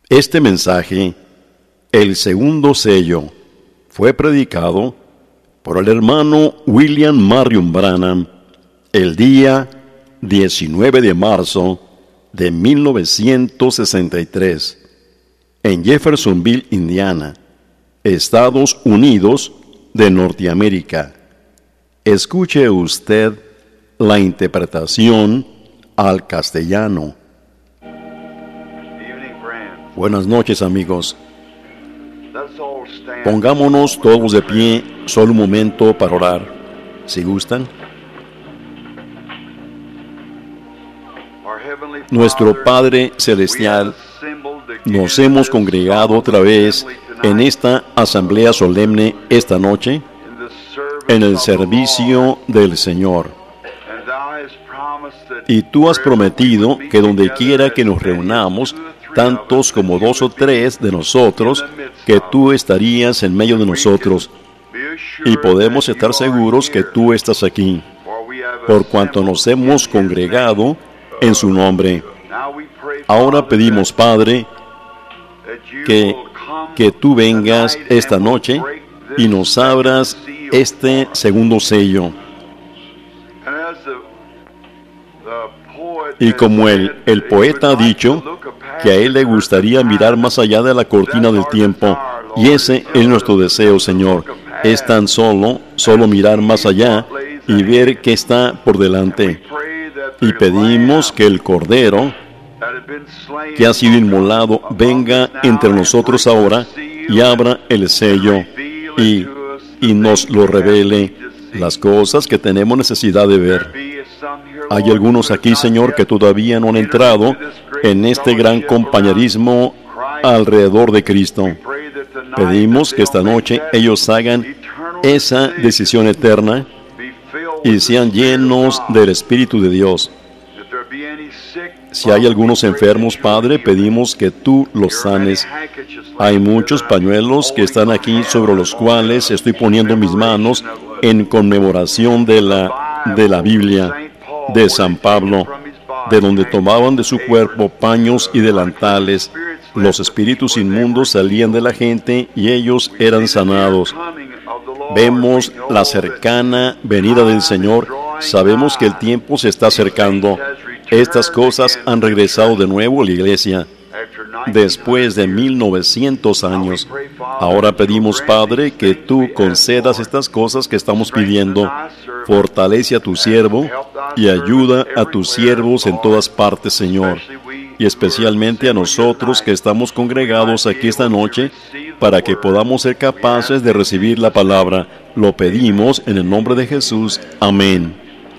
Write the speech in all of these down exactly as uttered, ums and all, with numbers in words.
Este mensaje, el segundo sello, fue predicado por el hermano William Marion Branham el día diecinueve de marzo de mil novecientos sesenta y tres en Jeffersonville, Indiana, Estados Unidos de Norteamérica. Escuche usted la interpretación al castellano. Buenas noches, amigos. Pongámonos todos de pie solo un momento para orar, si gustan. Nuestro Padre Celestial, nos hemos congregado otra vez en esta asamblea solemne esta noche, en el servicio del Señor. Y tú has prometido que donde quiera que nos reunamos, tantos como dos o tres de nosotros, que tú estarías en medio de nosotros. Y podemos estar seguros que tú estás aquí, por cuanto nos hemos congregado en su nombre. Ahora pedimos, Padre, que, que tú vengas esta noche y nos abras este segundo sello. Y como el, el poeta ha dicho, que a él le gustaría mirar más allá de la cortina del tiempo, y ese es nuestro deseo, Señor. Es tan solo, solo mirar más allá y ver qué está por delante. Y pedimos que el Cordero que ha sido inmolado venga entre nosotros ahora y abra el sello y, y nos lo revele, las cosas que tenemos necesidad de ver. Hay algunos aquí, Señor, que todavía no han entrado en este gran compañerismo alrededor de Cristo. Pedimos que esta noche ellos hagan esa decisión eterna y sean llenos del Espíritu de Dios. Si hay algunos enfermos, Padre, pedimos que tú los sanes. Hay muchos pañuelos que están aquí sobre los cuales estoy poniendo mis manos en conmemoración de la, de la Biblia, de San Pablo, de donde tomaban de su cuerpo paños y delantales. Los espíritus inmundos salían de la gente y ellos eran sanados. Vemos la cercana venida del Señor. Sabemos que el tiempo se está acercando. Estas cosas han regresado de nuevo a la iglesia después de mil novecientos años. Ahora pedimos, Padre, que tú concedas estas cosas que estamos pidiendo. Fortalece a tu siervo y ayuda a tus siervos en todas partes, Señor. Y especialmente a nosotros que estamos congregados aquí esta noche, para que podamos ser capaces de recibir la palabra. Lo pedimos en el nombre de Jesús. Amén.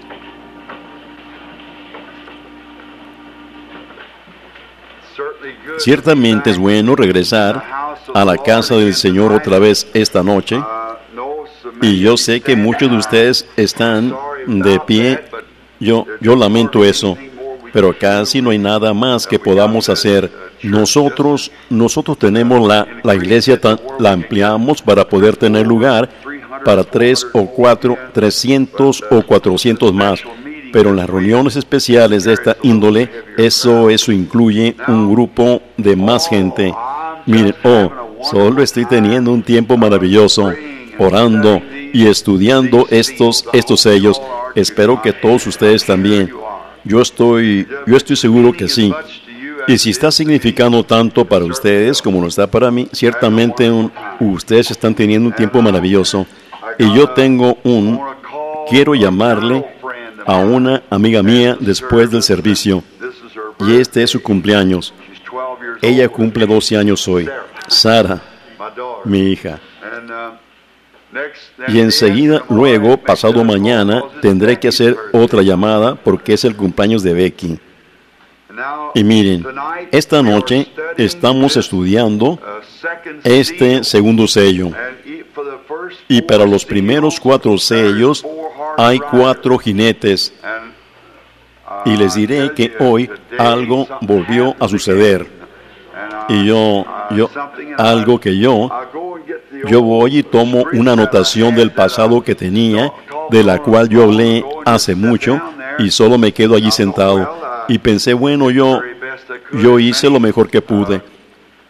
Ciertamente es bueno regresar a la casa del Señor otra vez esta noche, y yo sé que muchos de ustedes están de pie. Yo, yo lamento eso, pero casi no hay nada más que podamos hacer. Nosotros, nosotros tenemos la, la iglesia, tan, la ampliamos para poder tener lugar para tres o cuatro, trescientos o cuatrocientos más. Pero en las reuniones especiales de esta índole, eso, eso incluye un grupo de más gente. Miren, oh, solo estoy teniendo un tiempo maravilloso, orando y estudiando estos, estos sellos. Espero que todos ustedes también. Yo estoy, yo estoy seguro que sí. Y si está significando tanto para ustedes como lo está para mí, ciertamente un, ustedes están teniendo un tiempo maravilloso. Y yo tengo un, quiero llamarle a una amiga mía después del servicio, y este es su cumpleaños. Ella cumple doce años hoy. Sara, mi hija. Y enseguida, luego, pasado mañana, tendré que hacer otra llamada porque es el cumpleaños de Becky. Y miren, esta noche estamos estudiando este segundo sello. Y para los primeros cuatro sellos hay cuatro jinetes. Y les diré que hoy algo volvió a suceder. Y yo, yo, algo que yo, yo voy y tomo una anotación del pasado que tenía, de la cual yo hablé hace mucho, y solo me quedo allí sentado. Y pensé, bueno, yo, yo hice lo mejor que pude.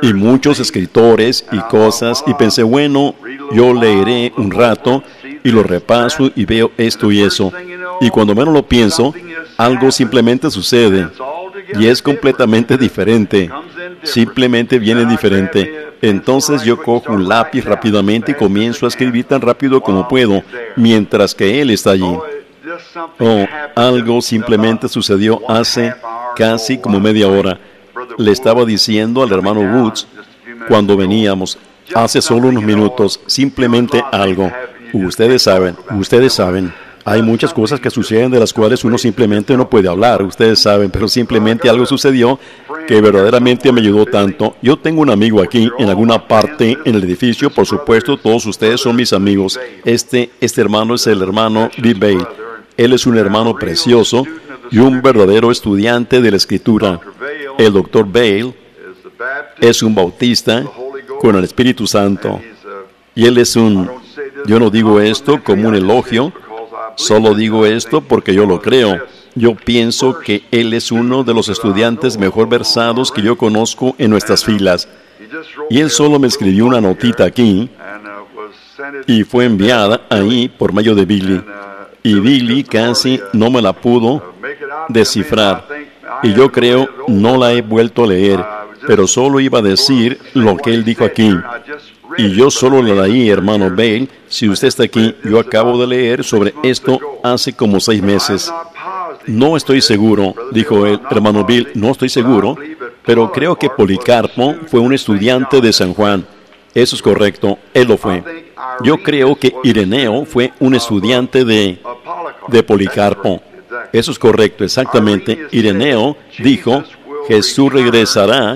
y muchos escritores y cosas, y pensé, bueno, yo leeré un rato y lo repaso y veo esto y eso. Y cuando menos lo pienso, algo simplemente sucede y es completamente diferente. Simplemente viene diferente. Entonces yo cojo un lápiz rápidamente y comienzo a escribir tan rápido como puedo, mientras que él está allí. Oh, algo simplemente sucedió hace casi como media hora. Le estaba diciendo al hermano Woods cuando veníamos, hace solo unos minutos, simplemente algo. Ustedes saben, ustedes saben. Hay muchas cosas que suceden de las cuales uno simplemente no puede hablar, ustedes saben, pero simplemente algo sucedió que verdaderamente me ayudó tanto. Yo tengo un amigo aquí en alguna parte en el edificio, por supuesto, todos ustedes son mis amigos. Este, este hermano es el hermano Lee Bale. Él es un hermano precioso y un verdadero estudiante de la Escritura. El doctor Bale es un bautista con el Espíritu Santo. Y él es un, yo no digo esto como un elogio, solo digo esto porque yo lo creo. Yo pienso que él es uno de los estudiantes mejor versados que yo conozco en nuestras filas. Y él solo me escribió una notita aquí y fue enviada ahí por medio de Billy. Y Billy casi no me la pudo descifrar. Y yo creo no la he vuelto a leer, pero solo iba a decir lo que él dijo aquí. Y yo solo la leí, hermano Bale. Si usted está aquí, yo acabo de leer sobre esto hace como seis meses. No estoy seguro, dijo el hermano Bill, no estoy seguro, pero creo que Policarpo fue un estudiante de San Juan. Eso es correcto, él lo fue. Yo creo que Ireneo fue un estudiante de, de Policarpo. Eso es correcto, exactamente. Ireneo dijo, Jesús regresará,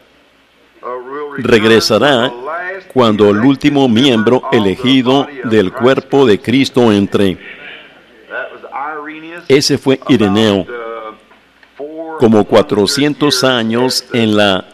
regresará cuando el último miembro elegido del cuerpo de Cristo entre. Ese fue Ireneo, como cuatrocientos años en la,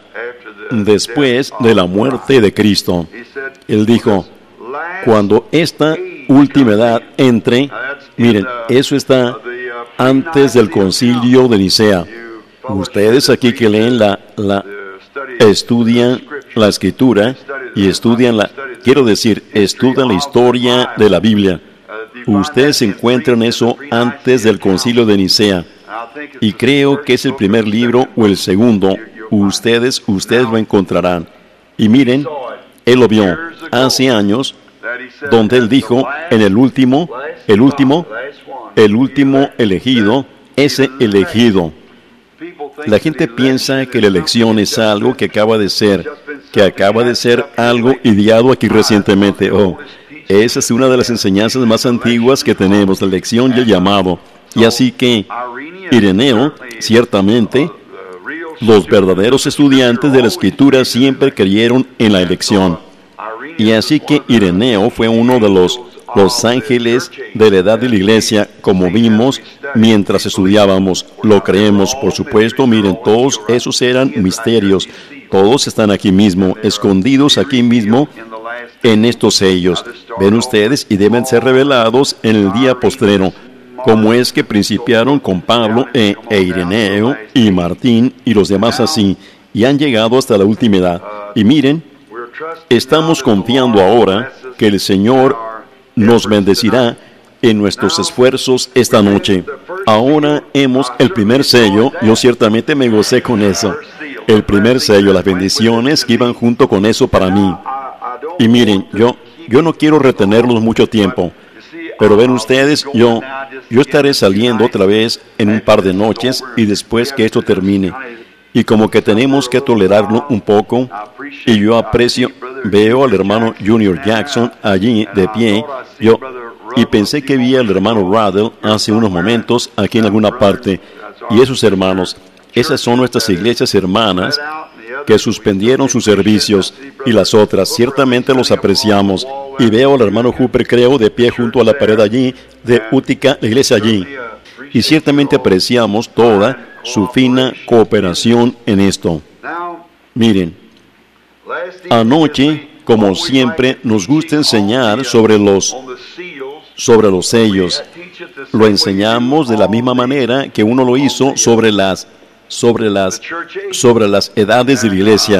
después de la muerte de Cristo. Él dijo, cuando esta última edad entre, miren, eso está antes del concilio de Nicea. Ustedes aquí que leen la, la estudian la Escritura y estudian la, quiero decir, estudian la historia de la Biblia. Ustedes encuentran eso antes del concilio de Nicea. Y creo que es el primer libro o el segundo. Ustedes, ustedes lo encontrarán. Y miren, él lo vio hace años, donde él dijo, en el último, el último, el último elegido, ese elegido. La gente piensa que la elección es algo que acaba de ser, que acaba de ser algo ideado aquí recientemente. Oh, esa es una de las enseñanzas más antiguas que tenemos, la elección y el llamado. Y así que Ireneo, ciertamente, los verdaderos estudiantes de la Escritura siempre creyeron en la elección. Y así que Ireneo fue uno de los, los ángeles de la edad de la iglesia, como vimos mientras estudiábamos. Lo creemos, por supuesto. Miren, todos esos eran misterios. Todos están aquí mismo, escondidos aquí mismo en estos sellos. Ven ustedes y deben ser revelados en el día postrero. Cómo es que principiaron con Pablo e, e Ireneo y Martín y los demás así, y han llegado hasta la última edad. Y miren, estamos confiando ahora que el Señor nos bendecirá en nuestros esfuerzos esta noche. Ahora hemos el primer sello, yo ciertamente me gocé con eso. El primer sello, las bendiciones que iban junto con eso para mí. Y miren, yo, yo no quiero retenerlos mucho tiempo, pero ven ustedes, yo, yo estaré saliendo otra vez en un par de noches y después que esto termine. Y como que tenemos que tolerarlo un poco, y yo aprecio, veo al hermano Junior Jackson allí de pie, yo, y pensé que vi al hermano Ruddell hace unos momentos aquí en alguna parte, y esos hermanos, esas son nuestras iglesias hermanas que suspendieron sus servicios, y las otras ciertamente los apreciamos. Y veo al hermano Hooper, creo, de pie junto a la pared allí, de Utica, la iglesia allí. Y ciertamente apreciamos toda su fina cooperación en esto. Miren, anoche, como siempre, nos gusta enseñar sobre los, sobre los sellos. Lo enseñamos de la misma manera que uno lo hizo sobre las, sobre las, sobre las edades de la iglesia.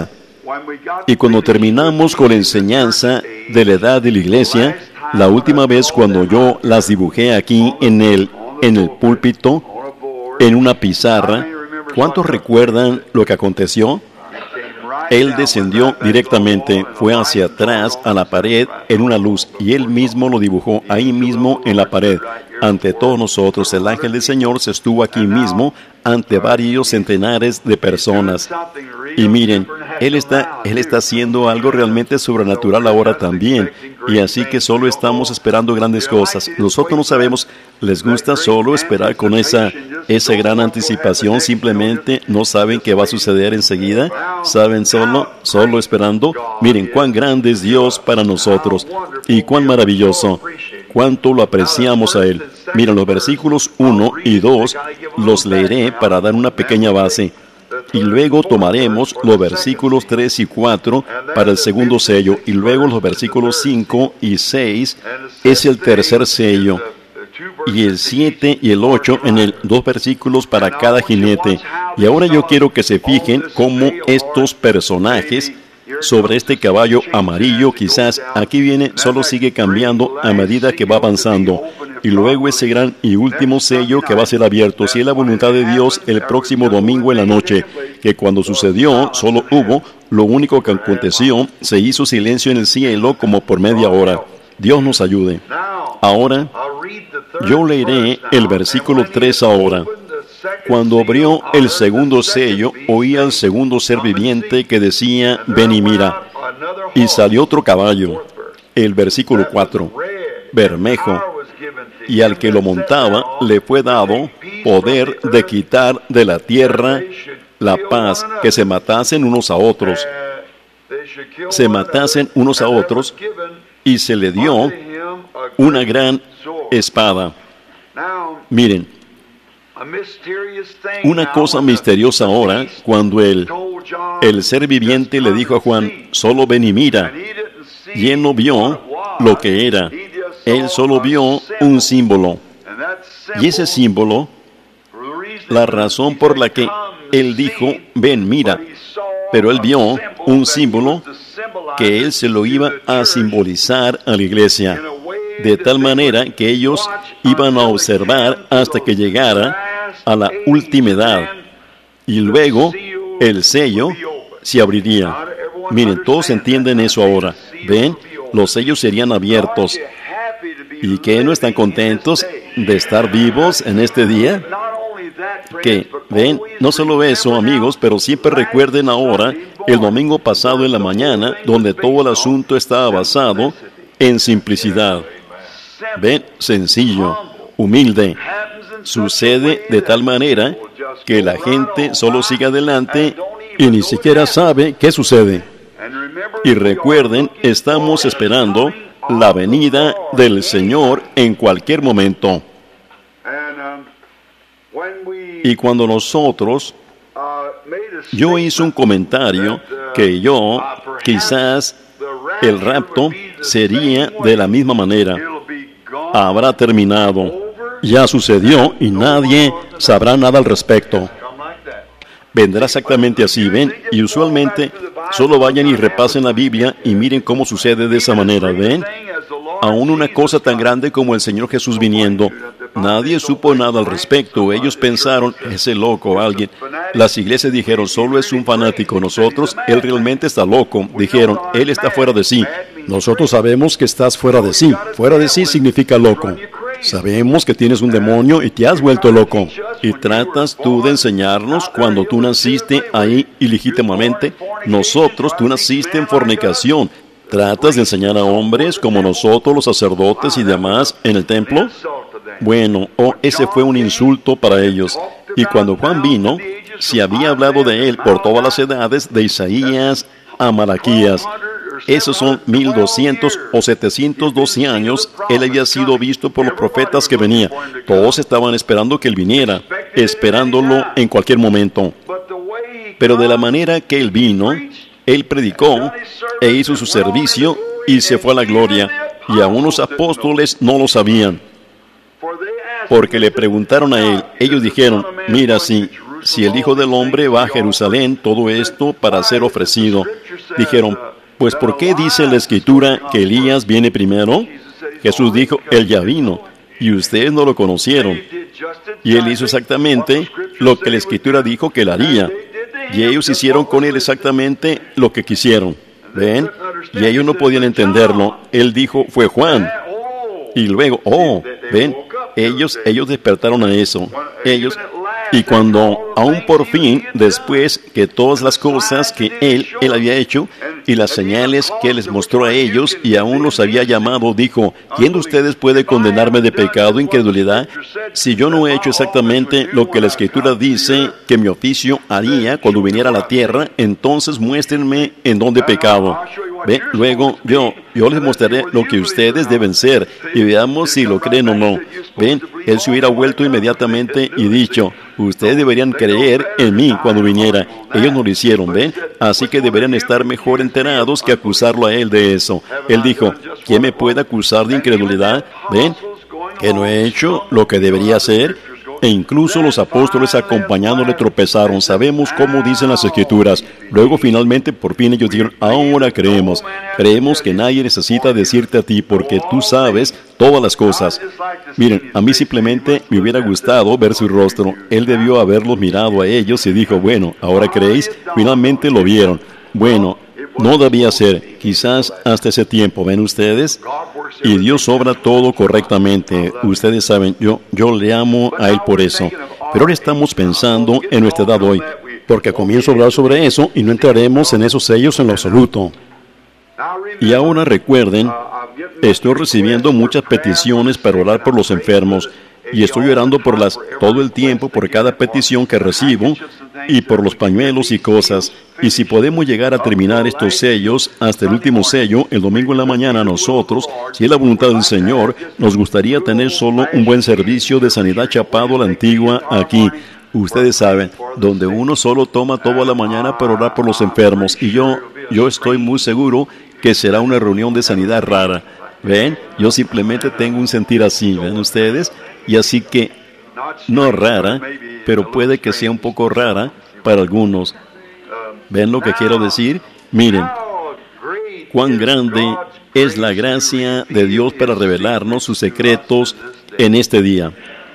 Y cuando terminamos con la enseñanza de la edad de la iglesia, la última vez cuando yo las dibujé aquí en el, en el púlpito, en una pizarra, ¿cuántos recuerdan lo que aconteció? Él descendió directamente, fue hacia atrás a la pared en una luz, y él mismo lo dibujó ahí mismo en la pared. Ante todos nosotros, el ángel del Señor se estuvo aquí mismo ante varios centenares de personas. Y miren, Él está, Él está haciendo algo realmente sobrenatural ahora también. Y así que solo estamos esperando grandes cosas. Nosotros no sabemos, les gusta solo esperar con esa, esa gran anticipación. Simplemente no saben qué va a suceder enseguida. Saben solo, solo esperando. Miren cuán grande es Dios para nosotros. Y cuán maravilloso. Cuánto lo apreciamos a Él. Miren, los versículos uno y dos los leeré para dar una pequeña base. Y luego tomaremos los versículos tres y cuatro para el segundo sello. Y luego los versículos cinco y seis es el tercer sello. Y el siete y el ocho en el dos versículos para cada jinete. Y ahora yo quiero que se fijen cómo estos personajes sobre este caballo amarillo, quizás aquí viene, solo sigue cambiando a medida que va avanzando. Y luego ese gran y último sello que va a ser abierto, si es la voluntad de Dios, el próximo domingo en la noche, que cuando sucedió, solo hubo, lo único que aconteció, se hizo silencio en el cielo como por media hora. Dios nos ayude. Ahora, yo leeré el versículo tres ahora. Cuando abrió el segundo sello, oí al segundo ser viviente que decía, ven y mira. Y salió otro caballo, el versículo cuatro, bermejo, y al que lo montaba le fue dado poder de quitar de la tierra la paz, que se matasen unos a otros. Se matasen unos a otros, y se le dio una gran espada. Miren, una cosa misteriosa ahora, cuando el, el ser viviente le dijo a Juan, solo ven y mira, y él no vio lo que era, él solo vio un símbolo. Y ese símbolo, la razón por la que él dijo, ven, mira, pero él vio un símbolo que él se lo iba a simbolizar a la iglesia, de tal manera que ellos iban a observar hasta que llegara a la última edad, y luego el sello se abriría. Miren, todos entienden eso ahora. ¿Ven? Los sellos serían abiertos. ¿Y qué no están contentos de estar vivos en este día? ¿Qué? ¿Ven? No solo eso, amigos, pero siempre recuerden ahora el domingo pasado en la mañana, donde todo el asunto estaba basado en simplicidad. ¿Ven? Sencillo, humilde. Sucede de tal manera que la gente solo sigue adelante y ni siquiera sabe qué sucede. Y recuerden, estamos esperando la venida del Señor en cualquier momento. Y cuando nosotros, yo hice un comentario que yo, quizás el rapto sería de la misma manera. Habrá terminado. Ya sucedió y nadie sabrá nada al respecto. Vendrá exactamente así, ¿ven? Y usualmente solo vayan y repasen la Biblia y miren cómo sucede de esa manera, ¿ven? Aún una cosa tan grande como el Señor Jesús viniendo, nadie supo nada al respecto. Ellos pensaron, ese loco, alguien. Las iglesias dijeron, solo es un fanático. Nosotros, él realmente está loco. Dijeron, él está fuera de sí. Nosotros sabemos que estás fuera de sí. Fuera de sí significa loco. Sabemos que tienes un demonio y te has vuelto loco. Y tratas tú de enseñarnos cuando tú naciste ahí ilegítimamente. Nosotros, tú naciste en fornicación. ¿Tratas de enseñar a hombres como nosotros, los sacerdotes y demás, en el templo? Bueno, oh, ese fue un insulto para ellos. Y cuando Juan vino, se había hablado de él por todas las edades, de Isaías a Malaquías. Esos son mil doscientos o setecientos doce años. Él había sido visto por los profetas que venía. Todos estaban esperando que él viniera, esperándolo en cualquier momento. Pero de la manera que él vino, él predicó e hizo su servicio y se fue a la gloria. Y aún los apóstoles no lo sabían. Porque le preguntaron a él. Ellos dijeron, mira, si si el Hijo del Hombre va a Jerusalén, todo esto para ser ofrecido. Dijeron, pues ¿por qué dice la Escritura que Elías viene primero? Jesús dijo, Él ya vino, y ustedes no lo conocieron. Y Él hizo exactamente lo que la Escritura dijo que Él haría. Y ellos hicieron con Él exactamente lo que quisieron. ¿Ven? Y ellos no podían entenderlo. Él dijo, fue Juan. Y luego, oh, ven, ellos, ellos despertaron a eso. Ellos, y cuando, aún por fin, después que todas las cosas que Él, Él había hecho, y las señales que Él les mostró a ellos, y aún los había llamado, dijo, ¿quién de ustedes puede condenarme de pecado e incredulidad? Si yo no he hecho exactamente lo que la Escritura dice que mi oficio haría cuando viniera a la tierra, entonces muéstrenme en dónde he pecado. ¿Ve? Luego, yo, yo les mostraré lo que ustedes deben ser, y veamos si lo creen o no. ¿Ven? Él se hubiera vuelto inmediatamente y dicho, ustedes deberían creer en mí cuando viniera. Ellos no lo hicieron, ¿ven? Así que deberían estar mejor enterados que acusarlo a él de eso. Él dijo, ¿quién me puede acusar de incredulidad? ¿Ven? Que no he hecho lo que debería hacer. E incluso los apóstoles acompañándole tropezaron. Sabemos cómo dicen las Escrituras. Luego finalmente por fin ellos dijeron, ahora creemos. Creemos que nadie necesita decirte a ti porque tú sabes todas las cosas. Miren, a mí simplemente me hubiera gustado ver su rostro. Él debió haberlos mirado a ellos y dijo, bueno, ahora creéis. Finalmente lo vieron. Bueno, no debía ser, quizás hasta ese tiempo, ¿ven ustedes? Y Dios obra todo correctamente. Ustedes saben, yo, yo le amo a Él por eso. Pero ahora estamos pensando en nuestra edad hoy, porque comienzo a hablar sobre eso y no entraremos en esos sellos en lo absoluto. Y ahora recuerden, estoy recibiendo muchas peticiones para orar por los enfermos. Y estoy orando por las todo el tiempo por cada petición que recibo y por los pañuelos y cosas. Y si podemos llegar a terminar estos sellos hasta el último sello, el domingo en la mañana, nosotros, si es la voluntad del Señor, nos gustaría tener solo un buen servicio de sanidad chapado a la antigua aquí. Ustedes saben, donde uno solo toma toda la mañana para orar por los enfermos. Y yo, yo estoy muy seguro que será una reunión de sanidad rara. ¿Ven? Yo simplemente tengo un sentir así, ¿ven ustedes? Y así que, no rara, pero puede que sea un poco rara para algunos. ¿Ven lo que quiero decir? Miren, cuán grande es la gracia de Dios para revelarnos sus secretos en este día.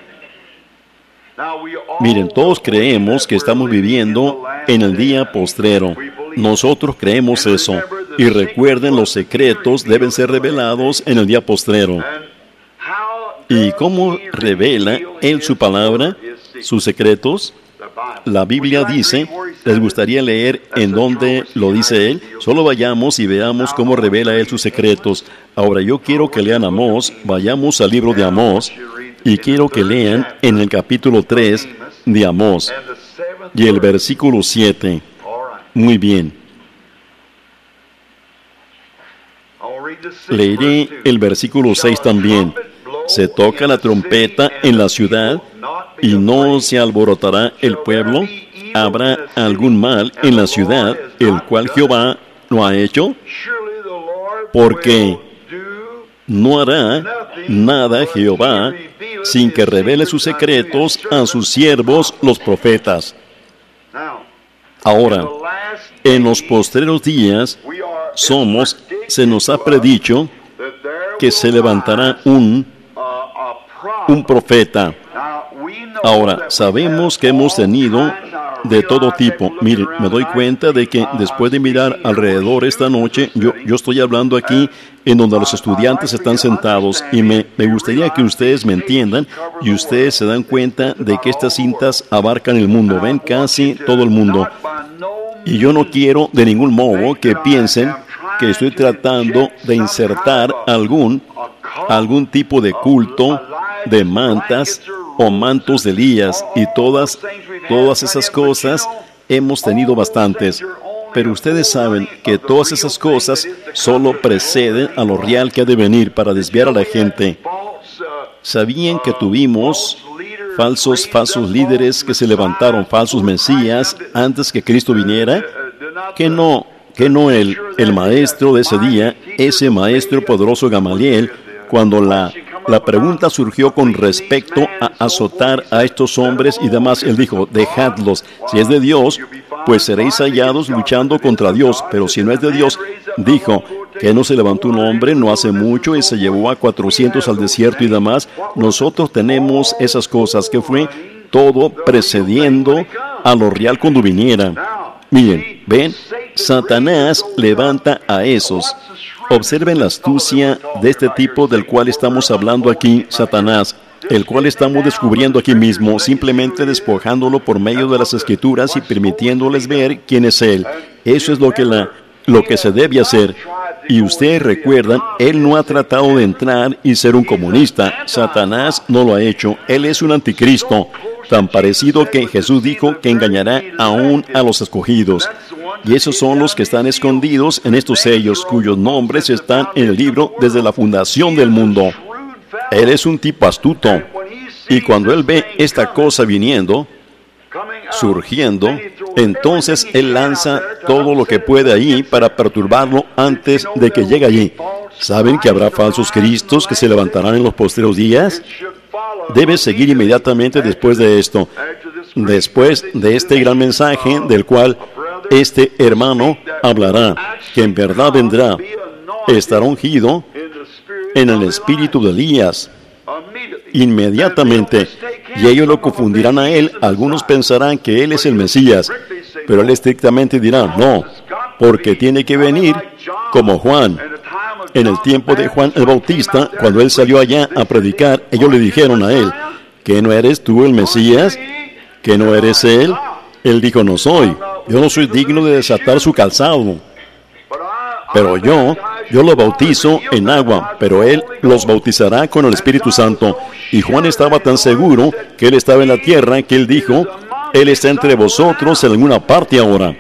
Miren, todos creemos que estamos viviendo en el día postrero. Nosotros creemos eso. Y recuerden, los secretos deben ser revelados en el día postrero. ¿Y cómo revela Él su palabra, sus secretos? La Biblia dice, ¿les gustaría leer en dónde lo dice Él? Solo vayamos y veamos cómo revela Él sus secretos. Ahora, yo quiero que lean Amós, vayamos al libro de Amós, y quiero que lean en el capítulo tres de Amós, y el versículo siete. Muy bien. Leeré el versículo seis también. Se toca la trompeta en la ciudad y no se alborotará el pueblo. ¿Habrá algún mal en la ciudad, el cual Jehová no ha hecho? Porque no hará nada Jehová sin que revele sus secretos a sus siervos los profetas. Ahora, en los postreros días somos, se nos ha predicho que se levantará un un profeta. Ahora, sabemos que hemos tenido de todo tipo. Miren, me doy cuenta de que después de mirar alrededor esta noche, yo, yo estoy hablando aquí en donde los estudiantes están sentados y me, me gustaría que ustedes me entiendan y ustedes se dan cuenta de que estas cintas abarcan el mundo, ven casi todo el mundo. Y yo no quiero de ningún modo que piensen que estoy tratando de insertar algún, algún tipo de culto de mantas o mantos de Elías y todas, todas esas cosas hemos tenido bastantes. Pero ustedes saben que todas esas cosas solo preceden a lo real que ha de venir para desviar a la gente. ¿Sabían que tuvimos falsos, falsos líderes que se levantaron, falsos mesías, antes que Cristo viniera? Que no, que no el, el maestro de ese día, ese maestro poderoso Gamaliel, cuando la La pregunta surgió con respecto a azotar a estos hombres y demás. Él dijo, dejadlos. Si es de Dios, pues seréis hallados luchando contra Dios. Pero si no es de Dios, dijo, que no se levantó un hombre no hace mucho y se llevó a cuatrocientos al desierto y demás. Nosotros tenemos esas cosas, que fue todo precediendo a lo real cuando viniera. Miren, ven, Satanás levanta a esos. Observen la astucia de este tipo del cual estamos hablando aquí, Satanás, el cual estamos descubriendo aquí mismo, simplemente despojándolo por medio de las Escrituras y permitiéndoles ver quién es Él. Eso es lo que, la, lo que se debe hacer. Y ustedes recuerdan, Él no ha tratado de entrar y ser un comunista. Satanás no lo ha hecho. Él es un anticristo, tan parecido que Jesús dijo que engañará aún a los escogidos. Y esos son los que están escondidos en estos sellos, cuyos nombres están en el libro desde la fundación del mundo. Él es un tipo astuto. Y cuando Él ve esta cosa viniendo, surgiendo, entonces Él lanza todo lo que puede ahí para perturbarlo antes de que llegue allí. ¿Saben que habrá falsos cristos que se levantarán en los postreros días? Debe seguir inmediatamente después de esto, después de este gran mensaje del cual este hermano hablará, que en verdad vendrá, estará ungido en el espíritu de Elías. Inmediatamente, y ellos lo confundirán a él. Algunos pensarán que él es el Mesías, pero él estrictamente dirá, no, porque tiene que venir como Juan. En el tiempo de Juan el Bautista, cuando él salió allá a predicar, ellos le dijeron a él, ¿que no eres tú el Mesías? ¿Que no eres él? Él dijo, no soy, yo no soy digno de desatar su calzado. Pero yo, yo lo bautizo en agua, pero Él los bautizará con el Espíritu Santo. Y Juan estaba tan seguro que Él estaba en la tierra, que Él dijo, Él está entre vosotros en alguna parte ahora.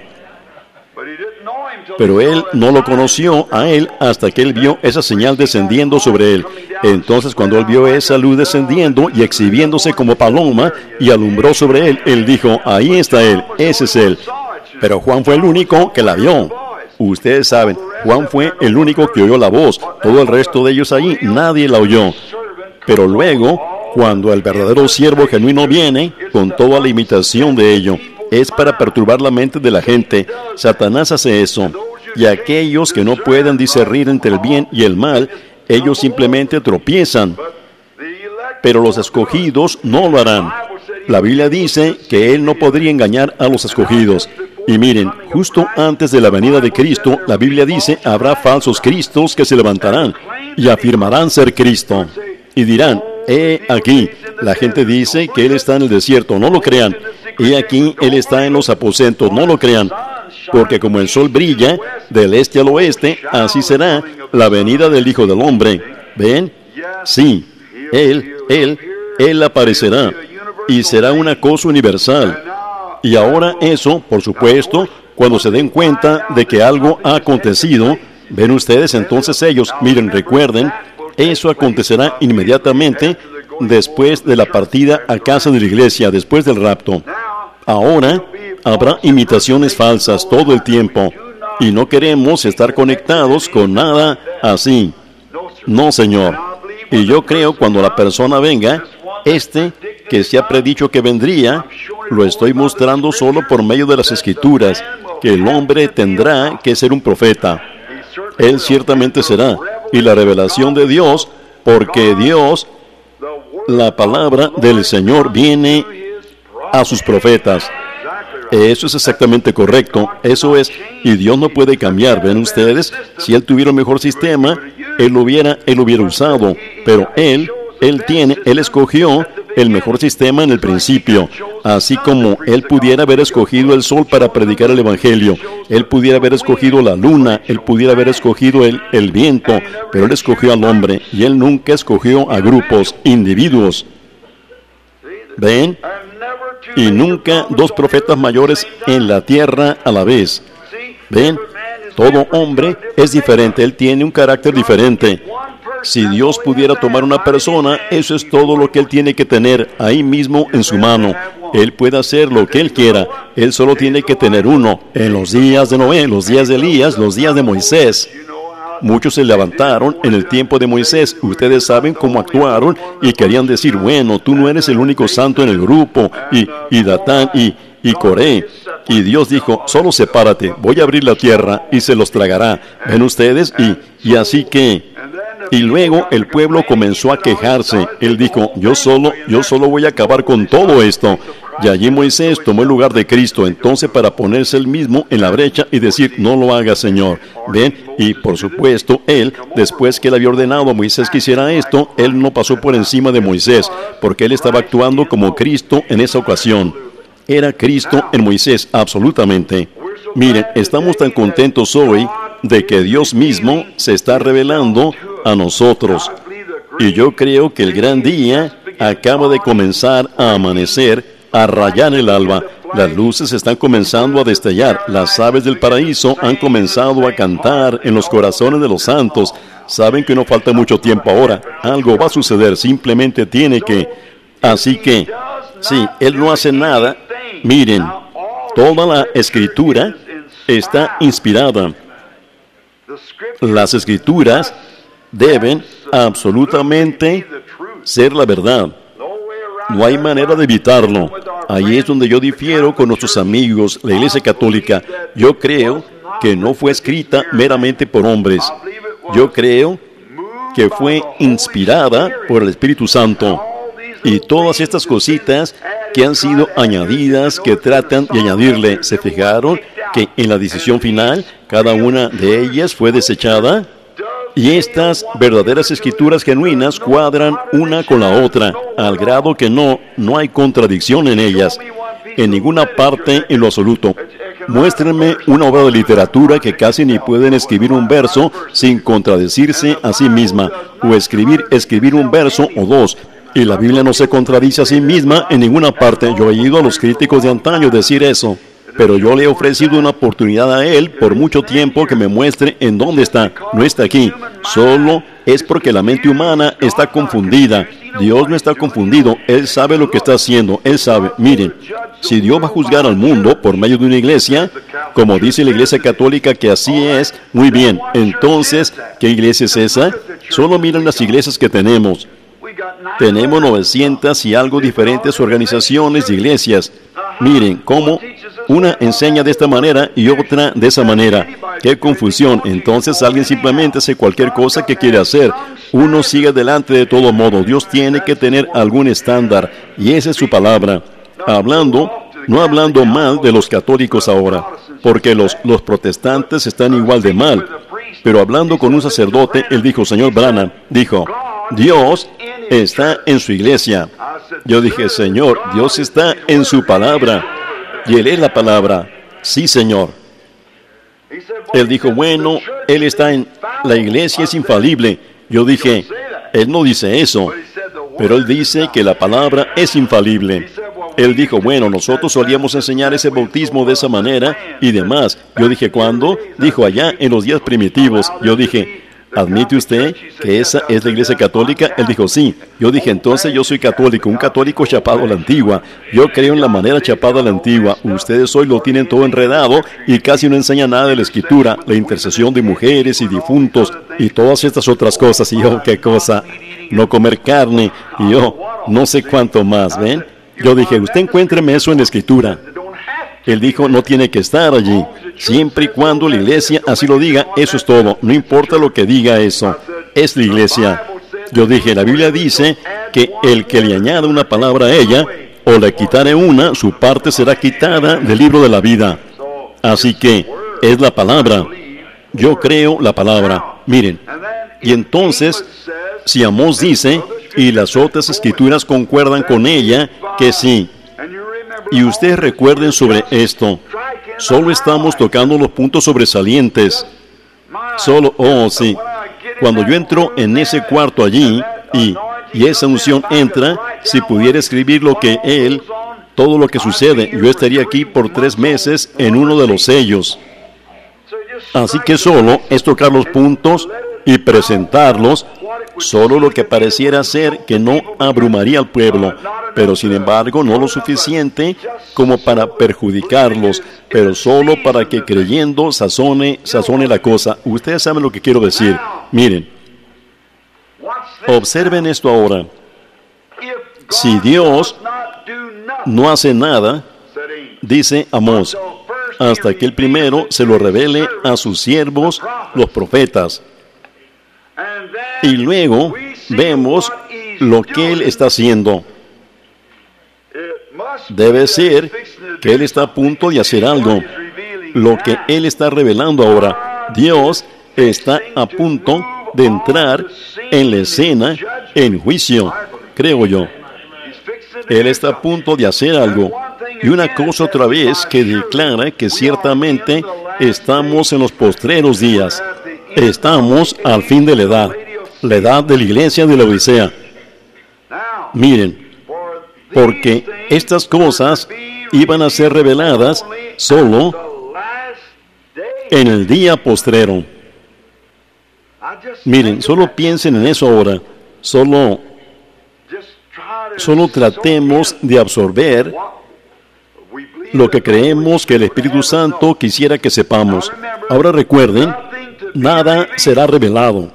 Pero Él no lo conoció a Él hasta que Él vio esa señal descendiendo sobre Él. Entonces, cuando Él vio esa luz descendiendo y exhibiéndose como paloma y alumbró sobre Él, Él dijo, ahí está Él, ese es Él. Pero Juan fue el único que la vio. Ustedes saben, Juan fue el único que oyó la voz. Todo el resto de ellos ahí, nadie la oyó. Pero luego, cuando el verdadero siervo genuino viene, con toda la imitación de ello, es para perturbar la mente de la gente. Satanás hace eso. Y aquellos que no pueden discernir entre el bien y el mal, ellos simplemente tropiezan. Pero los escogidos no lo harán. La Biblia dice que Él no podría engañar a los escogidos. Y miren, justo antes de la venida de Cristo, la Biblia dice, habrá falsos cristos que se levantarán y afirmarán ser Cristo. Y dirán, he aquí, la gente dice que Él está en el desierto, no lo crean. He aquí, Él está en los aposentos, no lo crean. Porque como el sol brilla del este al oeste, así será la venida del Hijo del Hombre. ¿Ven? Sí, Él, Él, Él aparecerá y será una cosa universal. Y ahora eso, por supuesto, cuando se den cuenta de que algo ha acontecido, ven ustedes entonces ellos, miren, recuerden, eso acontecerá inmediatamente después de la partida a casa de la iglesia, después del rapto. Ahora habrá imitaciones falsas todo el tiempo, y no queremos estar conectados con nada así. No, Señor. Y yo creo cuando la persona venga, este que se ha predicho que vendría, lo estoy mostrando solo por medio de las Escrituras, que el hombre tendrá que ser un profeta. Él ciertamente será. Y la revelación de Dios, porque Dios, la palabra del Señor viene a sus profetas. Eso es exactamente correcto. Eso es, y Dios no puede cambiar. ¿Ven ustedes? Si Él tuviera un mejor sistema, Él lo hubiera, Él lo hubiera usado. Pero Él, Él tiene, Él escogió el mejor sistema en el principio, así como Él pudiera haber escogido el sol para predicar el Evangelio, Él pudiera haber escogido la luna, Él pudiera haber escogido el, el viento, pero Él escogió al hombre, y Él nunca escogió a grupos, individuos. ¿Ven? Y nunca dos profetas mayores en la tierra a la vez. ¿Ven? Todo hombre es diferente, Él tiene un carácter diferente. Si Dios pudiera tomar una persona, eso es todo lo que Él tiene que tener ahí mismo en su mano. Él puede hacer lo que Él quiera. Él solo tiene que tener uno. En los días de Noé, los días de Elías, los días de Moisés. Muchos se levantaron en el tiempo de Moisés. Ustedes saben cómo actuaron y querían decir, bueno, tú no eres el único santo en el grupo, y, y Datán y, y Coré. Y Dios dijo, solo sepárate, voy a abrir la tierra y se los tragará. ¿Ven ustedes? Y, y así que... Y luego el pueblo comenzó a quejarse. Él dijo, yo solo, yo solo voy a acabar con todo esto. Y allí Moisés tomó el lugar de Cristo, entonces para ponerse él mismo en la brecha y decir, no lo haga, Señor. ¿Ven? Y por supuesto, él, después que él había ordenado a Moisés que hiciera esto, él no pasó por encima de Moisés, porque él estaba actuando como Cristo en esa ocasión. Era Cristo en Moisés, absolutamente. Miren, estamos tan contentos hoy de que Dios mismo se está revelando a nosotros. Y yo creo que el gran día acaba de comenzar a amanecer, a rayar el alba. Las luces están comenzando a destellar. Las aves del paraíso han comenzado a cantar en los corazones de los santos. Saben que no falta mucho tiempo ahora. Algo va a suceder, simplemente tiene que. Así que, sí, Él no hace nada. Miren, toda la Escritura está inspirada. Las Escrituras deben absolutamente ser la verdad. No hay manera de evitarlo. Ahí es donde yo difiero con nuestros amigos, la Iglesia Católica. Yo creo que no fue escrita meramente por hombres. Yo creo que fue inspirada por el Espíritu Santo. Y todas estas cositas que han sido añadidas, que tratan de añadirle, ¿se fijaron que en la decisión final cada una de ellas fue desechada? Y estas verdaderas escrituras genuinas cuadran una con la otra, al grado que no, no hay contradicción en ellas, en ninguna parte en lo absoluto. Muéstrenme una obra de literatura que casi ni pueden escribir un verso sin contradecirse a sí misma, o escribir, escribir un verso o dos. Y la Biblia no se contradice a sí misma en ninguna parte. Yo he oído a los críticos de antaño decir eso. Pero yo le he ofrecido una oportunidad a él por mucho tiempo que me muestre en dónde está. No está aquí. Solo es porque la mente humana está confundida. Dios no está confundido. Él sabe lo que está haciendo. Él sabe. Miren, si Dios va a juzgar al mundo por medio de una iglesia, como dice la Iglesia Católica que así es, muy bien. Entonces, ¿qué iglesia es esa? Solo miren las iglesias que tenemos. Tenemos novecientas y algo diferentes organizaciones de iglesias. Miren cómo una enseña de esta manera y otra de esa manera. ¡Qué confusión! Entonces alguien simplemente hace cualquier cosa que quiere hacer. Uno sigue adelante de todo modo. Dios tiene que tener algún estándar y esa es su palabra. Hablando, no hablando mal de los católicos ahora, porque los, los protestantes están igual de mal. Pero hablando con un sacerdote, él dijo, señor Branham, dijo, Dios está en su iglesia. Yo dije, Señor, Dios está en su palabra. Y Él es la palabra. Sí, Señor. Él dijo, bueno, Él está en... La iglesia es infalible. Yo dije, Él no dice eso. Pero Él dice que la palabra es infalible. Él dijo, bueno, nosotros solíamos enseñar ese bautismo de esa manera y demás. Yo dije, ¿cuándo? Dijo, allá en los días primitivos. Yo dije, ¿admite usted que esa es la Iglesia Católica? Él dijo, sí. Yo dije, entonces yo soy católico, un católico chapado a la antigua. Yo creo en la manera chapada a la antigua. Ustedes hoy lo tienen todo enredado y casi no enseñan nada de la Escritura, la intercesión de mujeres y difuntos y todas estas otras cosas. Y yo, ¿qué cosa? No comer carne y yo, no sé cuánto más, ¿ven? Yo dije, usted encuéntreme eso en la Escritura. Él dijo, no tiene que estar allí. Siempre y cuando la iglesia así lo diga, eso es todo. No importa lo que diga eso. Es la iglesia. Yo dije, la Biblia dice que el que le añada una palabra a ella, o le quitare una, su parte será quitada del libro de la vida. Así que, es la palabra. Yo creo la palabra. Miren. Y entonces, si Amós dice, y las otras escrituras concuerdan con ella, que sí. Y ustedes recuerden sobre esto, solo estamos tocando los puntos sobresalientes. Solo, oh sí, cuando yo entro en ese cuarto allí y, y esa unción entra, si pudiera escribir lo que él, todo lo que sucede, yo estaría aquí por tres meses en uno de los sellos. Así que solo es tocar los puntos y presentarlos solo lo que pareciera ser que no abrumaría al pueblo, pero sin embargo no lo suficiente como para perjudicarlos, pero solo para que creyendo sazone, sazone la cosa. Ustedes saben lo que quiero decir. Miren, observen esto ahora. Si Dios no hace nada, dice Amós, hasta que Él primero se lo revele a sus siervos, los profetas. Y luego vemos lo que Él está haciendo. Debe ser que Él está a punto de hacer algo. Lo que Él está revelando ahora. Dios está a punto de entrar en la escena en juicio, creo yo. Él está a punto de hacer algo. Y una cosa otra vez que declara que ciertamente estamos en los postreros días. Estamos al fin de la edad. La edad de la iglesia de la Odisea. Miren, porque estas cosas iban a ser reveladas solo en el día postrero. Miren, solo piensen en eso ahora. Solo, solo tratemos de absorber lo que creemos que el Espíritu Santo quisiera que sepamos. Ahora recuerden, nada será revelado.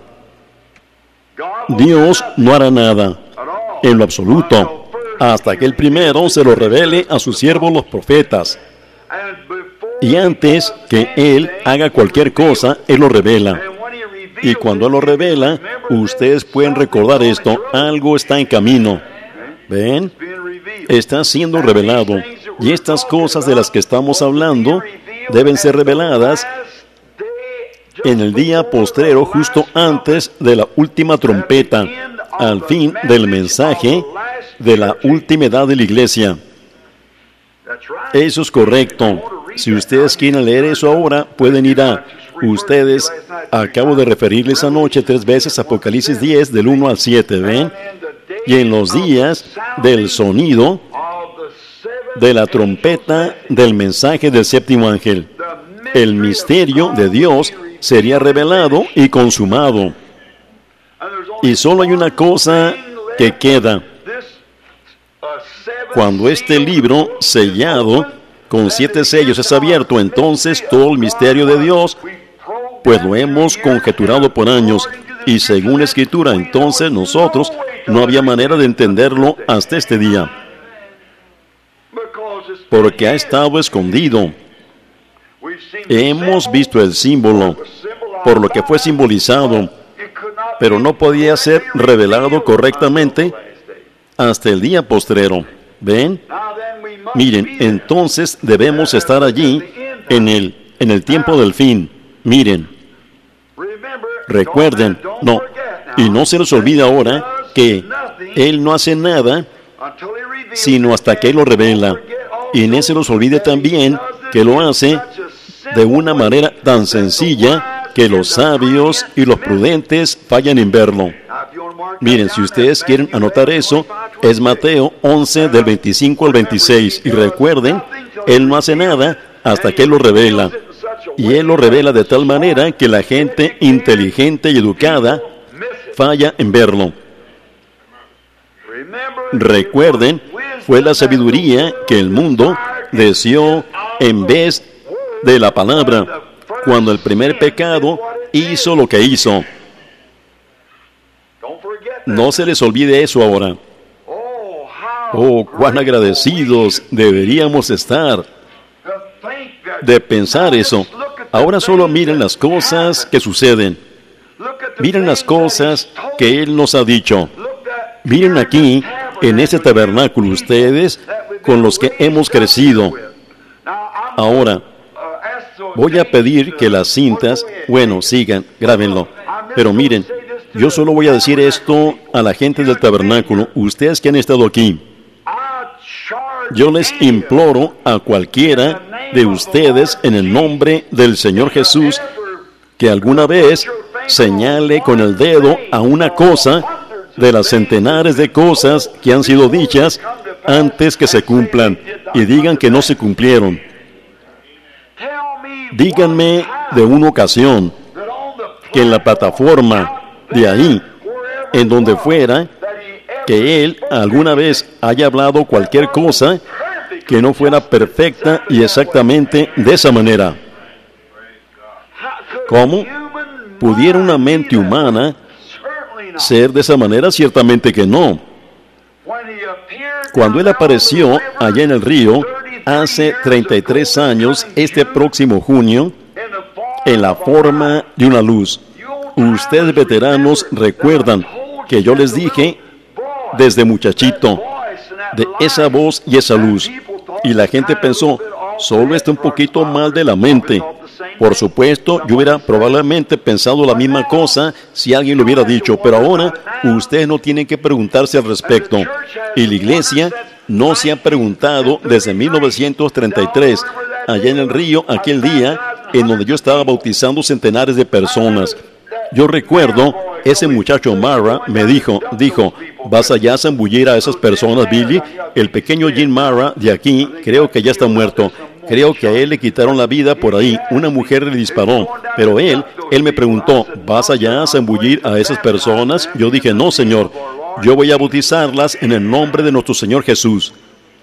Dios no hará nada, en lo absoluto, hasta que Él primero se lo revele a sus siervos los profetas. Y antes que Él haga cualquier cosa, Él lo revela. Y cuando Él lo revela, ustedes pueden recordar esto, algo está en camino. ¿Ven? Está siendo revelado. Y estas cosas de las que estamos hablando deben ser reveladas en el día postrero, justo antes de la última trompeta, al fin del mensaje de la última edad de la iglesia. Eso es correcto. Si ustedes quieren leer eso ahora, pueden ir a ustedes. Acabo de referirles anoche tres veces Apocalipsis diez, del uno al siete, ¿ven? Y en los días del sonido de la trompeta del mensaje del séptimo ángel, el misterio de Dios sería revelado y consumado. Y solo hay una cosa que queda. Cuando este libro sellado con siete sellos es abierto, entonces todo el misterio de Dios, pues lo hemos conjeturado por años, y según la Escritura, entonces nosotros no había manera de entenderlo hasta este día, porque ha estado escondido. Hemos visto el símbolo, por lo que fue simbolizado, pero no podía ser revelado correctamente hasta el día postrero. ¿Ven? Miren, entonces debemos estar allí en el, en el tiempo del fin. Miren, recuerden, no, y no se les olvide ahora que Él no hace nada sino hasta que Él lo revela. Y no se nos olvide también que lo hace de una manera tan sencilla que los sabios y los prudentes fallan en verlo. Miren, si ustedes quieren anotar eso, es Mateo once, del veinticinco al veintiséis. Y recuerden, Él no hace nada hasta que Él lo revela. Y Él lo revela de tal manera que la gente inteligente y educada falla en verlo. Recuerden, fue la sabiduría que el mundo deseó en vez de la palabra, cuando el primer pecado hizo lo que hizo. No se les olvide eso ahora. Oh, cuán agradecidos deberíamos estar de pensar eso. Ahora solo miren las cosas que suceden. Miren las cosas que Él nos ha dicho. Miren aquí, en este tabernáculo, ustedes con los que hemos crecido. Ahora, voy a pedir que las cintas, bueno, sigan, grábenlo. Pero miren, yo solo voy a decir esto a la gente del tabernáculo, ustedes que han estado aquí. Yo les imploro a cualquiera de ustedes en el nombre del Señor Jesús que alguna vez señale con el dedo a una cosa de las centenares de cosas que han sido dichas antes que se cumplan y digan que no se cumplieron. Díganme de una ocasión que en la plataforma de ahí, en donde fuera que él alguna vez haya hablado cualquier cosa que no fuera perfecta y exactamente de esa manera. ¿Cómo pudiera una mente humana ser de esa manera? Ciertamente que no. Cuando él apareció allá en el río hace treinta y tres años, este próximo junio, en la forma de una luz, ustedes veteranos recuerdan que yo les dije desde muchachito de esa voz y esa luz, y la gente pensó, solo está un poquito mal de la mente. Por supuesto, yo hubiera probablemente pensado la misma cosa si alguien lo hubiera dicho, pero ahora ustedes no tienen que preguntarse al respecto. Y la iglesia no se ha preguntado desde mil novecientos treinta y tres, allá en el río, aquel día en donde yo estaba bautizando centenares de personas. Yo recuerdo, ese muchacho Mara me dijo, dijo, ¿vas allá a zambullir a esas personas, Billy? El pequeño Jim Mara de aquí, creo que ya está muerto. Creo que a él le quitaron la vida por ahí. Una mujer le disparó. Pero él, él me preguntó, ¿vas allá a zambullir a esas personas? Yo dije, no, Señor. Yo voy a bautizarlas en el nombre de nuestro Señor Jesús.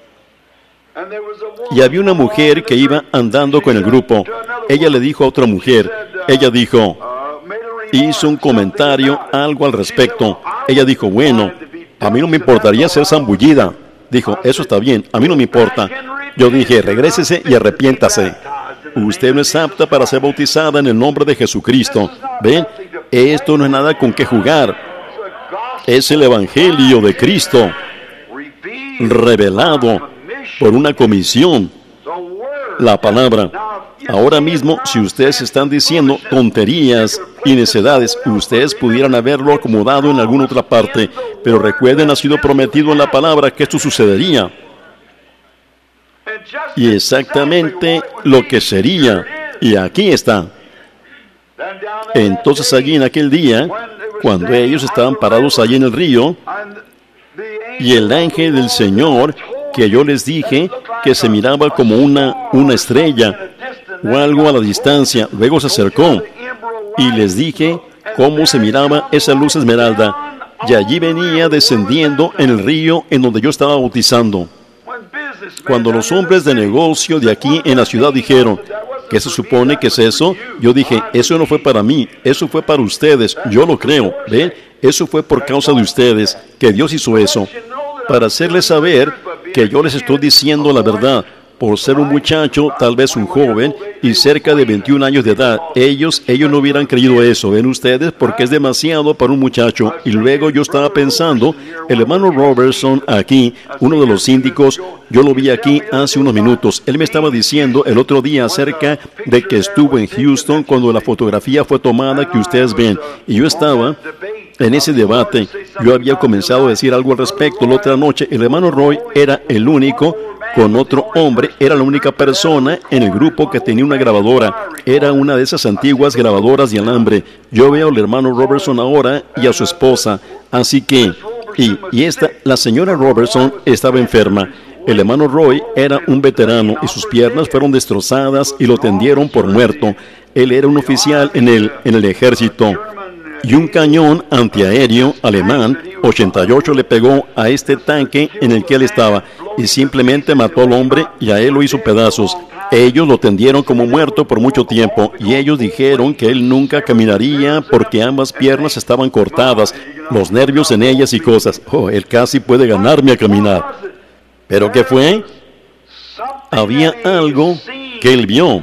Y había una mujer que iba andando con el grupo. Ella le dijo a otra mujer, ella dijo, hizo un comentario, algo al respecto. Ella dijo, bueno, a mí no me importaría ser zambullida. Dijo, eso está bien, a mí no me importa. Yo dije, regrésese y arrepiéntase. Usted no es apta para ser bautizada en el nombre de Jesucristo. ¿Ven? Esto no es nada con qué jugar. Es el Evangelio de Cristo, revelado por una comisión. La palabra. Ahora mismo, si ustedes están diciendo tonterías y necedades, ustedes pudieran haberlo acomodado en alguna otra parte, pero recuerden, ha sido prometido en la palabra que esto sucedería. Y exactamente lo que sería, y aquí está. Entonces allí en aquel día, cuando ellos estaban parados allí en el río, y el ángel del Señor, que yo les dije que se miraba como una, una estrella o algo a la distancia, luego se acercó y les dije cómo se miraba esa luz esmeralda, y allí venía descendiendo en el río en donde yo estaba bautizando. Cuando los hombres de negocio de aquí en la ciudad dijeron, ¿qué se supone que es eso? Yo dije, eso no fue para mí, eso fue para ustedes, yo lo creo, ¿ven? Eso fue por causa de ustedes, que Dios hizo eso, para hacerles saber que yo les estoy diciendo la verdad. Por ser un muchacho, tal vez un joven, y cerca de veintiún años de edad, ellos, ellos no hubieran creído eso, ¿ven ustedes? Porque es demasiado para un muchacho. Y luego yo estaba pensando, el hermano Robertson aquí, uno de los síndicos, yo lo vi aquí hace unos minutos, él me estaba diciendo el otro día acerca de que estuvo en Houston cuando la fotografía fue tomada que ustedes ven, y yo estaba en ese debate. Yo había comenzado a decir algo al respecto la otra noche. El hermano Roy era el único, con otro hombre, era la única persona en el grupo que tenía una grabadora. Era una de esas antiguas grabadoras de alambre. Yo veo al hermano Robertson ahora y a su esposa. Así que, y, y esta, la señora Robertson estaba enferma. El hermano Roy era un veterano y sus piernas fueron destrozadas y lo tendieron por muerto. Él era un oficial en el, en el ejército. Y un cañón antiaéreo alemán ochenta y ocho le pegó a este tanque en el que él estaba y simplemente mató al hombre y a él lo hizo pedazos. Ellos lo tendieron como muerto por mucho tiempo y ellos dijeron que él nunca caminaría porque ambas piernas estaban cortadas, los nervios en ellas y cosas. Oh, él casi puede ganarme a caminar. ¿Pero qué fue? Había algo que él vio.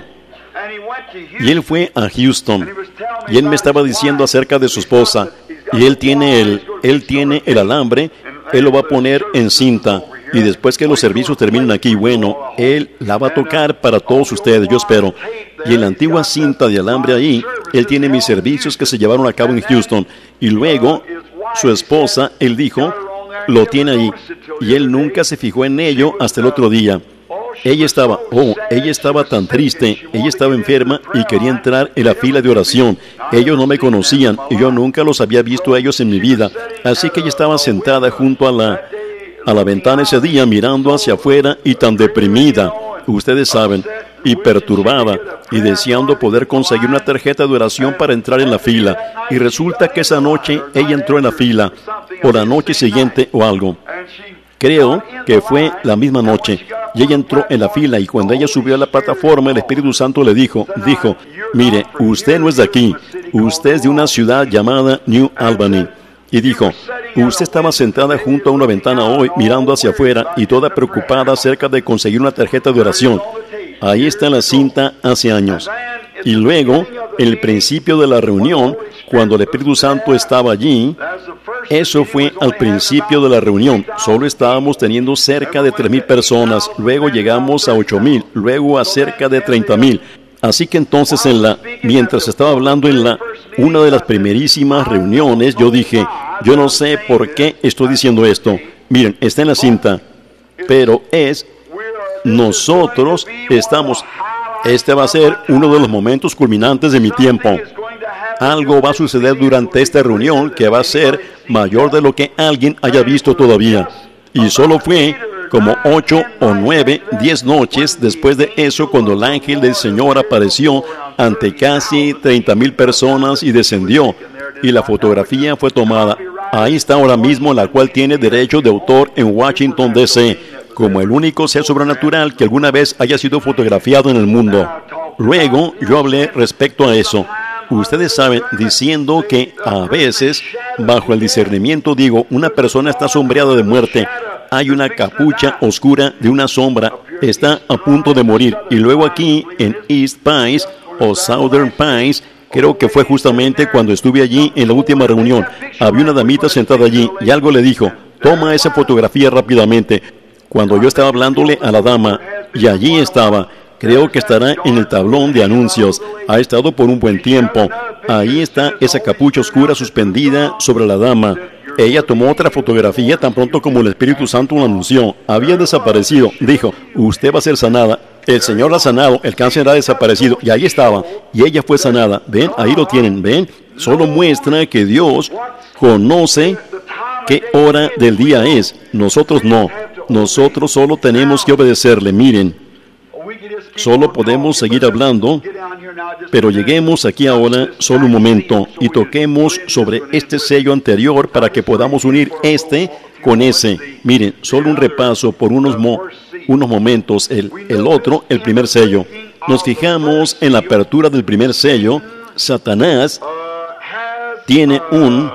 Y él fue a Houston y él me estaba diciendo acerca de su esposa, y él tiene el, él tiene el alambre, él lo va a poner en cinta y después que los servicios terminen aquí, bueno, él la va a tocar para todos ustedes, yo espero. Y en la antigua cinta de alambre ahí, él tiene mis servicios que se llevaron a cabo en Houston, y luego su esposa, él dijo, lo tiene ahí, y él nunca se fijó en ello hasta el otro día. Ella estaba, oh, ella estaba tan triste, ella estaba enferma y quería entrar en la fila de oración. Ellos no me conocían y yo nunca los había visto a ellos en mi vida. Así que ella estaba sentada junto a la, a la ventana ese día mirando hacia afuera y tan deprimida. Ustedes saben, y perturbada, y deseando poder conseguir una tarjeta de oración para entrar en la fila. Y resulta que esa noche ella entró en la fila, o la noche siguiente o algo. Creo que fue la misma noche, y ella entró en la fila, y cuando ella subió a la plataforma, el Espíritu Santo le dijo, dijo, mire, usted no es de aquí, usted es de una ciudad llamada New Albany. Y dijo, usted estaba sentada junto a una ventana hoy, mirando hacia afuera, y toda preocupada acerca de conseguir una tarjeta de oración. Ahí está la cinta hace años. Y luego, en el principio de la reunión, cuando el Espíritu Santo estaba allí, eso fue al principio de la reunión. Solo estábamos teniendo cerca de tres mil personas. Luego llegamos a ocho mil. Luego a cerca de treinta mil. Así que entonces, en la, mientras estaba hablando en la, una de las primerísimas reuniones, yo dije, yo no sé por qué estoy diciendo esto. Miren, está en la cinta. Pero es, nosotros estamos... Este va a ser uno de los momentos culminantes de mi tiempo. Algo va a suceder durante esta reunión que va a ser mayor de lo que alguien haya visto todavía. Y solo fue como ocho o nueve, diez noches después de eso cuando el ángel del Señor apareció ante casi treinta mil personas y descendió. Y la fotografía fue tomada. Ahí está ahora mismo, la cual tiene derecho de autor en Washington, D C, como el único ser sobrenatural que alguna vez haya sido fotografiado en el mundo. Luego, yo hablé respecto a eso. Ustedes saben, diciendo que a veces, bajo el discernimiento, digo, una persona está sombreada de muerte. Hay una capucha oscura de una sombra. Está a punto de morir. Y luego aquí, en East Pines o Southern Pines, creo que fue justamente cuando estuve allí en la última reunión. Había una damita sentada allí y algo le dijo, toma esa fotografía rápidamente. Cuando yo estaba hablándole a la dama, y allí estaba, creo que estará en el tablón de anuncios, ha estado por un buen tiempo, ahí está esa capucha oscura suspendida sobre la dama. Ella tomó otra fotografía tan pronto como el Espíritu Santo lo anunció, había desaparecido, dijo, usted va a ser sanada, el Señor la ha sanado, el cáncer ha desaparecido, y ahí estaba, y ella fue sanada, ven, ahí lo tienen, ven, solo muestra que Dios conoce qué hora del día es, nosotros no. Nosotros solo tenemos que obedecerle. Miren, solo podemos seguir hablando, pero lleguemos aquí ahora solo un momento y toquemos sobre este sello anterior para que podamos unir este con ese. Miren, solo un repaso por unos, mo unos momentos. El, el otro, el primer sello. Nos fijamos en la apertura del primer sello. Satanás tiene un,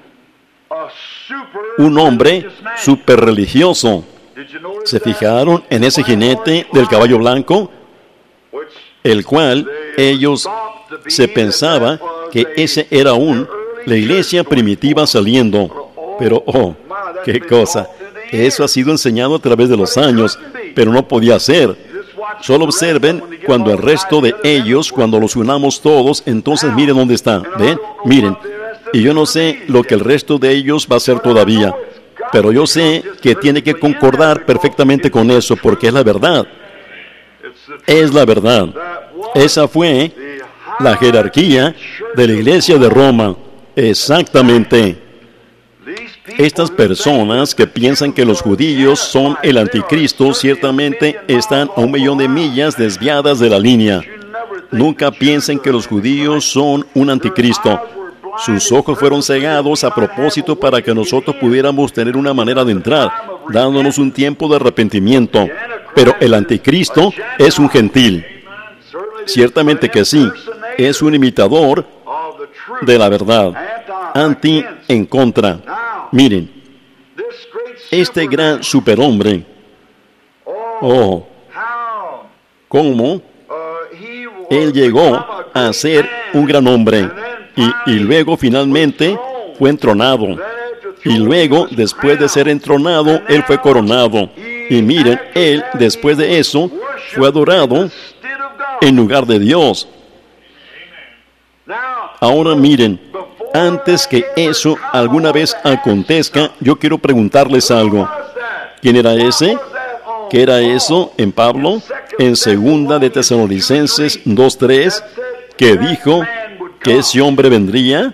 un hombre súper religioso. ¿Se fijaron en ese jinete del caballo blanco? El cual ellos se pensaba que ese era un, la iglesia primitiva saliendo. Pero, oh, qué cosa. Eso ha sido enseñado a través de los años, pero no podía ser. Solo observen cuando el resto de ellos, cuando los unamos todos, entonces miren dónde está. ¿Ven? Miren. Y yo no sé lo que el resto de ellos va a hacer todavía. Pero yo sé que tiene que concordar perfectamente con eso, porque es la verdad. Es la verdad. Esa fue la jerarquía de la iglesia de Roma. Exactamente. Estas personas que piensan que los judíos son el anticristo, ciertamente están a un millón de millas desviadas de la línea. Nunca piensen que los judíos son un anticristo. Sus ojos fueron cegados a propósito para que nosotros pudiéramos tener una manera de entrar, dándonos un tiempo de arrepentimiento. Pero el anticristo es un gentil. Ciertamente que sí, es un imitador de la verdad. Anti en contra. Miren, este gran superhombre, oh, cómo él llegó a ser un gran hombre. Y, y luego finalmente fue entronado. Y luego, después de ser entronado, él fue coronado. Y miren, él, después de eso, fue adorado en lugar de Dios. Ahora miren, antes que eso alguna vez acontezca, yo quiero preguntarles algo. ¿Quién era ese? ¿Qué era eso en Pablo? En segunda de Tesalonicenses dos tres, que dijo que ese hombre vendría.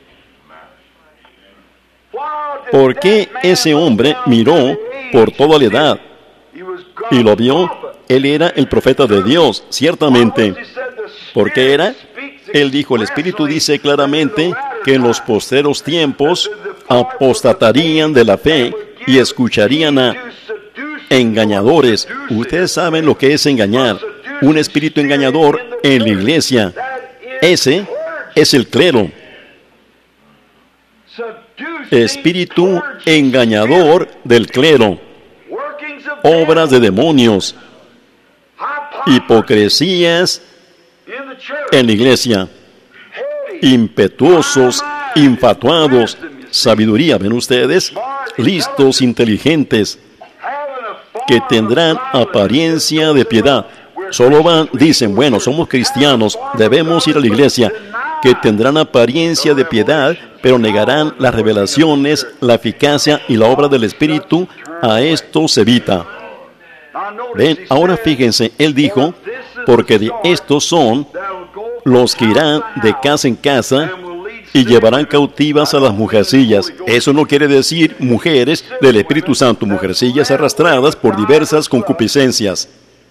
¿Por qué ese hombre miró por toda la edad y lo vio? Él era el profeta de Dios, ciertamente. ¿Por qué era? Él dijo, el Espíritu dice claramente que en los postreros tiempos apostatarían de la fe y escucharían a engañadores. Ustedes saben lo que es engañar. Un espíritu engañador en la iglesia. Ese es el clero. Espíritu engañador del clero. Obras de demonios. Hipocresías en la iglesia. Impetuosos, infatuados. Sabiduría, ¿ven ustedes? Listos, inteligentes, que tendrán apariencia de piedad. Solo van, dicen, bueno, somos cristianos, debemos ir a la iglesia, que tendrán apariencia de piedad, pero negarán las revelaciones, la eficacia y la obra del Espíritu. A esto se evita. Ven, ahora fíjense, él dijo, porque de estos son los que irán de casa en casa y llevarán cautivas a las mujercillas. Eso no quiere decir mujeres del Espíritu Santo, mujercillas arrastradas por diversas concupiscencias.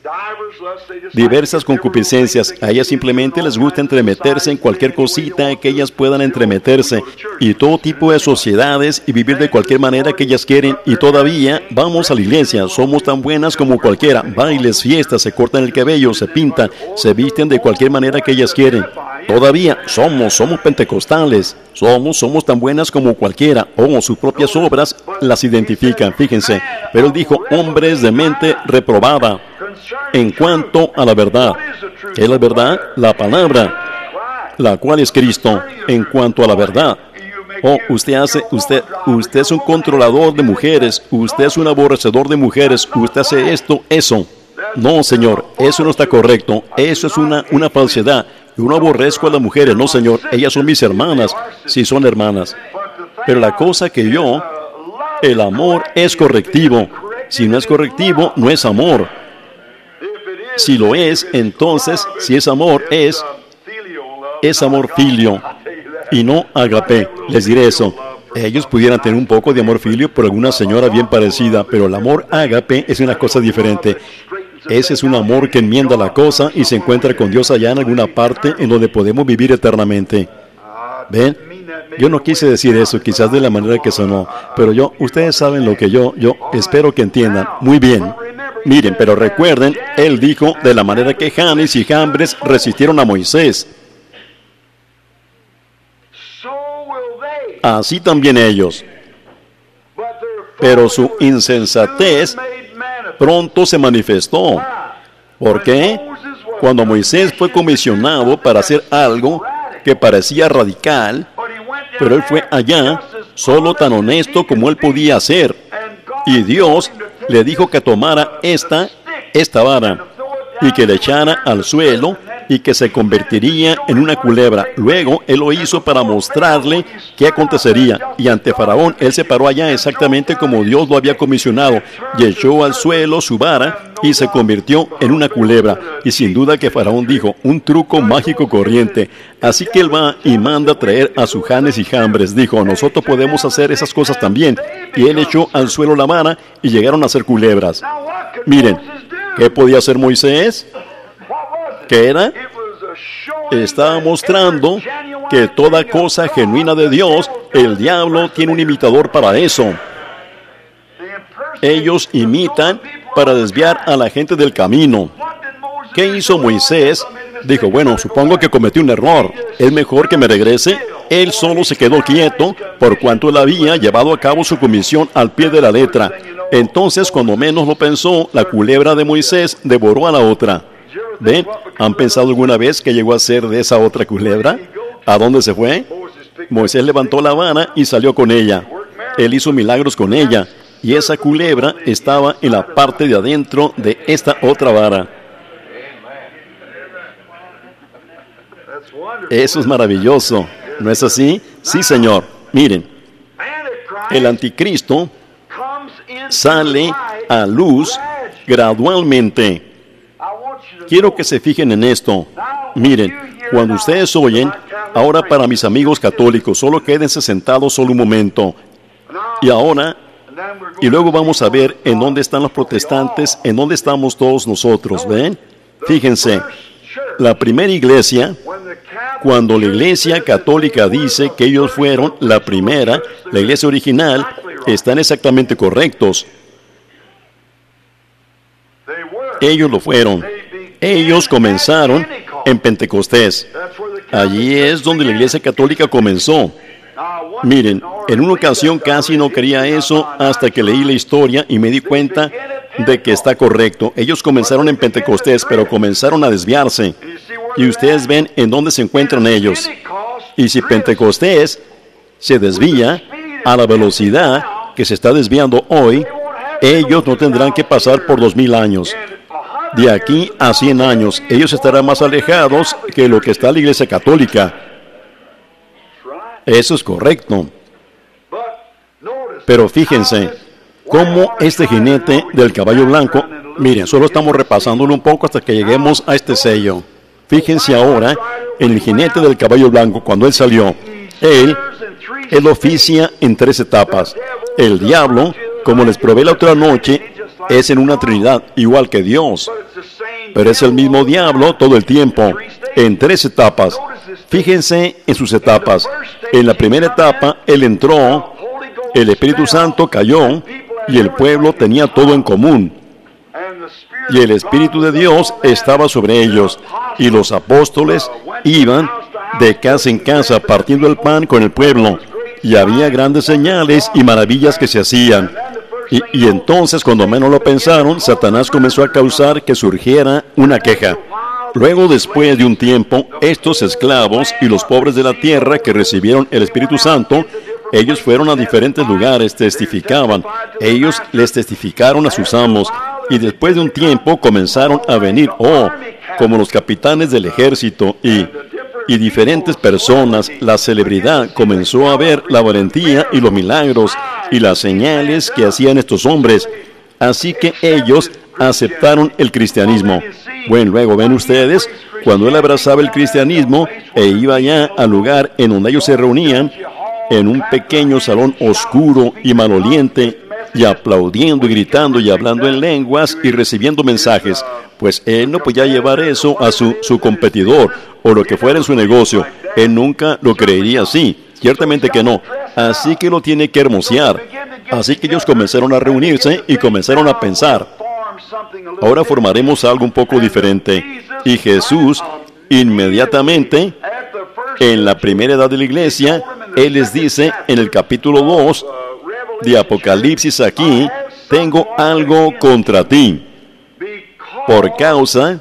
Diversas concupiscencias. A ellas simplemente les gusta entremeterse en cualquier cosita que ellas puedan entremeterse, y todo tipo de sociedades, y vivir de cualquier manera que ellas quieren. Y todavía vamos a la iglesia, somos tan buenas como cualquiera. Bailes, fiestas, se cortan el cabello, se pintan, se visten de cualquier manera que ellas quieren. Todavía somos, somos pentecostales, somos, somos tan buenas como cualquiera. O sus propias obras las identifican, fíjense. Pero él dijo, hombres de mente reprobada. En cuanto a la verdad, ¿qué es la verdad? La palabra, la cual es Cristo. En cuanto a la verdad, oh, usted hace, usted, usted es un controlador de mujeres, usted es un aborrecedor de mujeres, usted hace esto, eso. No, Señor, eso no está correcto. Eso es una, una falsedad. Yo no aborrezco a las mujeres, no, Señor. Ellas son mis hermanas, sí son hermanas. Pero la cosa que yo, el amor es correctivo. Si no es correctivo, no es amor. Si lo es, entonces, si es amor, es, es amor filio y no agape. Les diré eso. Ellos pudieran tener un poco de amor filio por alguna señora bien parecida, pero el amor agape es una cosa diferente. Ese es un amor que enmienda la cosa y se encuentra con Dios allá en alguna parte en donde podemos vivir eternamente. ¿Ven? Yo no quise decir eso, quizás de la manera que sonó, pero yo, ustedes saben lo que yo, yo espero que entiendan. Muy bien. Miren, pero recuerden, él dijo de la manera que Janes y Jambres resistieron a Moisés. Así también ellos. Pero su insensatez pronto se manifestó. ¿Por qué? Cuando Moisés fue comisionado para hacer algo que parecía radical, pero él fue allá, solo tan honesto como él podía hacer. Y Dios le dijo que tomara esta, esta vara, y que le echara al suelo, y que se convertiría en una culebra. Luego, él lo hizo para mostrarle qué acontecería. Y ante Faraón, él se paró allá exactamente como Dios lo había comisionado, y echó al suelo su vara, y se convirtió en una culebra. Y sin duda que Faraón dijo, un truco mágico corriente. Así que él va y manda traer a sus Janes y Jambres. Dijo, nosotros podemos hacer esas cosas también. Y él echó al suelo la vara, y llegaron a ser culebras. Miren, ¿qué podía hacer Moisés? ¿Qué era? Estaba mostrando que toda cosa genuina de Dios, el diablo tiene un imitador para eso. Ellos imitan para desviar a la gente del camino. ¿Qué hizo Moisés? Dijo, bueno, supongo que cometí un error. ¿Es mejor que me regrese? Él solo se quedó quieto, por cuanto él había llevado a cabo su comisión al pie de la letra. Entonces, cuando menos lo pensó, la culebra de Moisés devoró a la otra. ¿Ven? ¿Han pensado alguna vez que llegó a ser de esa otra culebra? ¿A dónde se fue? Moisés levantó la vara y salió con ella. Él hizo milagros con ella. Y esa culebra estaba en la parte de adentro de esta otra vara. Eso es maravilloso. ¿No es así? Sí, Señor. Miren, el anticristo sale a luz gradualmente. Quiero que se fijen en esto. Miren, cuando ustedes oyen, ahora para mis amigos católicos, solo quédense sentados solo un momento. Y ahora, Y luego vamos a ver en dónde están los protestantes, en dónde estamos todos nosotros, ¿ven? Fíjense, la primera iglesia, cuando la iglesia católica dice que ellos fueron la primera, la iglesia original, están exactamente correctos. Ellos lo fueron. Ellos comenzaron en Pentecostés. Allí es donde la iglesia católica comenzó. Miren, en una ocasión casi no creía eso hasta que leí la historia y me di cuenta de que está correcto. Ellos comenzaron en Pentecostés, pero comenzaron a desviarse. Y ustedes ven en dónde se encuentran ellos. Y si Pentecostés se desvía a la velocidad que se está desviando hoy, ellos no tendrán que pasar por dos mil años. De aquí a cien años, ellos estarán más alejados que lo que está la iglesia católica. Eso es correcto. Pero fíjense, cómo este jinete del caballo blanco, miren, solo estamos repasándolo un poco hasta que lleguemos a este sello. Fíjense ahora en el jinete del caballo blanco, cuando él salió, él, él oficia en tres etapas. El diablo, como les probé la otra noche, es en una trinidad, igual que Dios. Pero es el mismo diablo todo el tiempo, en tres etapas. Fíjense en sus etapas. En la primera etapa, él entró, el Espíritu Santo cayó, y el pueblo tenía todo en común. Y el Espíritu de Dios estaba sobre ellos, y los apóstoles iban de casa en casa partiendo el pan con el pueblo, y había grandes señales y maravillas que se hacían. Y, y entonces, cuando menos lo pensaron, Satanás comenzó a causar que surgiera una queja. Luego, después de un tiempo, estos esclavos y los pobres de la tierra que recibieron el Espíritu Santo, ellos fueron a diferentes lugares, testificaban. Ellos les testificaron a sus amos. Y después de un tiempo comenzaron a venir, oh, como los capitanes del ejército y, y diferentes personas. La celebridad comenzó a ver la valentía y los milagros y las señales que hacían estos hombres. Así que ellos aceptaron el cristianismo. Bueno, luego ven ustedes, cuando él abrazaba el cristianismo e iba ya al lugar en donde ellos se reunían, en un pequeño salón oscuro y maloliente, y aplaudiendo y gritando y hablando en lenguas y recibiendo mensajes, pues él no podía llevar eso a su, su competidor o lo que fuera en su negocio. Él nunca lo creería así, ciertamente que no. Así que lo tiene que hermosear. Así que ellos comenzaron a reunirse y comenzaron a pensar, ahora formaremos algo un poco diferente. Y Jesús, inmediatamente, en la primera edad de la iglesia, Él les dice en el capítulo dos de Apocalipsis aquí, tengo algo contra ti, por causa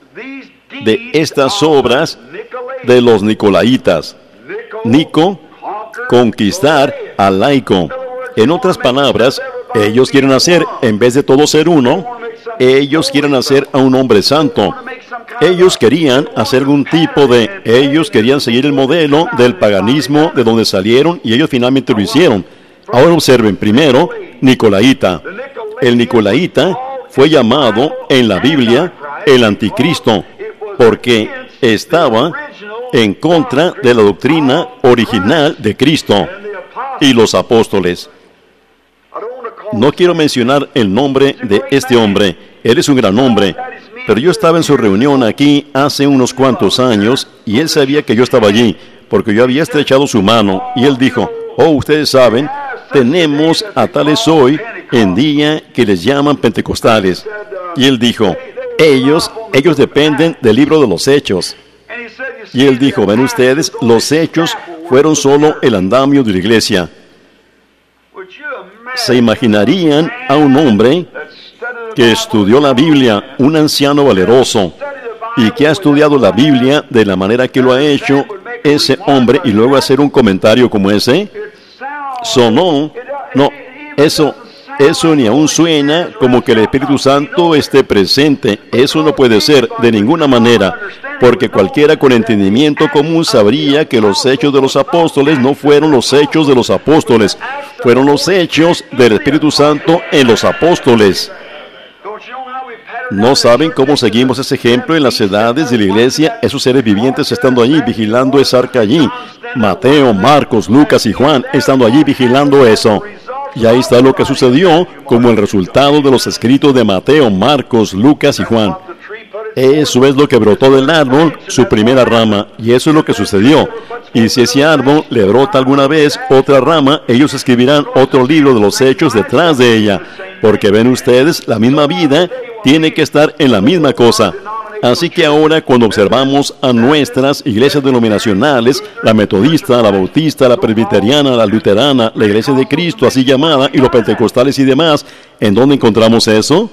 de estas obras de los nicolaitas. Nico, conquistar al laico. En otras palabras, ellos quieren hacer, en vez de todo ser uno, ellos quieren hacer a un hombre santo. Ellos querían hacer algún tipo de... Ellos querían seguir el modelo del paganismo de donde salieron y ellos finalmente lo hicieron. Ahora observen, primero, Nicolaita. El Nicolaita fue llamado en la Biblia el anticristo porque estaba en contra de la doctrina original de Cristo y los apóstoles. No quiero mencionar el nombre de este hombre, él es un gran hombre, pero yo estaba en su reunión aquí hace unos cuantos años y él sabía que yo estaba allí, porque yo había estrechado su mano, y él dijo, oh, ustedes saben, tenemos a tales hoy en día que les llaman pentecostales. Y él dijo, ellos, ellos dependen del libro de los Hechos. Y él dijo, ven ustedes, los Hechos fueron solo el andamio de la iglesia. ¿Se imaginarían a un hombre que estudió la Biblia, un anciano valeroso, y que ha estudiado la Biblia de la manera que lo ha hecho ese hombre, y luego hacer un comentario como ese? Sonó, no, eso, eso ni aún suena como que el Espíritu Santo esté presente. Eso no puede ser de ninguna manera, porque cualquiera con entendimiento común sabría que los hechos de los apóstoles no fueron los hechos de los apóstoles, fueron los hechos del Espíritu Santo en los apóstoles. ¿No saben cómo seguimos ese ejemplo en las edades de la iglesia? Esos seres vivientes estando allí, vigilando esa arca allí. Mateo, Marcos, Lucas y Juan estando allí vigilando eso. Y ahí está lo que sucedió como el resultado de los escritos de Mateo, Marcos, Lucas y Juan. Eso es lo que brotó del árbol, su primera rama, y eso es lo que sucedió. Y si ese árbol le brota alguna vez otra rama, ellos escribirán otro libro de los hechos detrás de ella, porque ven ustedes, la misma vida tiene que estar en la misma cosa. Así que ahora cuando observamos a nuestras iglesias denominacionales, la metodista, la bautista, la presbiteriana, la luterana, la iglesia de Cristo, así llamada, y los pentecostales y demás, ¿en dónde encontramos eso?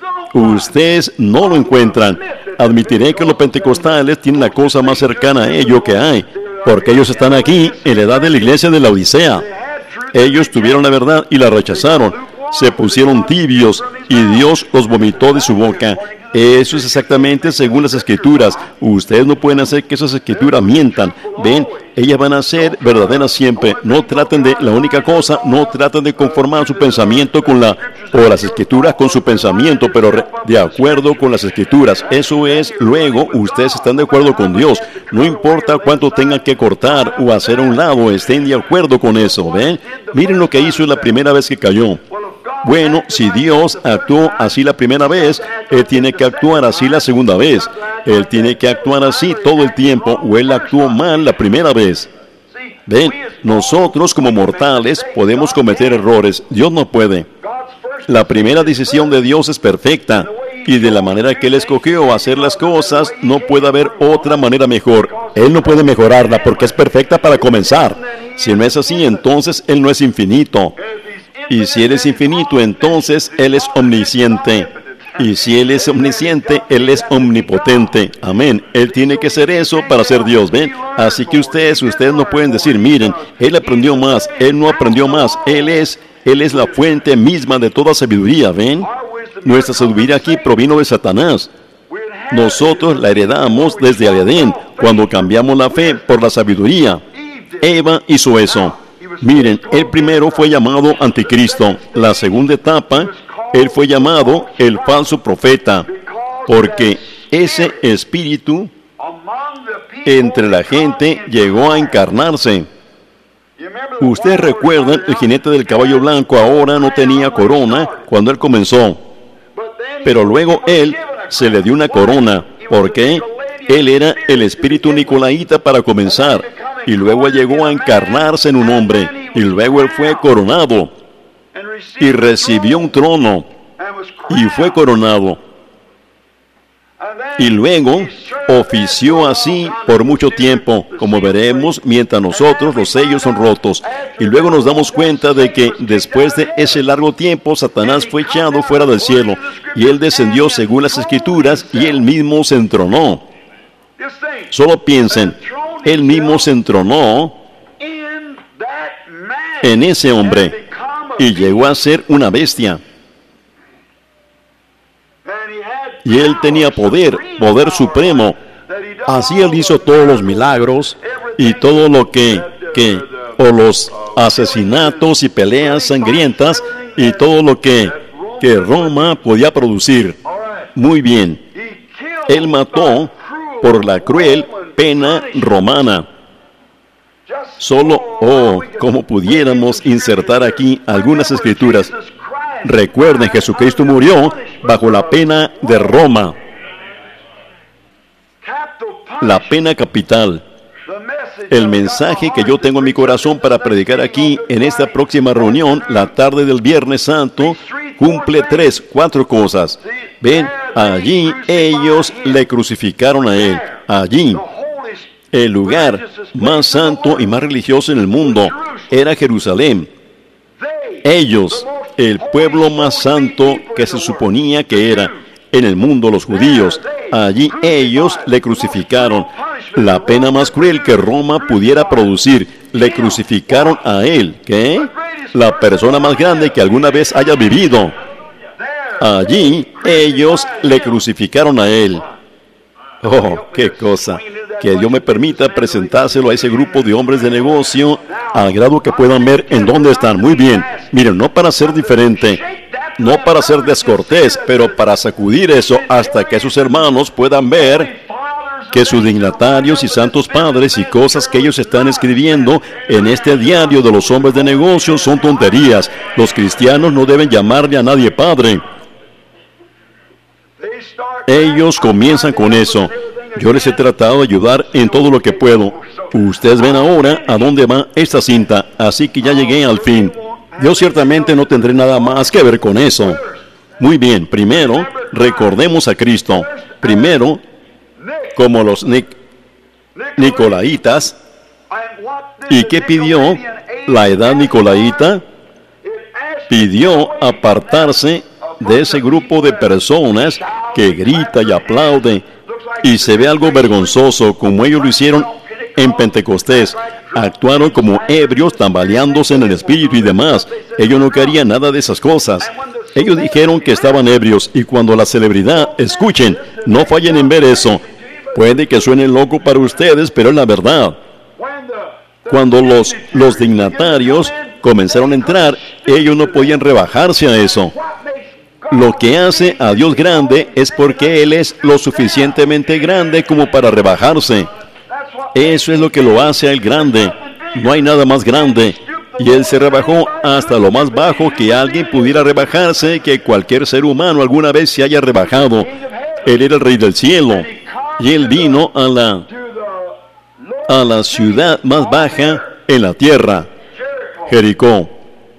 Ustedes no lo encuentran. Admitiré que los pentecostales tienen la cosa más cercana a ello que hay, porque ellos están aquí en la edad de la iglesia de la Odisea. Ellos tuvieron la verdad y la rechazaron. Se pusieron tibios y Dios los vomitó de su boca. Eso es exactamente según las Escrituras. Ustedes no pueden hacer que esas Escrituras mientan. Ven, ellas van a ser verdaderas siempre. No traten de la única cosa, no traten de conformar su pensamiento con la, o las Escrituras con su pensamiento, pero re, de acuerdo con las Escrituras. Eso es, luego, ustedes están de acuerdo con Dios. No importa cuánto tengan que cortar o hacer a un lado, estén de acuerdo con eso. Ven, miren lo que hizo la primera vez que cayó. Bueno, si Dios actuó así la primera vez, Él tiene que actuar así la segunda vez. Él tiene que actuar así todo el tiempo, o Él actuó mal la primera vez. Ven, nosotros como mortales podemos cometer errores. Dios no puede. La primera decisión de Dios es perfecta, y de la manera que Él escogió hacer las cosas, no puede haber otra manera mejor. Él no puede mejorarla porque es perfecta para comenzar. Si no es así, entonces Él no es infinito. Y si Él es infinito, entonces Él es omnisciente. Y si Él es omnisciente, Él es omnipotente. Amén. Él tiene que ser eso para ser Dios, ¿ven? Así que ustedes, ustedes no pueden decir, miren, Él aprendió más, Él no aprendió más. Él es, Él es la fuente misma de toda sabiduría, ¿ven? Nuestra sabiduría aquí provino de Satanás. Nosotros la heredamos desde el Edén, cuando cambiamos la fe por la sabiduría. Eva hizo eso. Miren, él primero fue llamado anticristo. La segunda etapa, él fue llamado el falso profeta, porque ese espíritu entre la gente llegó a encarnarse. Ustedes recuerdan, el jinete del caballo blanco ahora no tenía corona cuando él comenzó, pero luego él se le dio una corona. ¿Por qué? Él era el espíritu nicolaíta para comenzar, y luego llegó a encarnarse en un hombre, y luego él fue coronado, y recibió un trono, y fue coronado. Y luego ofició así por mucho tiempo, como veremos, mientras nosotros los sellos son rotos. Y luego nos damos cuenta de que después de ese largo tiempo, Satanás fue echado fuera del cielo, y él descendió según las Escrituras, y él mismo se entronó. Solo piensen, él mismo se entronó en ese hombre, y llegó a ser una bestia. Y él tenía poder, poder supremo. Así él hizo todos los milagros y todo lo que, que, o los asesinatos y peleas sangrientas y todo lo que, que Roma podía producir. Muy bien. Él mató por la cruel pena romana. Solo, oh, como pudiéramos insertar aquí algunas escrituras. Recuerden, Jesucristo murió bajo la pena de Roma, la pena capital. El mensaje que yo tengo en mi corazón para predicar aquí en esta próxima reunión, la tarde del Viernes Santo, cumple tres, cuatro cosas. Ven, allí ellos le crucificaron a Él. Allí, el lugar más santo y más religioso en el mundo era Jerusalén. Ellos, el pueblo más santo que se suponía que era en el mundo, los judíos, allí ellos le crucificaron. La pena más cruel que Roma pudiera producir, le crucificaron a él. ¿Qué? La persona más grande que alguna vez haya vivido. Allí ellos le crucificaron a él. Oh, qué cosa. Que Dios me permita presentárselo a ese grupo de hombres de negocio, al grado que puedan ver en dónde están. Muy bien. Miren, no para ser diferente, no para ser descortés, pero para sacudir eso hasta que sus hermanos puedan ver que sus dignatarios y santos padres y cosas que ellos están escribiendo en este diario de los hombres de negocios son tonterías. Los cristianos no deben llamarle a nadie padre. Ellos comienzan con eso. Yo les he tratado de ayudar en todo lo que puedo. Ustedes ven ahora a dónde va esta cinta, así que ya llegué al fin. Yo ciertamente no tendré nada más que ver con eso. Muy bien, primero, recordemos a Cristo. Primero, como los Nic Nicolaitas. ¿Y qué pidió la edad Nicolaita? Pidió apartarse de ese grupo de personas que grita y aplaude y se ve algo vergonzoso, como ellos lo hicieron en Pentecostés. Actuaron como ebrios, tambaleándose en el espíritu y demás. Ellos no querían nada de esas cosas. Ellos dijeron que estaban ebrios, y cuando la celebridad, escuchen, no fallen en ver eso. Puede que suene loco para ustedes, pero es la verdad. Cuando los, los dignatarios comenzaron a entrar, ellos no podían rebajarse a eso. Lo que hace a Dios grande es porque Él es lo suficientemente grande como para rebajarse. Eso es lo que lo hace a Él grande. No hay nada más grande. Y Él se rebajó hasta lo más bajo que alguien pudiera rebajarse, que cualquier ser humano alguna vez se haya rebajado. Él era el Rey del cielo. Y Él vino a la, a la ciudad más baja en la tierra, Jericó.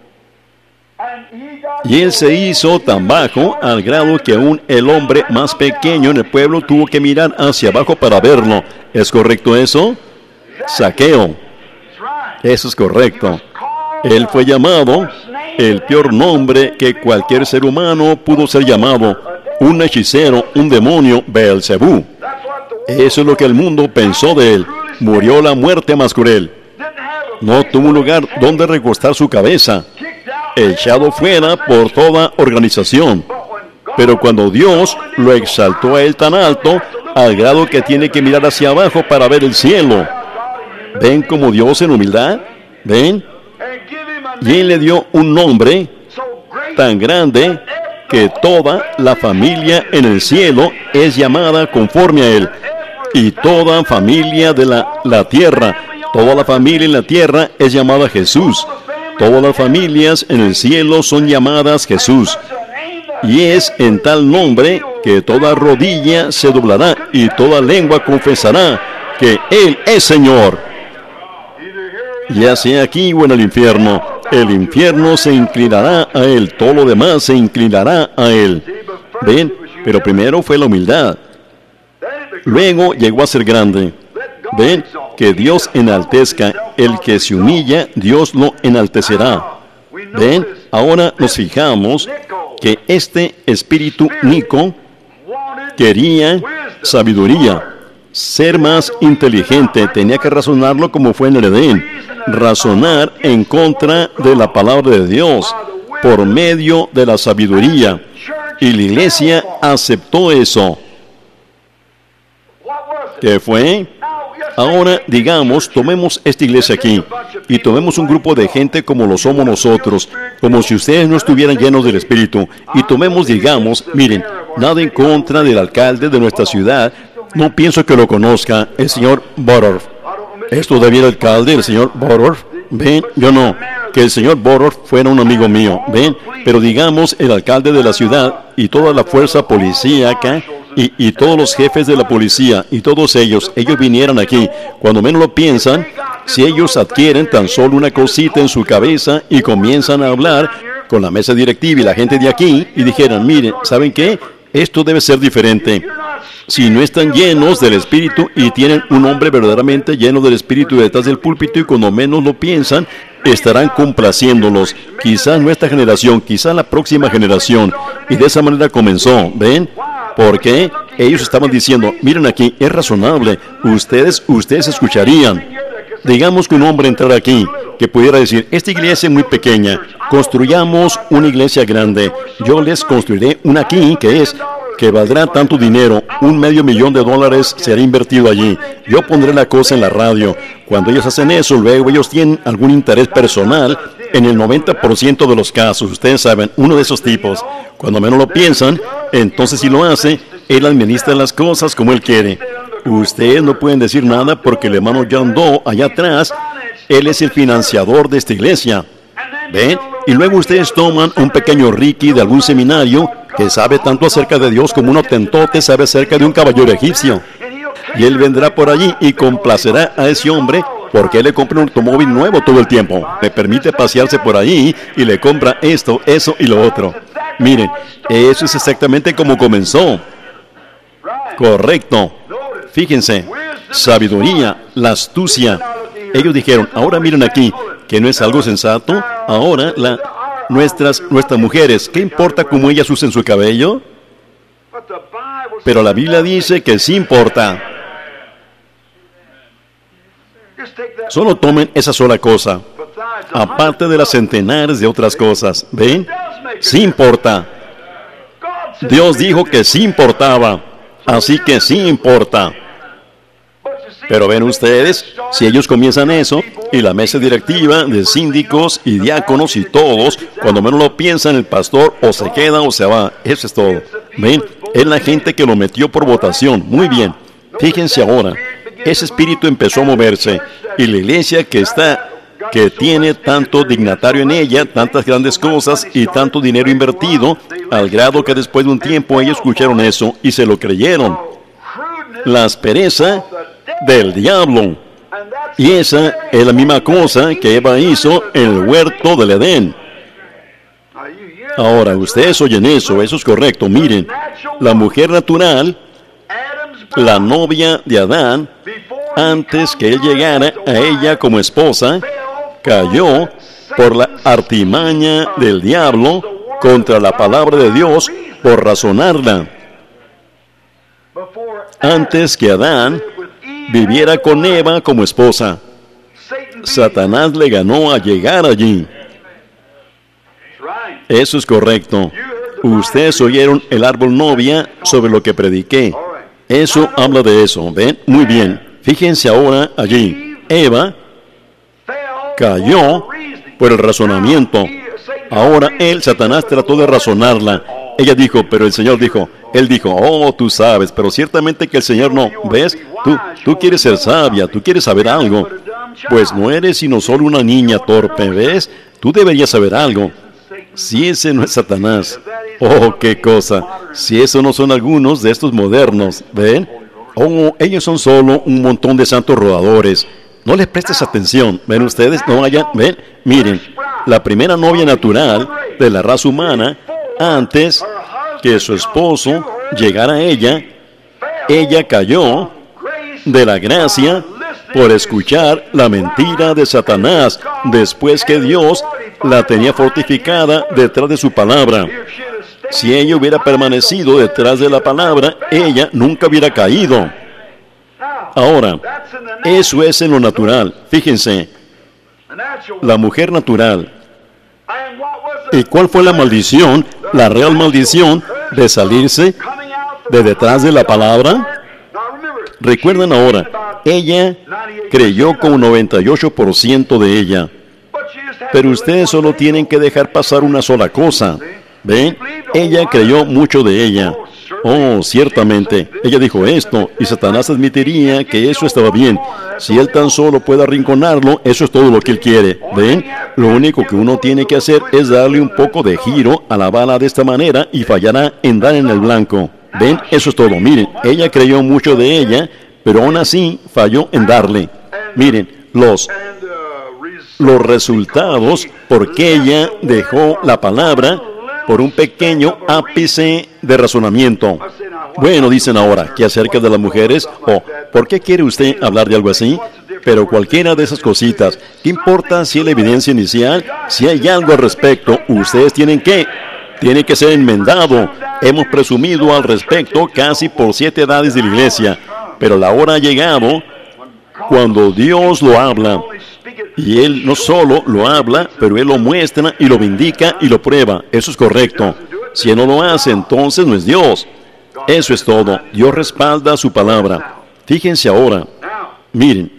Y Él se hizo tan bajo al grado que aún el hombre más pequeño en el pueblo tuvo que mirar hacia abajo para verlo. ¿Es correcto eso? Zaqueo. Eso es correcto. Él fue llamado el peor nombre que cualquier ser humano pudo ser llamado. Un hechicero, un demonio, Beelzebú. Eso es lo que el mundo pensó de él. Murió la muerte más cruel. No tuvo un lugar donde recostar su cabeza. Echado fuera por toda organización. Pero cuando Dios lo exaltó a él tan alto, al grado que tiene que mirar hacia abajo para ver el cielo. ¿Ven como Dios en humildad? ¿Ven? Y Él le dio un nombre tan grande que toda la familia en el cielo es llamada conforme a Él. Y toda familia de la, la tierra, toda la familia en la tierra es llamada Jesús. Todas las familias en el cielo son llamadas Jesús. Y es en tal nombre que toda rodilla se doblará y toda lengua confesará que Él es Señor. Ya sea aquí o en el infierno, el infierno se inclinará a Él, todo lo demás se inclinará a Él. ¿Ven? Pero primero fue la humildad. Luego llegó a ser grande. ¿Ven? Que Dios enaltezca. El que se humilla, Dios lo enaltecerá. ¿Ven? Ahora nos fijamos que este espíritu Nico quería sabiduría, ser más inteligente, tenía que razonarlo como fue en el Edén, razonar en contra de la palabra de Dios, por medio de la sabiduría. Y la iglesia aceptó eso. ¿Qué fue? Ahora, digamos, tomemos esta iglesia aquí y tomemos un grupo de gente como lo somos nosotros, como si ustedes no estuvieran llenos del Espíritu, y tomemos, digamos, miren, nada en contra del alcalde de nuestra ciudad, no pienso que lo conozca, el señor Bordorf. ¿Es todavía el alcalde, el señor Bordorf? Ven, yo no, que el señor Bordorf fuera un amigo mío, ven, pero digamos el alcalde de la ciudad y toda la fuerza policíaca, Y, y todos los jefes de la policía, y todos ellos, ellos vinieran aquí. Cuando menos lo piensan, si ellos adquieren tan solo una cosita en su cabeza y comienzan a hablar con la mesa directiva y la gente de aquí, y dijeran, miren, ¿saben qué? Esto debe ser diferente. Si no están llenos del Espíritu y tienen un hombre verdaderamente lleno del Espíritu detrás del púlpito y cuando menos lo piensan, estarán complaciéndolos. Quizás nuestra generación, quizás la próxima generación. Y de esa manera comenzó, ¿ven? Porque ellos estaban diciendo, miren aquí, es razonable, ustedes, ustedes escucharían. Digamos que un hombre entrara aquí, que pudiera decir, esta iglesia es muy pequeña, construyamos una iglesia grande, yo les construiré una aquí, que es, que valdrá tanto dinero, un medio millón de dólares será invertido allí, yo pondré la cosa en la radio. Cuando ellos hacen eso, luego ellos tienen algún interés personal, en el noventa por ciento de los casos, ustedes saben, uno de esos tipos, cuando menos lo piensan, entonces si lo hace, Él administra las cosas como Él quiere. Ustedes no pueden decir nada porque el hermano John Doe, allá atrás, él es el financiador de esta iglesia. ¿Ven? Y luego ustedes toman un pequeño Ricky de algún seminario que sabe tanto acerca de Dios como un otentote sabe acerca de un caballero egipcio. Y él vendrá por allí y complacerá a ese hombre porque él le compra un automóvil nuevo todo el tiempo. Le permite pasearse por allí y le compra esto, eso y lo otro. Miren, eso es exactamente como comenzó. Correcto. Fíjense, sabiduría, la astucia. Ellos dijeron, ahora miren aquí, que no es algo sensato. Ahora, la, nuestras, nuestras mujeres, ¿qué importa cómo ellas usen su cabello? Pero la Biblia dice que sí importa. Solo tomen esa sola cosa, aparte de las centenares de otras cosas. ¿Ven? Sí importa. Dios dijo que sí importaba, así que sí importa. Pero ven ustedes, si ellos comienzan eso, y la mesa directiva de síndicos y diáconos y todos, cuando menos lo piensan, el pastor o se queda o se va. Eso es todo. Ven, es la gente que lo metió por votación. Muy bien. Fíjense ahora, ese espíritu empezó a moverse, y la iglesia que está, que tiene tanto dignatario en ella, tantas grandes cosas y tanto dinero invertido, al grado que después de un tiempo ellos escucharon eso y se lo creyeron. La aspereza del diablo. Y esa es la misma cosa que Eva hizo en el huerto del Edén. Ahora, ustedes oyen eso, eso es correcto. Miren, la mujer natural, la novia de Adán, antes que él llegara a ella como esposa, cayó por la artimaña del diablo contra la palabra de Dios por razonarla. Antes que Adán viviera con Eva como esposa, Satanás le ganó a llegar allí. Eso es correcto. Ustedes oyeron el árbol novia sobre lo que prediqué. Eso habla de eso, ¿ven? Muy bien. Fíjense ahora allí. Eva cayó por el razonamiento. Ahora él, Satanás, trató de razonarla. Ella dijo, pero el Señor dijo, él dijo, oh, tú sabes, pero ciertamente que el Señor no. ¿Ves? Tú, tú quieres ser sabia, tú quieres saber algo. Pues no eres sino solo una niña torpe, ¿ves? Tú deberías saber algo. Si ese no es Satanás. Oh, qué cosa. Si eso no son algunos de estos modernos, ¿ven? Oh, ellos son solo un montón de santos rodadores. No les prestes atención. ¿Ven ustedes? No vayan. ¿Ven? Miren, la primera novia natural de la raza humana, antes que su esposo llegara a ella, ella cayó de la gracia por escuchar la mentira de Satanás, después que Dios la tenía fortificada detrás de su palabra. Si ella hubiera permanecido detrás de la palabra, ella nunca hubiera caído. Ahora, eso es en lo natural. Fíjense, la mujer natural. ¿Y cuál fue la maldición, la real maldición de salirse de detrás de la palabra? Recuerden ahora, ella creyó con un noventa y ocho por ciento de ella. Pero ustedes solo tienen que dejar pasar una sola cosa. ¿Ven? Ella creyó mucho de ella. Oh, ciertamente. Ella dijo esto, y Satanás admitiría que eso estaba bien. Si él tan solo puede arrinconarlo, eso es todo lo que él quiere. ¿Ven? Lo único que uno tiene que hacer es darle un poco de giro a la bala de esta manera y fallará en dar en el blanco. ¿Ven? Eso es todo. Miren, ella creyó mucho de ella, pero aún así falló en darle. Miren, los, los resultados, porque ella dejó la palabra por un pequeño ápice de razonamiento. Bueno, dicen ahora, ¿qué acerca de las mujeres? ¿O por qué quiere usted hablar de algo así? Pero cualquiera de esas cositas, ¿qué importa si es la evidencia inicial? Si hay algo al respecto, ustedes tienen que, tiene que ser enmendado. Hemos presumido al respecto casi por siete edades de la iglesia, pero la hora ha llegado cuando Dios lo habla. Y Él no solo lo habla, pero Él lo muestra y lo vindica y lo prueba. Eso es correcto. Si Él no lo hace, entonces no es Dios. Eso es todo. Dios respalda su palabra. Fíjense ahora. Miren.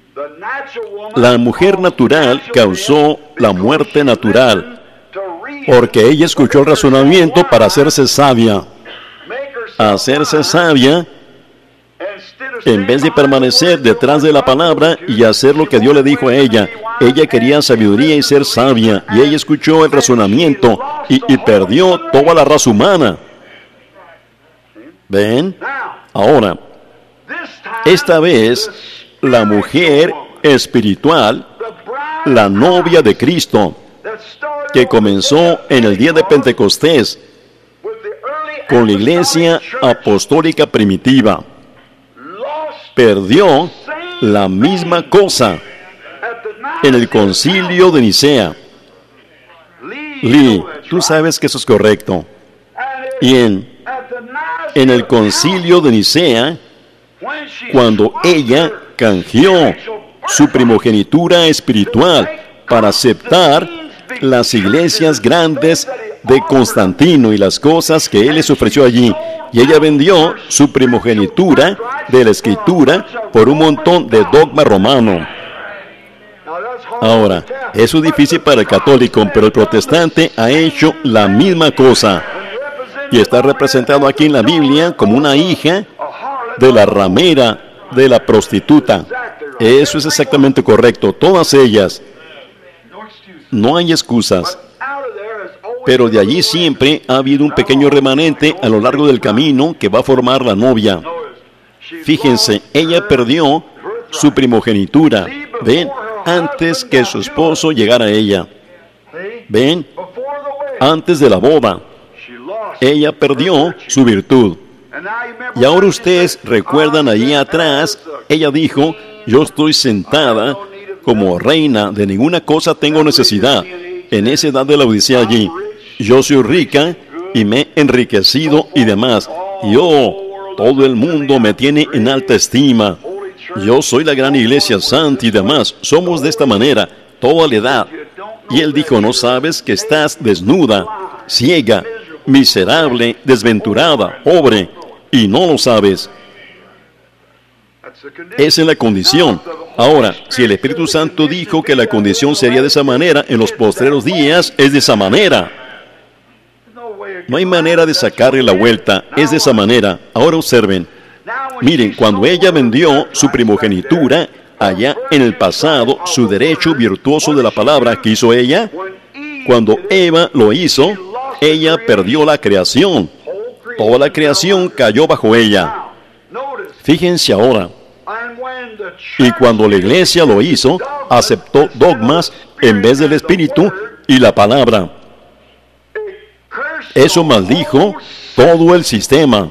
La mujer natural causó la muerte natural, porque ella escuchó el razonamiento para hacerse sabia. Hacerse sabia En vez de permanecer detrás de la palabra y hacer lo que Dios le dijo a ella, ella quería sabiduría y ser sabia, y ella escuchó el razonamiento y, y perdió toda la raza humana. ¿Ven? Ahora, esta vez, la mujer espiritual, la novia de Cristo, que comenzó en el día de Pentecostés, con la iglesia apostólica primitiva, perdió la misma cosa en el concilio de Nicea. Lee, tú sabes que eso es correcto. Y en, en el concilio de Nicea, cuando ella canjeó su primogenitura espiritual para aceptar las iglesias grandes de Constantino y las cosas que él les ofreció allí, y ella vendió su primogenitura de la escritura por un montón de dogma romano. Ahora, eso es difícil para el católico, pero el protestante ha hecho la misma cosa, y está representado aquí en la Biblia como una hija de la ramera, de la prostituta. Eso es exactamente correcto, todas ellas. No hay excusas. Pero de allí siempre ha habido un pequeño remanente a lo largo del camino que va a formar la novia. Fíjense, ella perdió su primogenitura, ¿ven? Antes que su esposo llegara a ella. ¿Ven? Antes de la boda, ella perdió su virtud. Y ahora ustedes recuerdan allí atrás, ella dijo, yo estoy sentada como reina, de ninguna cosa tengo necesidad. En esa edad de la Odisea allí, yo soy rica y me he enriquecido y demás. Yo, todo el mundo me tiene en alta estima. Yo soy la gran iglesia santa y demás. Somos de esta manera, toda la edad. Y él dijo, ¿no sabes que estás desnuda, ciega, miserable, desventurada, pobre, y no lo sabes? Esa es la condición. Ahora, si el Espíritu Santo dijo que la condición sería de esa manera, en los postreros días es de esa manera. No hay manera de sacarle la vuelta, es de esa manera. Ahora observen. Miren, cuando ella vendió su primogenitura, allá en el pasado, su derecho virtuoso de la palabra, ¿qué hizo ella? Cuando Eva lo hizo, ella perdió la creación. Toda la creación cayó bajo ella. Fíjense ahora. Y cuando la iglesia lo hizo, aceptó dogmas en vez del Espíritu y la palabra. Eso maldijo todo el sistema.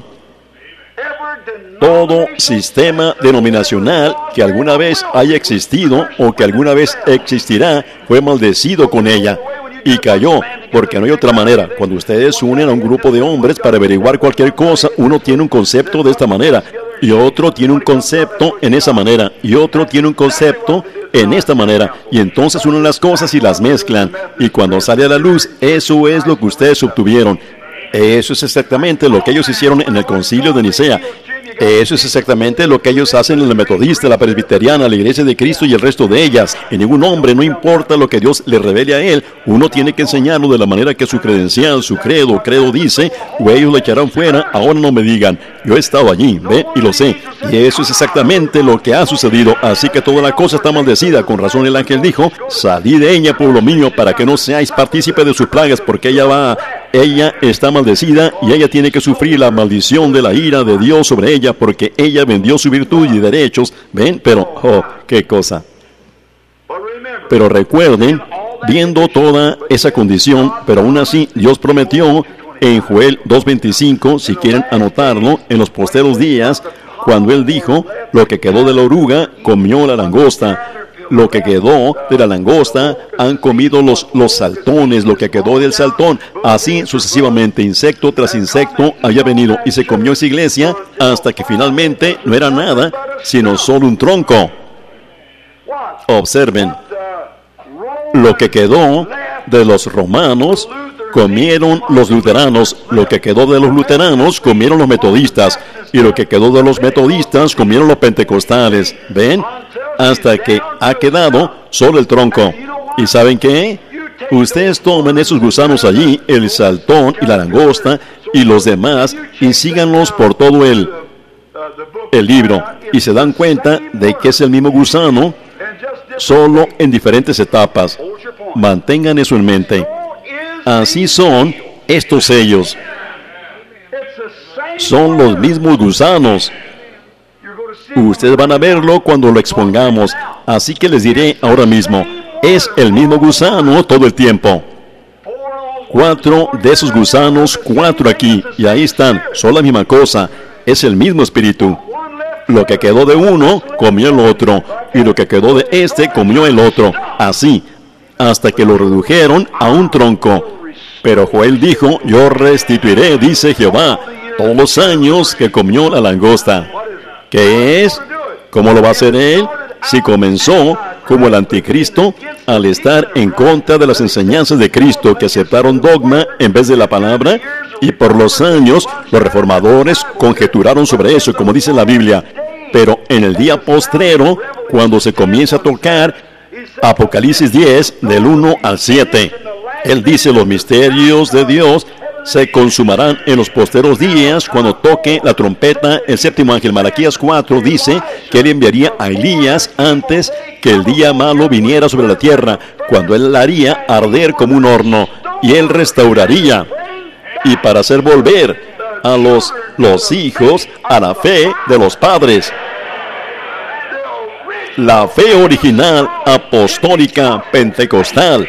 Todo sistema denominacional que alguna vez haya existido o que alguna vez existirá fue maldecido con ella y cayó, porque no hay otra manera. Cuando ustedes se unen a un grupo de hombres para averiguar cualquier cosa, uno tiene un concepto de esta manera, y otro tiene un concepto en esa manera, y otro tiene un concepto en esta manera, y entonces unen las cosas y las mezclan, y cuando sale a la luz, eso es lo que ustedes obtuvieron. Eso es exactamente lo que ellos hicieron en el concilio de Nicea. Eso es exactamente lo que ellos hacen en la metodista, la presbiteriana, la iglesia de Cristo y el resto de ellas. Y ningún hombre, no importa lo que Dios le revele a él, uno tiene que enseñarlo de la manera que su credencial, su credo, credo dice, o ellos lo echarán fuera. Ahora no me digan, yo he estado allí, ve, y lo sé. Y eso es exactamente lo que ha sucedido. Así que toda la cosa está maldecida. Con razón el ángel dijo, salid de ella, pueblo mío, para que no seáis partícipe de sus plagas, porque ella va, ella está maldecida y ella tiene que sufrir la maldición de la ira de Dios sobre ella, porque ella vendió su virtud y derechos. ¿Ven? Pero, oh, qué cosa. Pero recuerden, viendo toda esa condición, pero aún así, Dios prometió en Joel dos veinticinco, si quieren anotarlo, en los posteros días, cuando Él dijo, lo que quedó de la oruga, comió la langosta. Lo que quedó de la langosta han comido los, los saltones, lo que quedó del saltón, así sucesivamente, insecto tras insecto había venido y se comió esa iglesia hasta que finalmente no era nada, sino solo un tronco. Observen, lo que quedó de los romanos comieron los luteranos, lo que quedó de los luteranos comieron los metodistas, y lo que quedó de los metodistas comieron los pentecostales. ¿Ven? Hasta que ha quedado solo el tronco. ¿Y saben qué? Ustedes tomen esos gusanos allí, el saltón y la langosta y los demás, y síganlos por todo el, el libro y se dan cuenta de que es el mismo gusano, solo en diferentes etapas. Mantengan eso en mente. Así son estos sellos. Son los mismos gusanos. Ustedes van a verlo cuando lo expongamos. Así que les diré ahora mismo, es el mismo gusano todo el tiempo. Cuatro de esos gusanos, cuatro aquí, y ahí están, son la misma cosa, es el mismo espíritu. Lo que quedó de uno, comió el otro, y lo que quedó de este, comió el otro, así, hasta que lo redujeron a un tronco. Pero Joel dijo, yo restituiré, dice Jehová, todos los años que comió la langosta. ¿Qué es? ¿Cómo lo va a hacer él? Si comenzó como el anticristo al estar en contra de las enseñanzas de Cristo, que aceptaron dogma en vez de la palabra, y por los años los reformadores conjeturaron sobre eso, como dice la Biblia. Pero en el día postrero, cuando se comienza a tocar Apocalipsis diez, del uno al siete, él dice, los misterios de Dios se consumarán en los posteros días cuando toque la trompeta el séptimo ángel. Malaquías cuatro dice que él enviaría a Elías antes que el día malo viniera sobre la tierra, cuando él la haría arder como un horno, y él restauraría, y para hacer volver a los, los hijos a la fe de los padres. La fe original, apostólica, pentecostal.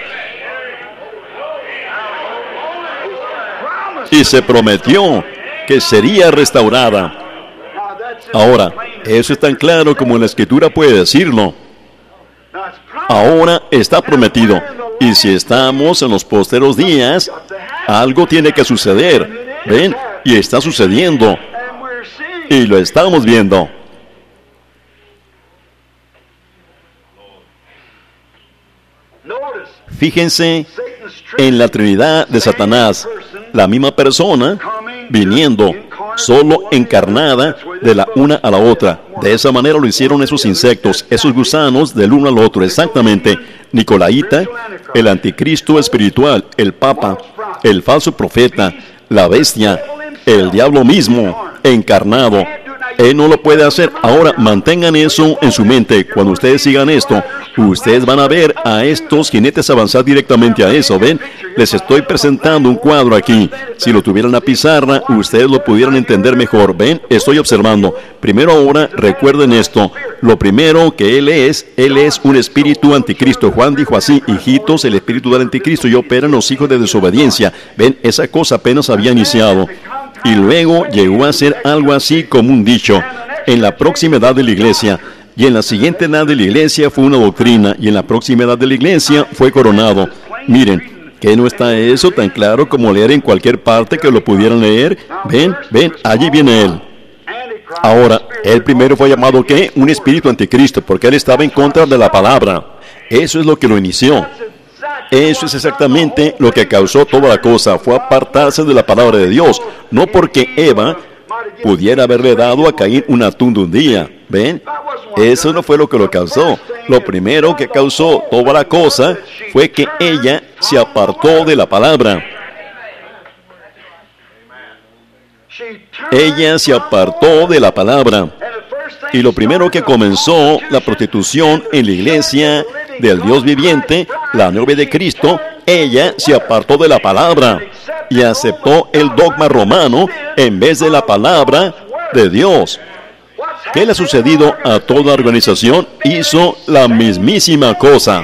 Y se prometió que sería restaurada. Ahora, eso es tan claro como la Escritura puede decirlo. Ahora está prometido. Y si estamos en los posteros días, algo tiene que suceder. ¿Ven? Y está sucediendo. Y lo estamos viendo. Fíjense en la Trinidad de Satanás. La misma persona viniendo, solo encarnada de la una a la otra. De esa manera lo hicieron esos insectos, esos gusanos del uno al otro, exactamente. Nicolaíta, el anticristo espiritual, el papa, el falso profeta, la bestia, el diablo mismo, encarnado. Él no lo puede hacer. Ahora, mantengan eso en su mente. Cuando ustedes sigan esto, ustedes van a ver a estos jinetes avanzar directamente a eso. ¿Ven? Les estoy presentando un cuadro aquí. Si lo tuvieran en la pizarra, ustedes lo pudieran entender mejor. ¿Ven? Estoy observando. Primero ahora, recuerden esto. Lo primero que Él es, Él es un espíritu anticristo. Juan dijo así, hijitos, el espíritu del anticristo y operan los hijos de desobediencia. ¿Ven? Esa cosa apenas había iniciado. Y luego llegó a ser algo así como un dicho. En la próxima edad de la iglesia, y en la siguiente edad de la iglesia fue una doctrina, y en la próxima edad de la iglesia fue coronado. Miren, ¿qué no está eso tan claro como leer en cualquier parte que lo pudieran leer? Ven, ven, allí viene él. Ahora, él primero fue llamado ¿qué? Un espíritu anticristo, porque él estaba en contra de la palabra. Eso es lo que lo inició. Eso es exactamente lo que causó toda la cosa, fue apartarse de la palabra de Dios, no porque Eva pudiera haberle dado a Caín un atún de un día, ¿ven? Eso no fue lo que lo causó. Lo primero que causó toda la cosa fue que ella se apartó de la palabra. Ella se apartó de la palabra. Y lo primero que comenzó la prostitución en la iglesia del Dios viviente, la novia de Cristo, ella se apartó de la palabra y aceptó el dogma romano en vez de la palabra de Dios. ¿Qué le ha sucedido a toda organización? Hizo la mismísima cosa.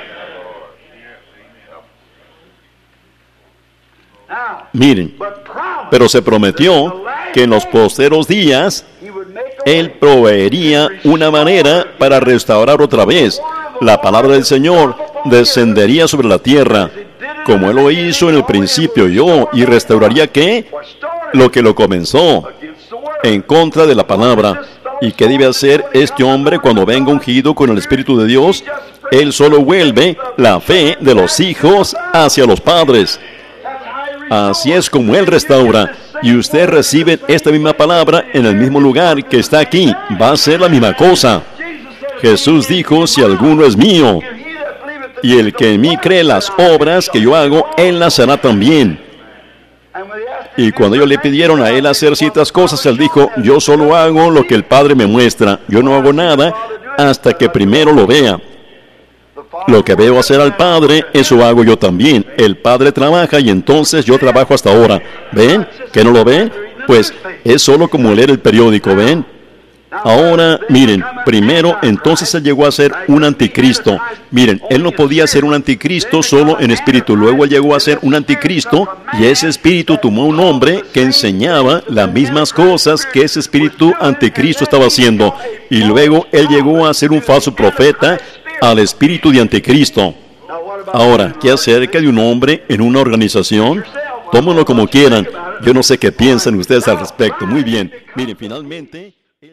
Miren, pero se prometió que en los posteros días Él proveería una manera para restaurar otra vez. La palabra del Señor descendería sobre la tierra, como Él lo hizo en el principio, yo, y restauraría ¿qué? Lo que lo comenzó, en contra de la palabra. ¿Y qué debe hacer este hombre cuando venga ungido con el Espíritu de Dios? Él solo vuelve la fe de los hijos hacia los padres. Así es como Él restaura. Y usted recibe esta misma palabra en el mismo lugar que está aquí. Va a ser la misma cosa. Jesús dijo, si alguno es mío, y el que en mí cree las obras que yo hago, él las hará también. Y cuando ellos le pidieron a él hacer ciertas cosas, él dijo, yo solo hago lo que el Padre me muestra. Yo no hago nada hasta que primero lo vea. Lo que veo hacer al Padre, eso hago yo también. El Padre trabaja y entonces yo trabajo hasta ahora. ¿Ven? ¿Que no lo ven? Pues es solo como leer el periódico, ¿ven? Ahora, miren, primero, entonces él llegó a ser un anticristo. Miren, él no podía ser un anticristo solo en espíritu. Luego él llegó a ser un anticristo y ese espíritu tomó un hombre que enseñaba las mismas cosas que ese espíritu anticristo estaba haciendo. Y luego él llegó a ser un falso profeta al espíritu de anticristo. Ahora, ¿qué acerca de un hombre en una organización? Tómenlo como quieran. Yo no sé qué piensan ustedes al respecto. Muy bien. Miren, finalmente...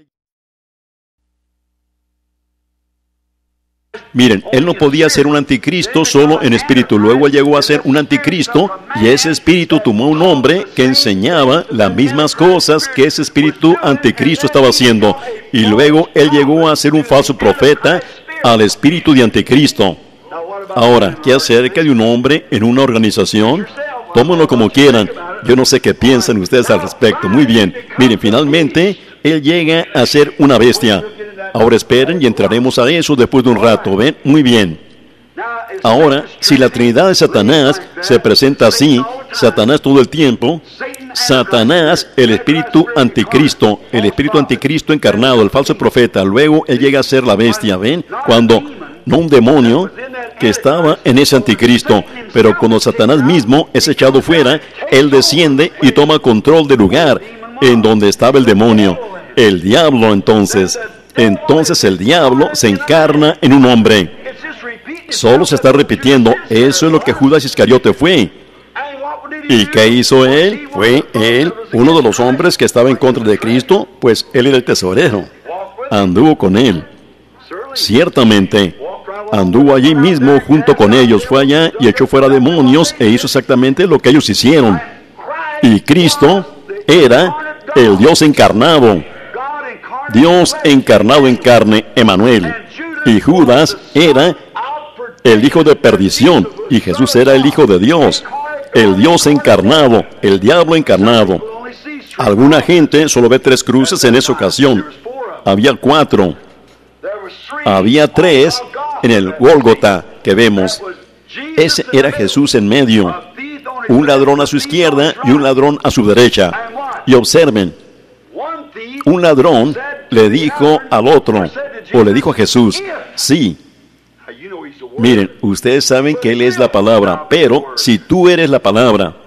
Miren, él no podía ser un anticristo solo en espíritu. Luego él llegó a ser un anticristo y ese espíritu tomó un hombre que enseñaba las mismas cosas que ese espíritu anticristo estaba haciendo. Y luego él llegó a ser un falso profeta al espíritu de anticristo. Ahora, ¿qué acerca de un hombre en una organización? Tómenlo como quieran. Yo no sé qué piensan ustedes al respecto. Muy bien. Miren, finalmente él llega a ser una bestia. Ahora esperen y entraremos a eso después de un rato, ¿ven? Muy bien. Ahora, si la Trinidad de Satanás se presenta así, Satanás todo el tiempo, Satanás, el espíritu anticristo, el espíritu anticristo encarnado, el falso profeta, luego él llega a ser la bestia, ¿ven? Cuando, no un demonio que estaba en ese anticristo, pero cuando Satanás mismo es echado fuera, él desciende y toma control del lugar en donde estaba el demonio, el diablo entonces. Entonces el diablo se encarna en un hombre. Solo se está repitiendo. Eso es lo que Judas Iscariote fue. ¿Y qué hizo él? Fue él, uno de los hombres que estaba en contra de Cristo, pues él era el tesorero. Anduvo con él. Ciertamente, anduvo allí mismo junto con ellos. Fue allá y echó fuera demonios e hizo exactamente lo que ellos hicieron. Y Cristo era el Dios encarnado. Dios encarnado en carne, Emanuel. Y Judas era el hijo de perdición, y Jesús era el hijo de Dios, el Dios encarnado, el diablo encarnado. Alguna gente solo ve tres cruces en esa ocasión. Había cuatro. Había tres en el Gólgota que vemos. Ese era Jesús en medio. Un ladrón a su izquierda y un ladrón a su derecha. Y observen, un ladrón le dijo al otro, o le dijo a Jesús, sí. Miren, ustedes saben que Él es la palabra, pero si tú eres la palabra,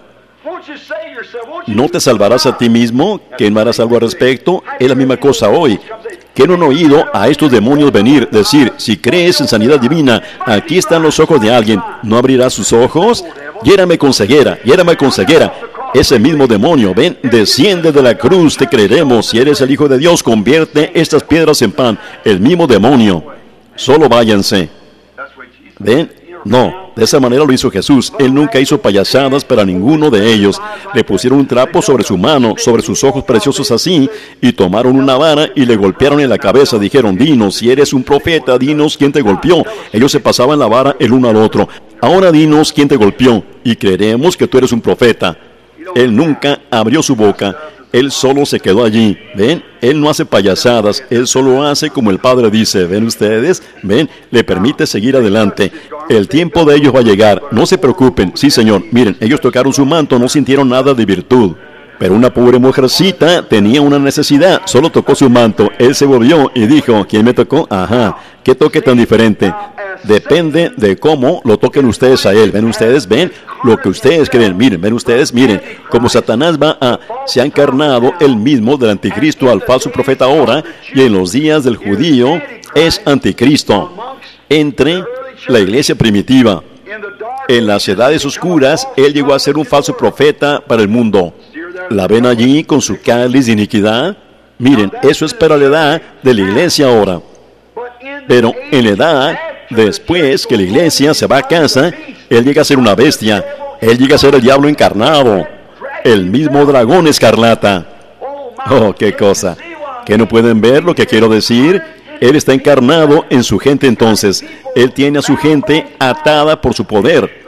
¿no te salvarás a ti mismo? ¿Que no harás algo al respecto? Es la misma cosa hoy. ¿Que no han oído a estos demonios venir, decir, si crees en sanidad divina, aquí están los ojos de alguien, ¿no abrirás sus ojos? Hiérame con ceguera, hiérame con ceguera. Ese mismo demonio, ven, desciende de la cruz, te creeremos. Si eres el Hijo de Dios, convierte estas piedras en pan. El mismo demonio. Solo váyanse. ¿Ven? No, de esa manera lo hizo Jesús. Él nunca hizo payasadas para ninguno de ellos. Le pusieron un trapo sobre su mano, sobre sus ojos preciosos así, y tomaron una vara y le golpearon en la cabeza. Dijeron, dinos, si eres un profeta, dinos quién te golpeó. Ellos se pasaban la vara el uno al otro. Ahora dinos quién te golpeó, y creeremos que tú eres un profeta. Él nunca abrió su boca. Él solo se quedó allí. ¿Ven? Él no hace payasadas. Él solo hace como el Padre dice. ¿Ven ustedes? ¿Ven? Le permite seguir adelante. El tiempo de ellos va a llegar. No se preocupen. Sí, Señor. Miren, ellos tocaron su manto. No sintieron nada de virtud. Pero una pobre mujercita tenía una necesidad. Solo tocó su manto. Él se volvió y dijo, ¿quién me tocó? Ajá. ¿Qué toque tan diferente? Depende de cómo lo toquen ustedes a Él. ¿Ven ustedes? ¿Ven? Lo que ustedes creen. Miren, ven ustedes, miren. Como Satanás va a... Se ha encarnado Él mismo del anticristo al falso profeta ahora. Y en los días del judío es anticristo. Entre la iglesia primitiva. En las edades oscuras, Él llegó a ser un falso profeta para el mundo. ¿La ven allí con su cáliz de iniquidad? Miren, eso es para la edad de la iglesia ahora. Pero en la edad, después que la iglesia se va a casa, Él llega a ser una bestia. Él llega a ser el diablo encarnado. El mismo dragón escarlata. Oh, qué cosa. ¿Que no pueden ver lo que quiero decir? Él está encarnado en su gente entonces. Él tiene a su gente atada por su poder.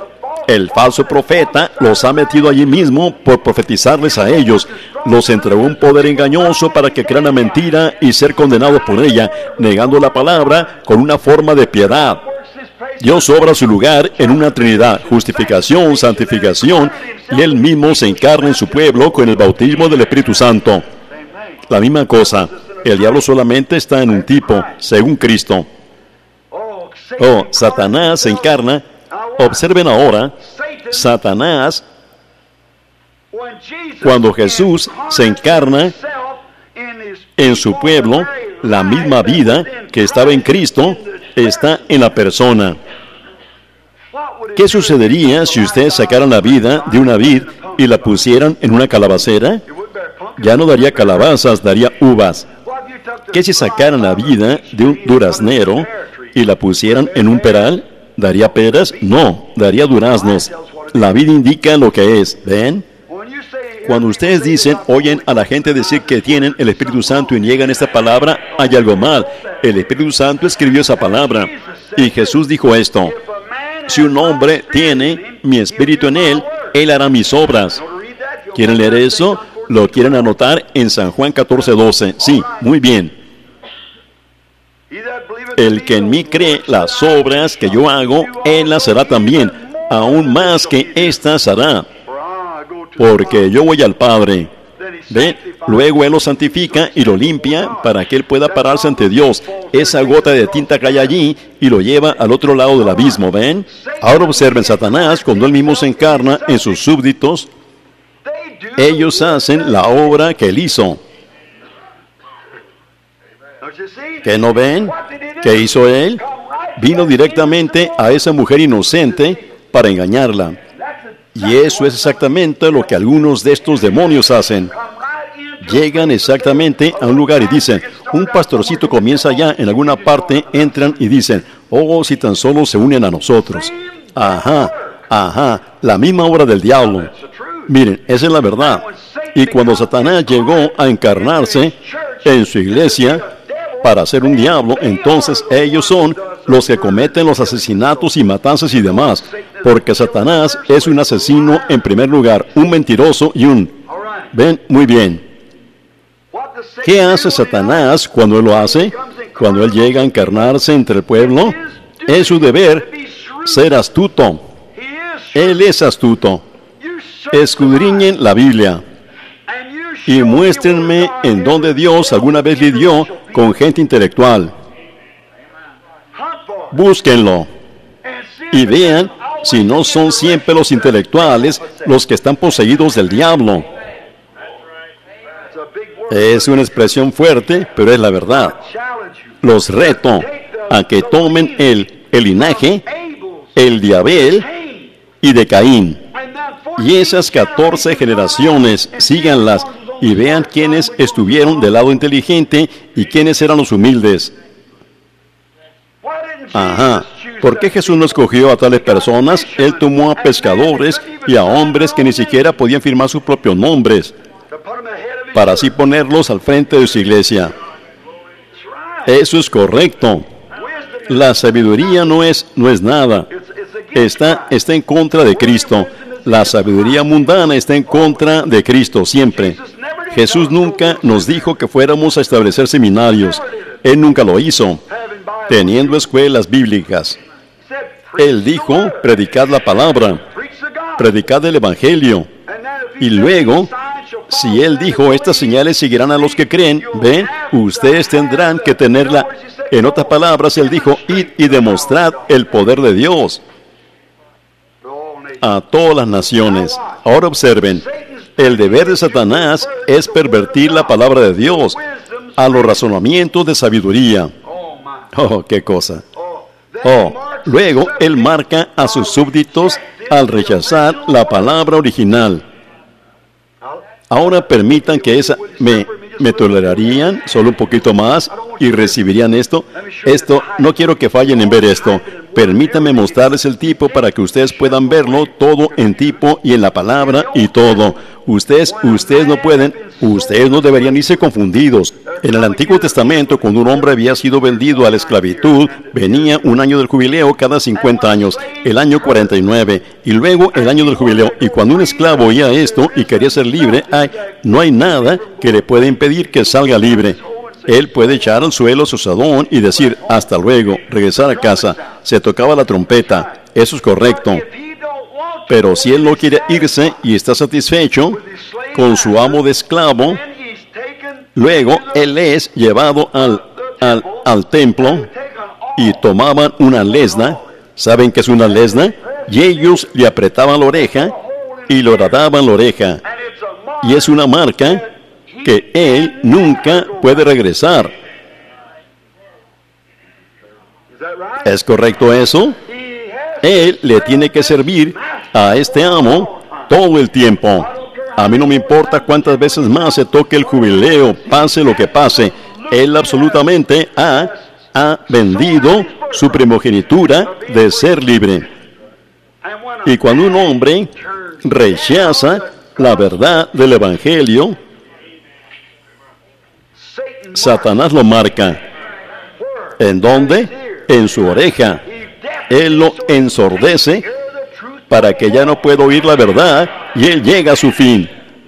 El falso profeta los ha metido allí mismo por profetizarles a ellos. Los entregó un poder engañoso para que crean la mentira y ser condenados por ella, negando la palabra con una forma de piedad. Dios obra su lugar en una Trinidad, justificación, santificación, y Él mismo se encarna en su pueblo con el bautismo del Espíritu Santo. La misma cosa, el diablo solamente está en un tipo, según Cristo. Oh, Satanás se encarna. Observen ahora, Satanás, cuando Jesús se encarna en su pueblo, la misma vida que estaba en Cristo está en la persona. ¿Qué sucedería si ustedes sacaran la vida de una vid y la pusieran en una calabacera? Ya no daría calabazas, daría uvas. ¿Qué si sacaran la vida de un duraznero y la pusieran en un peral? ¿Daría peras? No, daría duraznos. La vida indica lo que es, ¿ven? Cuando ustedes dicen, oyen a la gente decir que tienen el Espíritu Santo y niegan esta palabra, hay algo mal. El Espíritu Santo escribió esa palabra. Y Jesús dijo esto: si un hombre tiene mi Espíritu en él, él hará mis obras. ¿Quieren leer eso? ¿Lo quieren anotar en San Juan catorce doce? Sí, muy bien. El que en mí cree, las obras que yo hago, él las hará también, aún más que éstas hará, porque yo voy al Padre. ¿Ve? Luego Él lo santifica y lo limpia para que Él pueda pararse ante Dios. Esa gota de tinta cae allí y lo lleva al otro lado del abismo, ¿ven? Ahora observen, Satanás, cuando Él mismo se encarna en sus súbditos, ellos hacen la obra que Él hizo. ¿Qué no ven? ¿Qué hizo Él? Vino directamente a esa mujer inocente para engañarla. Y eso es exactamente lo que algunos de estos demonios hacen. Llegan exactamente a un lugar y dicen, un pastorcito comienza allá en alguna parte, entran y dicen, oh, si tan solo se unen a nosotros. Ajá, ajá, la misma obra del diablo. Miren, esa es la verdad. Y cuando Satanás llegó a encarnarse en su iglesia para ser un diablo, entonces ellos son los que cometen los asesinatos y matanzas y demás, porque Satanás es un asesino en primer lugar, un mentiroso y un... ¿Ven? Muy bien. ¿Qué hace Satanás cuando él lo hace? Cuando él llega a encarnarse entre el pueblo, es su deber ser astuto. Él es astuto. Escudriñen la Biblia y muéstrenme en dónde Dios alguna vez lidió con gente intelectual. Búsquenlo y vean si no son siempre los intelectuales los que están poseídos del diablo. Es una expresión fuerte, pero es la verdad. Los reto a que tomen el, el linaje, el de Abel y de Caín. Y esas catorce generaciones, síganlas y vean quiénes estuvieron del lado inteligente y quiénes eran los humildes. Ajá. ¿Por qué Jesús no escogió a tales personas? Él tomó a pescadores y a hombres que ni siquiera podían firmar sus propios nombres, para así ponerlos al frente de su iglesia. Eso es correcto. La sabiduría no es, no es nada. Está, está en contra de Cristo. La sabiduría mundana está en contra de Cristo siempre. Jesús nunca nos dijo que fuéramos a establecer seminarios. Él nunca lo hizo, teniendo escuelas bíblicas. Él dijo, predicad la palabra, predicad el Evangelio. Y luego, si Él dijo, estas señales seguirán a los que creen, ¿ven? Ustedes tendrán que tenerla. En otras palabras, Él dijo, id y demostrad el poder de Dios a todas las naciones. Ahora observen, el deber de Satanás es pervertir la palabra de Dios a los razonamientos de sabiduría. Oh, qué cosa. Oh, luego Él marca a sus súbditos al rechazar la palabra original. Ahora permitan que esa... ¿Me, me tolerarían solo un poquito más? y recibirían esto. Esto, no quiero que fallen en ver esto. Permítanme mostrarles el tipo para que ustedes puedan verlo todo en tipo y en la palabra y todo. Ustedes, ustedes no pueden, ustedes no deberían irse confundidos. En el Antiguo Testamento, cuando un hombre había sido vendido a la esclavitud, venía un año del jubileo cada cincuenta años, el año cuarenta y nueve, y luego el año del jubileo. Y cuando un esclavo oía esto y quería ser libre, hay, no hay nada que le pueda impedir que salga libre. Él puede echar al suelo su asadón y decir, hasta luego, regresar a casa. Se tocaba la trompeta. Eso es correcto. Pero si él no quiere irse y está satisfecho con su amo de esclavo, luego él es llevado al, al, al templo y tomaban una lesna. ¿Saben qué es una lesna? Y ellos le apretaban la oreja y le horadaban la oreja. Y es una marca que él nunca puede regresar. ¿Es correcto eso? Él le tiene que servir a este amo todo el tiempo. A mí no me importa cuántas veces más se toque el jubileo, pase lo que pase. Él absolutamente ha, ha vendido su primogenitura de ser libre. Y cuando un hombre rechaza la verdad del Evangelio, Satanás lo marca. ¿En dónde? En su oreja. Él lo ensordece para que ya no pueda oír la verdad y él llega a su fin.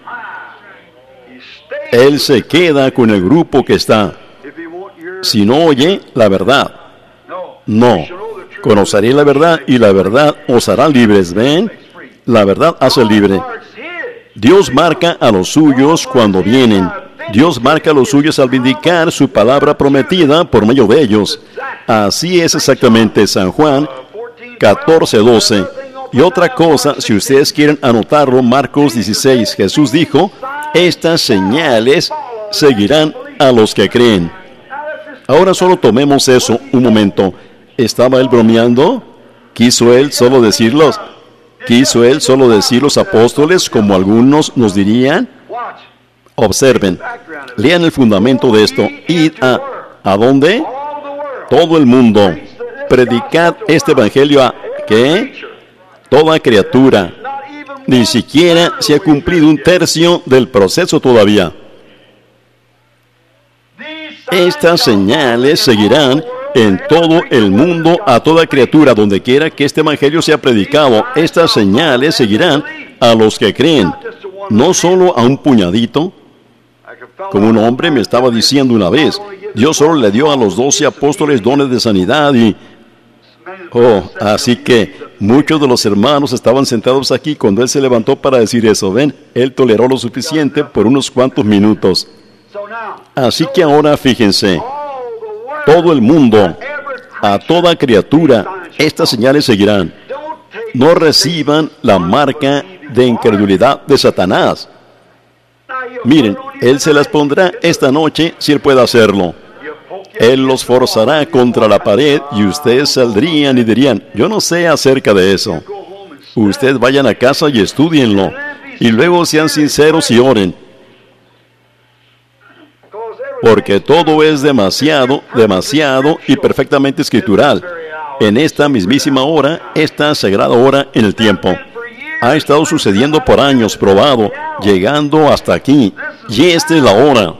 Él se queda con el grupo que está. Si no oye la verdad, no. Conoceré la verdad y la verdad os hará libres. ¿Ven? La verdad hace libre. Dios marca a los suyos cuando vienen. Dios marca a los suyos al vindicar su palabra prometida por medio de ellos. Así es exactamente San Juan catorce doce. Y otra cosa, si ustedes quieren anotarlo, Marcos dieciséis, Jesús dijo, estas señales seguirán a los que creen. Ahora solo tomemos eso un momento. ¿Estaba él bromeando? ¿Quiso él solo decirlos? ¿Quiso él solo decir los apóstoles como algunos nos dirían? Observen, lean el fundamento de esto. Id a, ¿a dónde? Todo el mundo. Predicad este evangelio a, ¿qué? Toda criatura. Ni siquiera se ha cumplido un tercio del proceso todavía. Estas señales seguirán en todo el mundo a toda criatura, donde quiera que este evangelio sea predicado. Estas señales seguirán a los que creen, no solo a un puñadito. Como un hombre me estaba diciendo una vez, Dios solo le dio a los doce apóstoles dones de sanidad y... Oh, así que muchos de los hermanos estaban sentados aquí cuando él se levantó para decir eso. Ven, él toleró lo suficiente por unos cuantos minutos. Así que ahora fíjense, todo el mundo, a toda criatura, estas señales seguirán. No reciban la marca de incredulidad de Satanás. Miren, él se las pondrá esta noche si él puede hacerlo. Él los forzará contra la pared y ustedes saldrían y dirían, yo no sé acerca de eso. Ustedes vayan a casa y estudienlo. Y luego sean sinceros y oren. Porque todo es demasiado, demasiado y perfectamente escritural. En esta mismísima hora, esta sagrada hora en el tiempo. Ha estado sucediendo por años, probado, llegando hasta aquí. Y esta es la hora.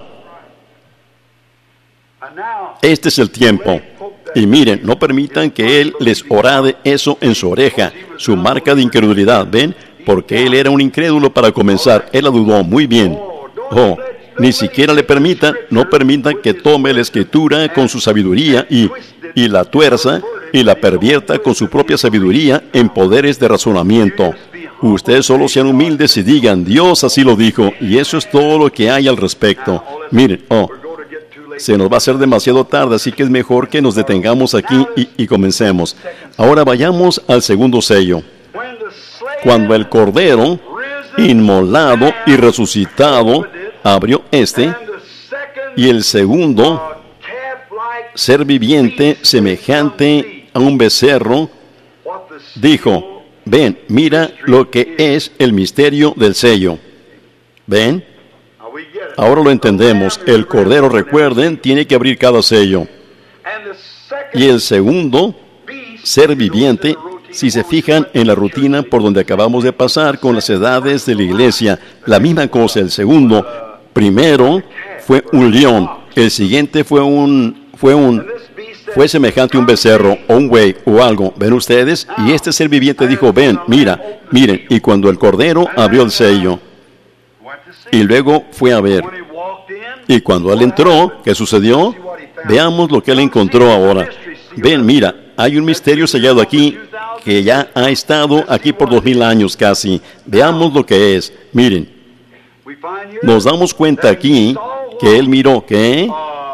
Este es el tiempo. Y miren, no permitan que Él les orade eso en su oreja, su marca de incredulidad, ¿ven? Porque Él era un incrédulo para comenzar. Él la dudó muy bien. Oh, ni siquiera le permitan, no permitan que tome la escritura con su sabiduría y, y la tuerza y la pervierta con su propia sabiduría en poderes de razonamiento. Ustedes solo sean humildes y digan, Dios así lo dijo, y eso es todo lo que hay al respecto. Miren, oh, se nos va a hacer demasiado tarde, así que es mejor que nos detengamos aquí y, y comencemos. Ahora vayamos al segundo sello. Cuando el Cordero, inmolado y resucitado, abrió este, y el segundo, ser viviente semejante a un becerro, dijo, ven, mira lo que es el misterio del sello. ¿Ven? Ahora lo entendemos. El Cordero, recuerden, tiene que abrir cada sello. Y el segundo, ser viviente, si se fijan en la rutina por donde acabamos de pasar con las edades de la iglesia, la misma cosa. El segundo, primero, fue un león. El siguiente fue un, fue un, fue semejante a un becerro o un buey o algo. ¿Ven ustedes? Y este ser viviente dijo, ven, mira, miren. Y cuando el Cordero abrió el sello, y luego fue a ver. Y cuando él entró, ¿qué sucedió? Veamos lo que él encontró ahora. Ven, mira, hay un misterio sellado aquí que ya ha estado aquí por dos mil años casi. Veamos lo que es. Miren, nos damos cuenta aquí que él miró, ¿qué?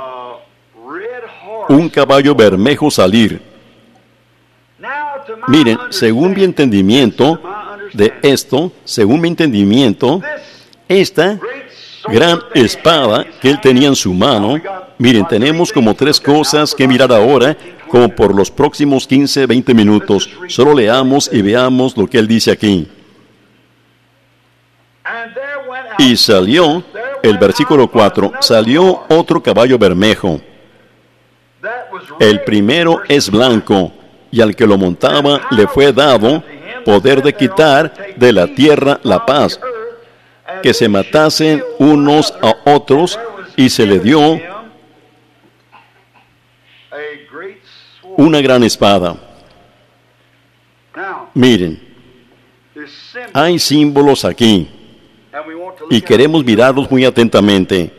Un caballo bermejo salir. Miren, según mi entendimiento de esto, según mi entendimiento, esta gran espada que él tenía en su mano, miren, tenemos como tres cosas que mirar ahora, como por los próximos quince, veinte minutos. Solo leamos y veamos lo que él dice aquí. Y salió, el versículo cuatro, salió otro caballo bermejo. El primero es blanco, y al que lo montaba le fue dado poder de quitar de la tierra la paz, que se matasen unos a otros, y se le dio una gran espada. Miren, hay símbolos aquí, y queremos mirarlos muy atentamente.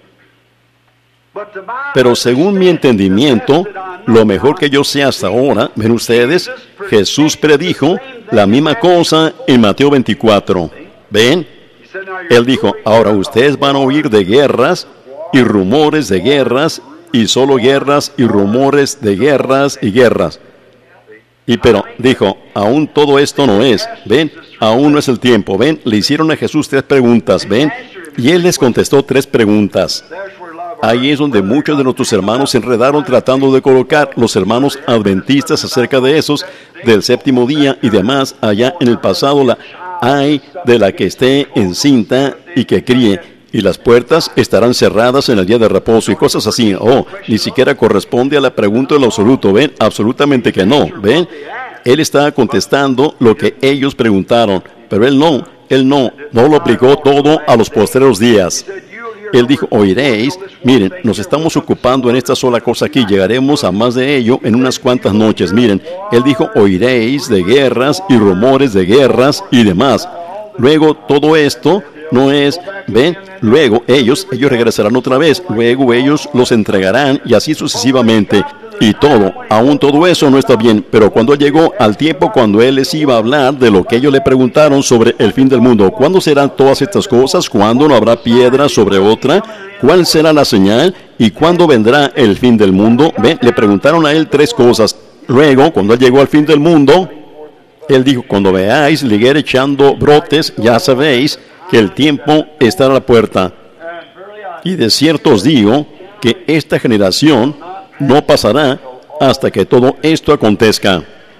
Pero según mi entendimiento, lo mejor que yo sé hasta ahora, ven ustedes, Jesús predijo la misma cosa en Mateo veinticuatro. ¿Ven? Él dijo, ahora ustedes van a oír de guerras y rumores de guerras, y solo guerras y rumores de guerras y guerras. Y pero, dijo, aún todo esto no es, ven, aún no es el tiempo, ven, le hicieron a Jesús tres preguntas, ven, y él les contestó tres preguntas. Ahí es donde muchos de nuestros hermanos se enredaron tratando de colocar los hermanos adventistas acerca de esos, del séptimo día y demás, allá en el pasado, la ay de la que esté encinta y que críe, y las puertas estarán cerradas en el día de reposo y cosas así. Oh, ni siquiera corresponde a la pregunta en lo absoluto, ¿ven? Absolutamente que no, ¿ven? Él estaba contestando lo que ellos preguntaron, pero él no, él no, no lo aplicó todo a los postreros días. Él dijo, oiréis, miren, nos estamos ocupando en esta sola cosa aquí, llegaremos a más de ello en unas cuantas noches. Miren, él dijo, oiréis de guerras y rumores de guerras y demás. Luego, todo esto no es, ven, luego ellos, ellos regresarán otra vez, luego ellos los entregarán y así sucesivamente. Y todo, aún todo eso no está bien, pero cuando llegó al tiempo cuando él les iba a hablar de lo que ellos le preguntaron sobre el fin del mundo, ¿cuándo serán todas estas cosas? ¿Cuándo no habrá piedra sobre otra? ¿Cuál será la señal? ¿Y cuándo vendrá el fin del mundo? Ven, le preguntaron a él tres cosas. Luego, cuando él llegó al fin del mundo, él dijo, cuando veáis la higuera echando brotes, ya sabéis que el tiempo está a la puerta. Y de cierto os digo que esta generación no pasará hasta que todo esto acontezca.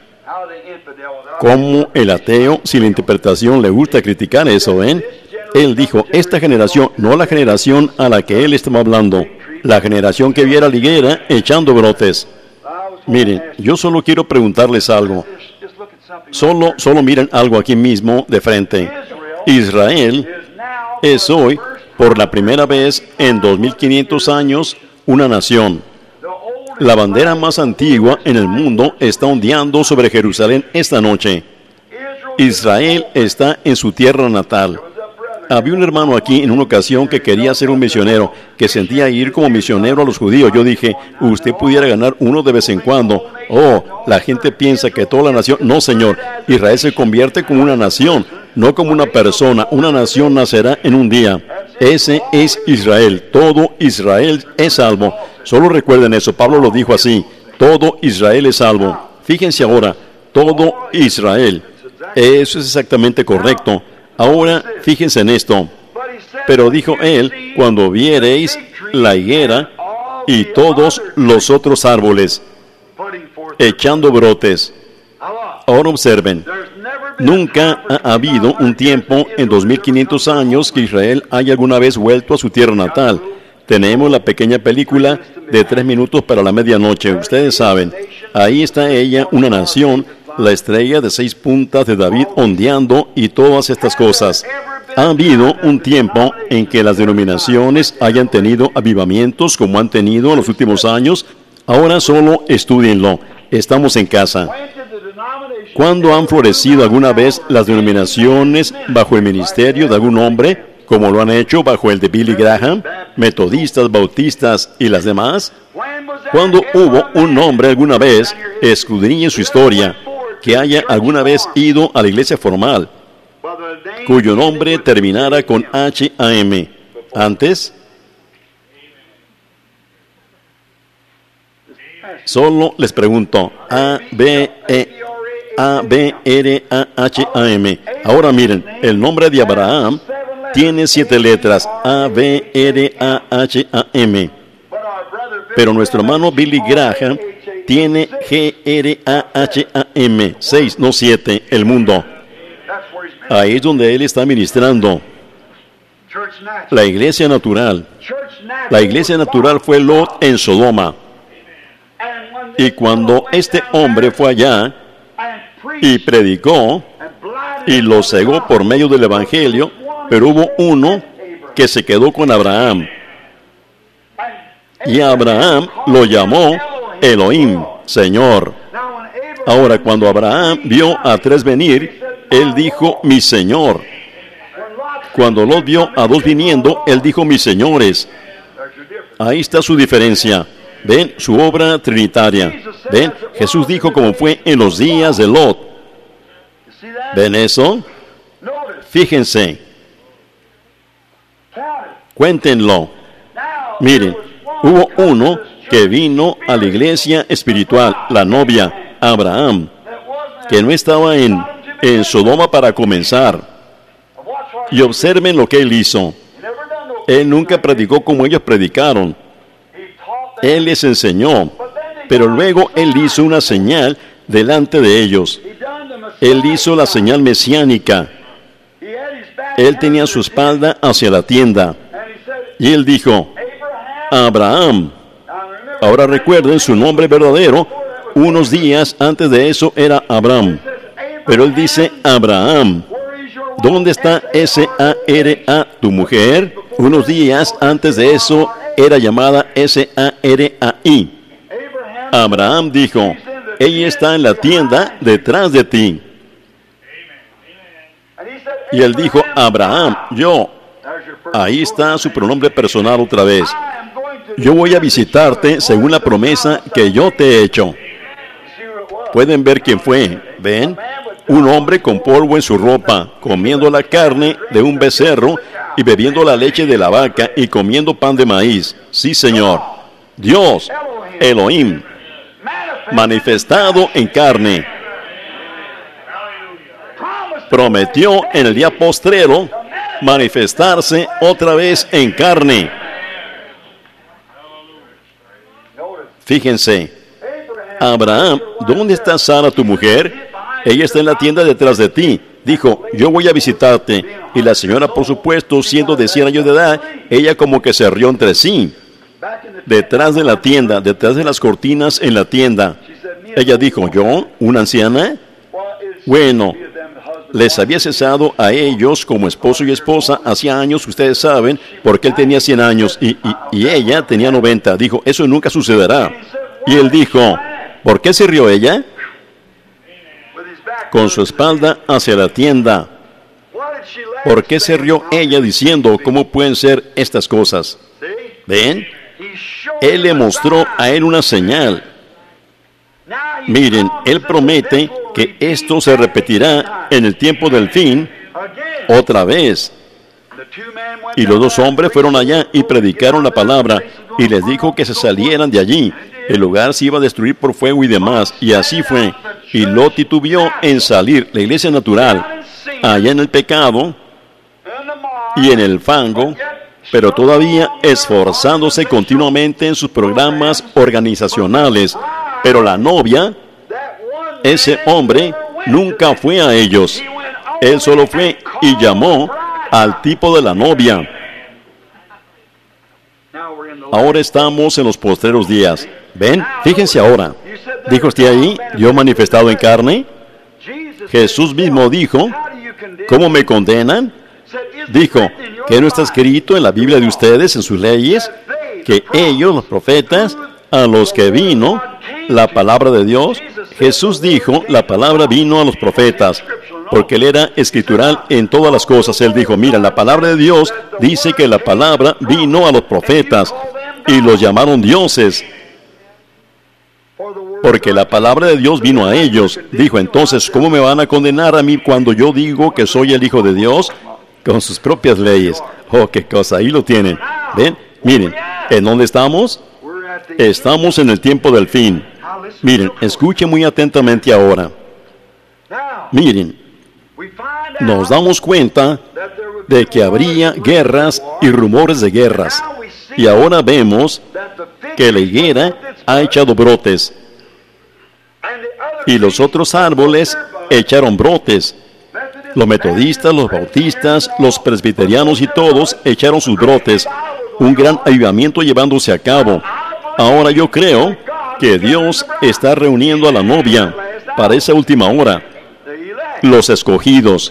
Como el ateo, si la interpretación le gusta criticar eso, ¿ven? Él dijo, esta generación, no la generación a la que él estaba hablando, la generación que viera la higuera echando brotes. Miren, yo solo quiero preguntarles algo. Solo, solo miren algo aquí mismo de frente. Israel es hoy, por la primera vez en dos mil quinientos años, una nación. La bandera más antigua en el mundo está ondeando sobre Jerusalén esta noche. Israel está en su tierra natal. Había un hermano aquí en una ocasión que quería ser un misionero, que sentía ir como misionero a los judíos. Yo dije, usted pudiera ganar uno de vez en cuando. Oh, la gente piensa que toda la nación... No, señor, Israel se convierte como una nación, no como una persona. Una nación nacerá en un día. Ese es Israel. Todo Israel es salvo. Solo recuerden eso, Pablo lo dijo así, todo Israel es salvo. Fíjense ahora, todo Israel. Eso es exactamente correcto. Ahora, fíjense en esto. Pero dijo él, cuando viereis la higuera y todos los otros árboles echando brotes. Ahora observen, Nunca ha habido un tiempo en dos mil quinientos años que Israel haya alguna vez vuelto a su tierra natal. Tenemos la pequeña película de tres minutos para la medianoche. Ustedes saben, ahí está ella, una nación, la estrella de seis puntas de David ondeando y todas estas cosas. Ha habido un tiempo en que las denominaciones hayan tenido avivamientos como han tenido en los últimos años. Ahora solo estúdienlo. Estamos en casa. ¿Cuándo han florecido alguna vez las denominaciones bajo el ministerio de algún hombre, como lo han hecho bajo el de Billy Graham, metodistas, bautistas y las demás? ¿Cuándo hubo un hombre alguna vez, escudriñe su historia, que haya alguna vez ido a la iglesia formal, cuyo nombre terminara con H A M? Antes, solo les pregunto, A, B, E, A, B, R, A, H, A, M. Ahora miren, el nombre de Abraham tiene siete letras, A, B, R, A, H, A, M. Pero nuestro hermano Billy Graham tiene G, R, A, H, A, M, seis, no siete, el mundo. Ahí es donde él está ministrando. La iglesia natural. La iglesia natural fue Lot en Sodoma. Y cuando este hombre fue allá y predicó y lo cegó por medio del evangelio, pero hubo uno que se quedó con Abraham. Y Abraham lo llamó Elohim, Señor. Ahora, cuando Abraham vio a tres venir, él dijo, mi Señor. Cuando Lot vio a dos viniendo, él dijo, mis señores. Ahí está su diferencia. ¿Ven? Su obra trinitaria. ¿Ven? Jesús dijo como fue en los días de Lot. ¿Ven eso? Fíjense. Cuéntenlo. Miren, hubo uno que vino a la iglesia espiritual, la novia, Abraham, que no estaba en, en Sodoma para comenzar. Y observen lo que él hizo. Él nunca predicó como ellos predicaron. Él les enseñó, pero luego él hizo una señal delante de ellos. Él hizo la señal mesiánica. Él tenía su espalda hacia la tienda. Y él dijo, Abraham. Ahora recuerden su nombre verdadero. Unos días antes de eso era Abraham. Pero él dice, Abraham. ¿Dónde está S A R A, tu mujer? Unos días antes de eso era llamada S A R A I. Abraham dijo, ella está en la tienda detrás de ti. Y él dijo, Abraham, yo. Ahí está su pronombre personal otra vez. Yo voy a visitarte según la promesa que yo te he hecho. Pueden ver quién fue. ¿Ven? Un hombre con polvo en su ropa, comiendo la carne de un becerro y bebiendo la leche de la vaca y comiendo pan de maíz. Sí, Señor. Dios, Elohim, manifestado en carne. Prometió en el día postrero manifestarse otra vez en carne. Fíjense, Abraham, ¿dónde está Sara, tu mujer? Ella está en la tienda detrás de ti. Dijo, yo voy a visitarte. Y la señora, por supuesto, siendo de cien años de edad, ella como que se rió entre sí. Detrás de la tienda, detrás de las cortinas en la tienda. Ella dijo, ¿yo? ¿Una anciana? Bueno, les había cesado a ellos como esposo y esposa hacía años, ustedes saben, porque él tenía cien años y, y, y ella tenía noventa. Dijo, eso nunca sucederá. Y él dijo, ¿por qué se rió ella? Con su espalda hacia la tienda. ¿Por qué se rió ella diciendo cómo pueden ser estas cosas? ¿Ven? Él le mostró a él una señal. Miren, él promete que esto se repetirá en el tiempo del fin otra vez. Y los dos hombres fueron allá y predicaron la palabra y les dijo que se salieran de allí. El lugar se iba a destruir por fuego y demás. Y así fue. Y Lot titubeó en salir. La iglesia natural, allá en el pecado y en el fango, pero todavía esforzándose continuamente en sus programas organizacionales. Pero la novia, ese hombre, nunca fue a ellos. Él solo fue y llamó al tipo de la novia. Ahora estamos en los postreros días. ¿Ven? Fíjense ahora. ¿Dijo usted ahí, yo manifestado en carne? Jesús mismo dijo, ¿cómo me condenan? Dijo, ¿que no está escrito en la Biblia de ustedes, en sus leyes, que ellos, los profetas, a los que vino la palabra de Dios? Jesús dijo, la palabra vino a los profetas, porque Él era escritural en todas las cosas. Él dijo, mira, la palabra de Dios dice que la palabra vino a los profetas, y los llamaron dioses, porque la palabra de Dios vino a ellos. Dijo, entonces, ¿cómo me van a condenar a mí cuando yo digo que soy el Hijo de Dios? Con sus propias leyes. Oh, qué cosa, ahí lo tienen. ¿Ven? Miren, ¿en dónde estamos? Estamos en el tiempo del fin. Miren, escuchen muy atentamente ahora. Miren, nos damos cuenta de que habría guerras y rumores de guerras. Y ahora vemos que la higuera ha echado brotes. Y los otros árboles echaron brotes. Los metodistas, los bautistas, los presbiterianos y todos echaron sus brotes. Un gran avivamiento llevándose a cabo. Ahora yo creo que Dios está reuniendo a la novia para esa última hora. Los escogidos.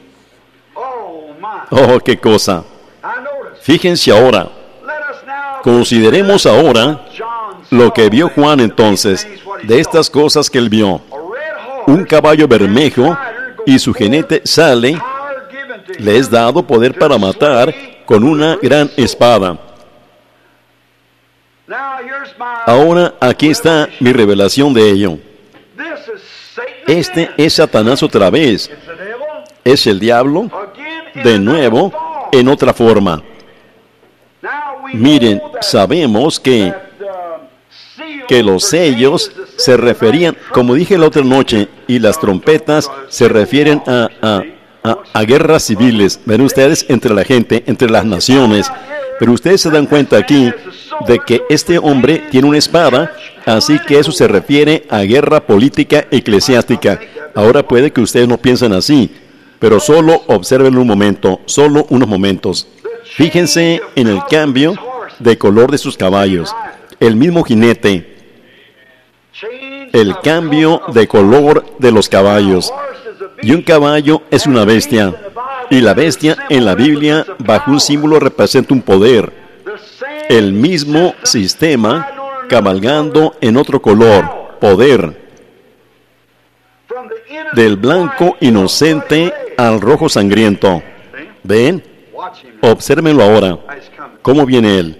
Oh, qué cosa. Fíjense ahora. Consideremos ahora lo que vio Juan entonces, de estas cosas que él vio. Un caballo bermejo y su jinete sale, le es dado poder para matar con una gran espada. Ahora aquí está mi revelación de ello. Este es Satanás otra vez. Es el diablo, de nuevo, en otra forma. Miren, sabemos que, que los sellos se referían, como dije la otra noche, y las trompetas se refieren a, a, a, a guerras civiles. Ven ustedes, entre la gente, entre las naciones. Pero ustedes se dan cuenta aquí de que este hombre tiene una espada, así que eso se refiere a guerra política eclesiástica. Ahora puede que ustedes no piensen así, pero solo observen un momento, solo unos momentos. Fíjense en el cambio de color de sus caballos. El mismo jinete. El cambio de color de los caballos. Y un caballo es una bestia. Y la bestia en la Biblia, bajo un símbolo, representa un poder. El mismo sistema, cabalgando en otro color. Poder. Del blanco inocente al rojo sangriento. ¿Ven? Obsérvenlo ahora. ¿Cómo viene él?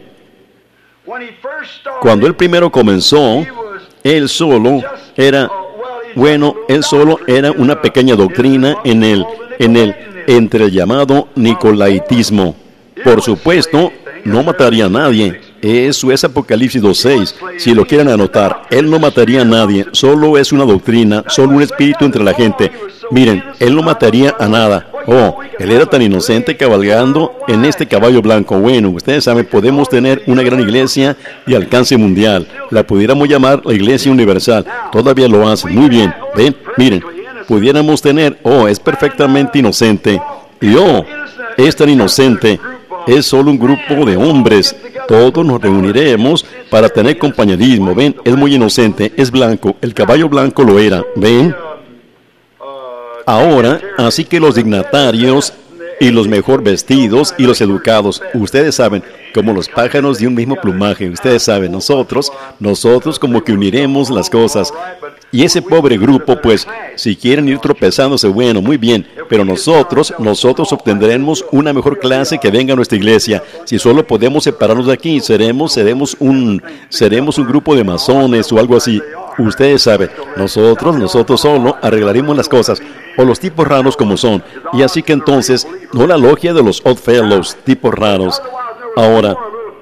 Cuando él primero comenzó, él solo era, bueno, él solo era una pequeña doctrina en el, en el, entre el llamado nicolaitismo. Por supuesto, no mataría a nadie. Eso es Apocalipsis dos seis. Si lo quieren anotar, él no mataría a nadie. Solo es una doctrina, solo un espíritu entre la gente. Miren, él no mataría a nada. Oh, él era tan inocente cabalgando en este caballo blanco. Bueno, ustedes saben, podemos tener una gran iglesia de alcance mundial. La pudiéramos llamar la Iglesia Universal. Todavía lo hace. Muy bien. Ven, miren, pudiéramos tener, oh, es perfectamente inocente. Y oh, es tan inocente. Es solo un grupo de hombres. Todos nos reuniremos para tener compañerismo. Ven, es muy inocente, es blanco. El caballo blanco lo era. Ven. Ahora, así que los dignatarios y los mejor vestidos y los educados, ustedes saben, como los pájaros de un mismo plumaje, ustedes saben, nosotros, nosotros como que uniremos las cosas. Y ese pobre grupo, pues, si quieren ir tropezándose, bueno, muy bien, pero nosotros, nosotros obtendremos una mejor clase que venga a nuestra iglesia. Si solo podemos separarnos de aquí, seremos, seremos un, seremos un grupo de masones o algo así. Ustedes saben, nosotros, nosotros solo arreglaremos las cosas, o los tipos raros como son. Y así que entonces, no la logia de los Odd Fellows, tipos raros. Ahora,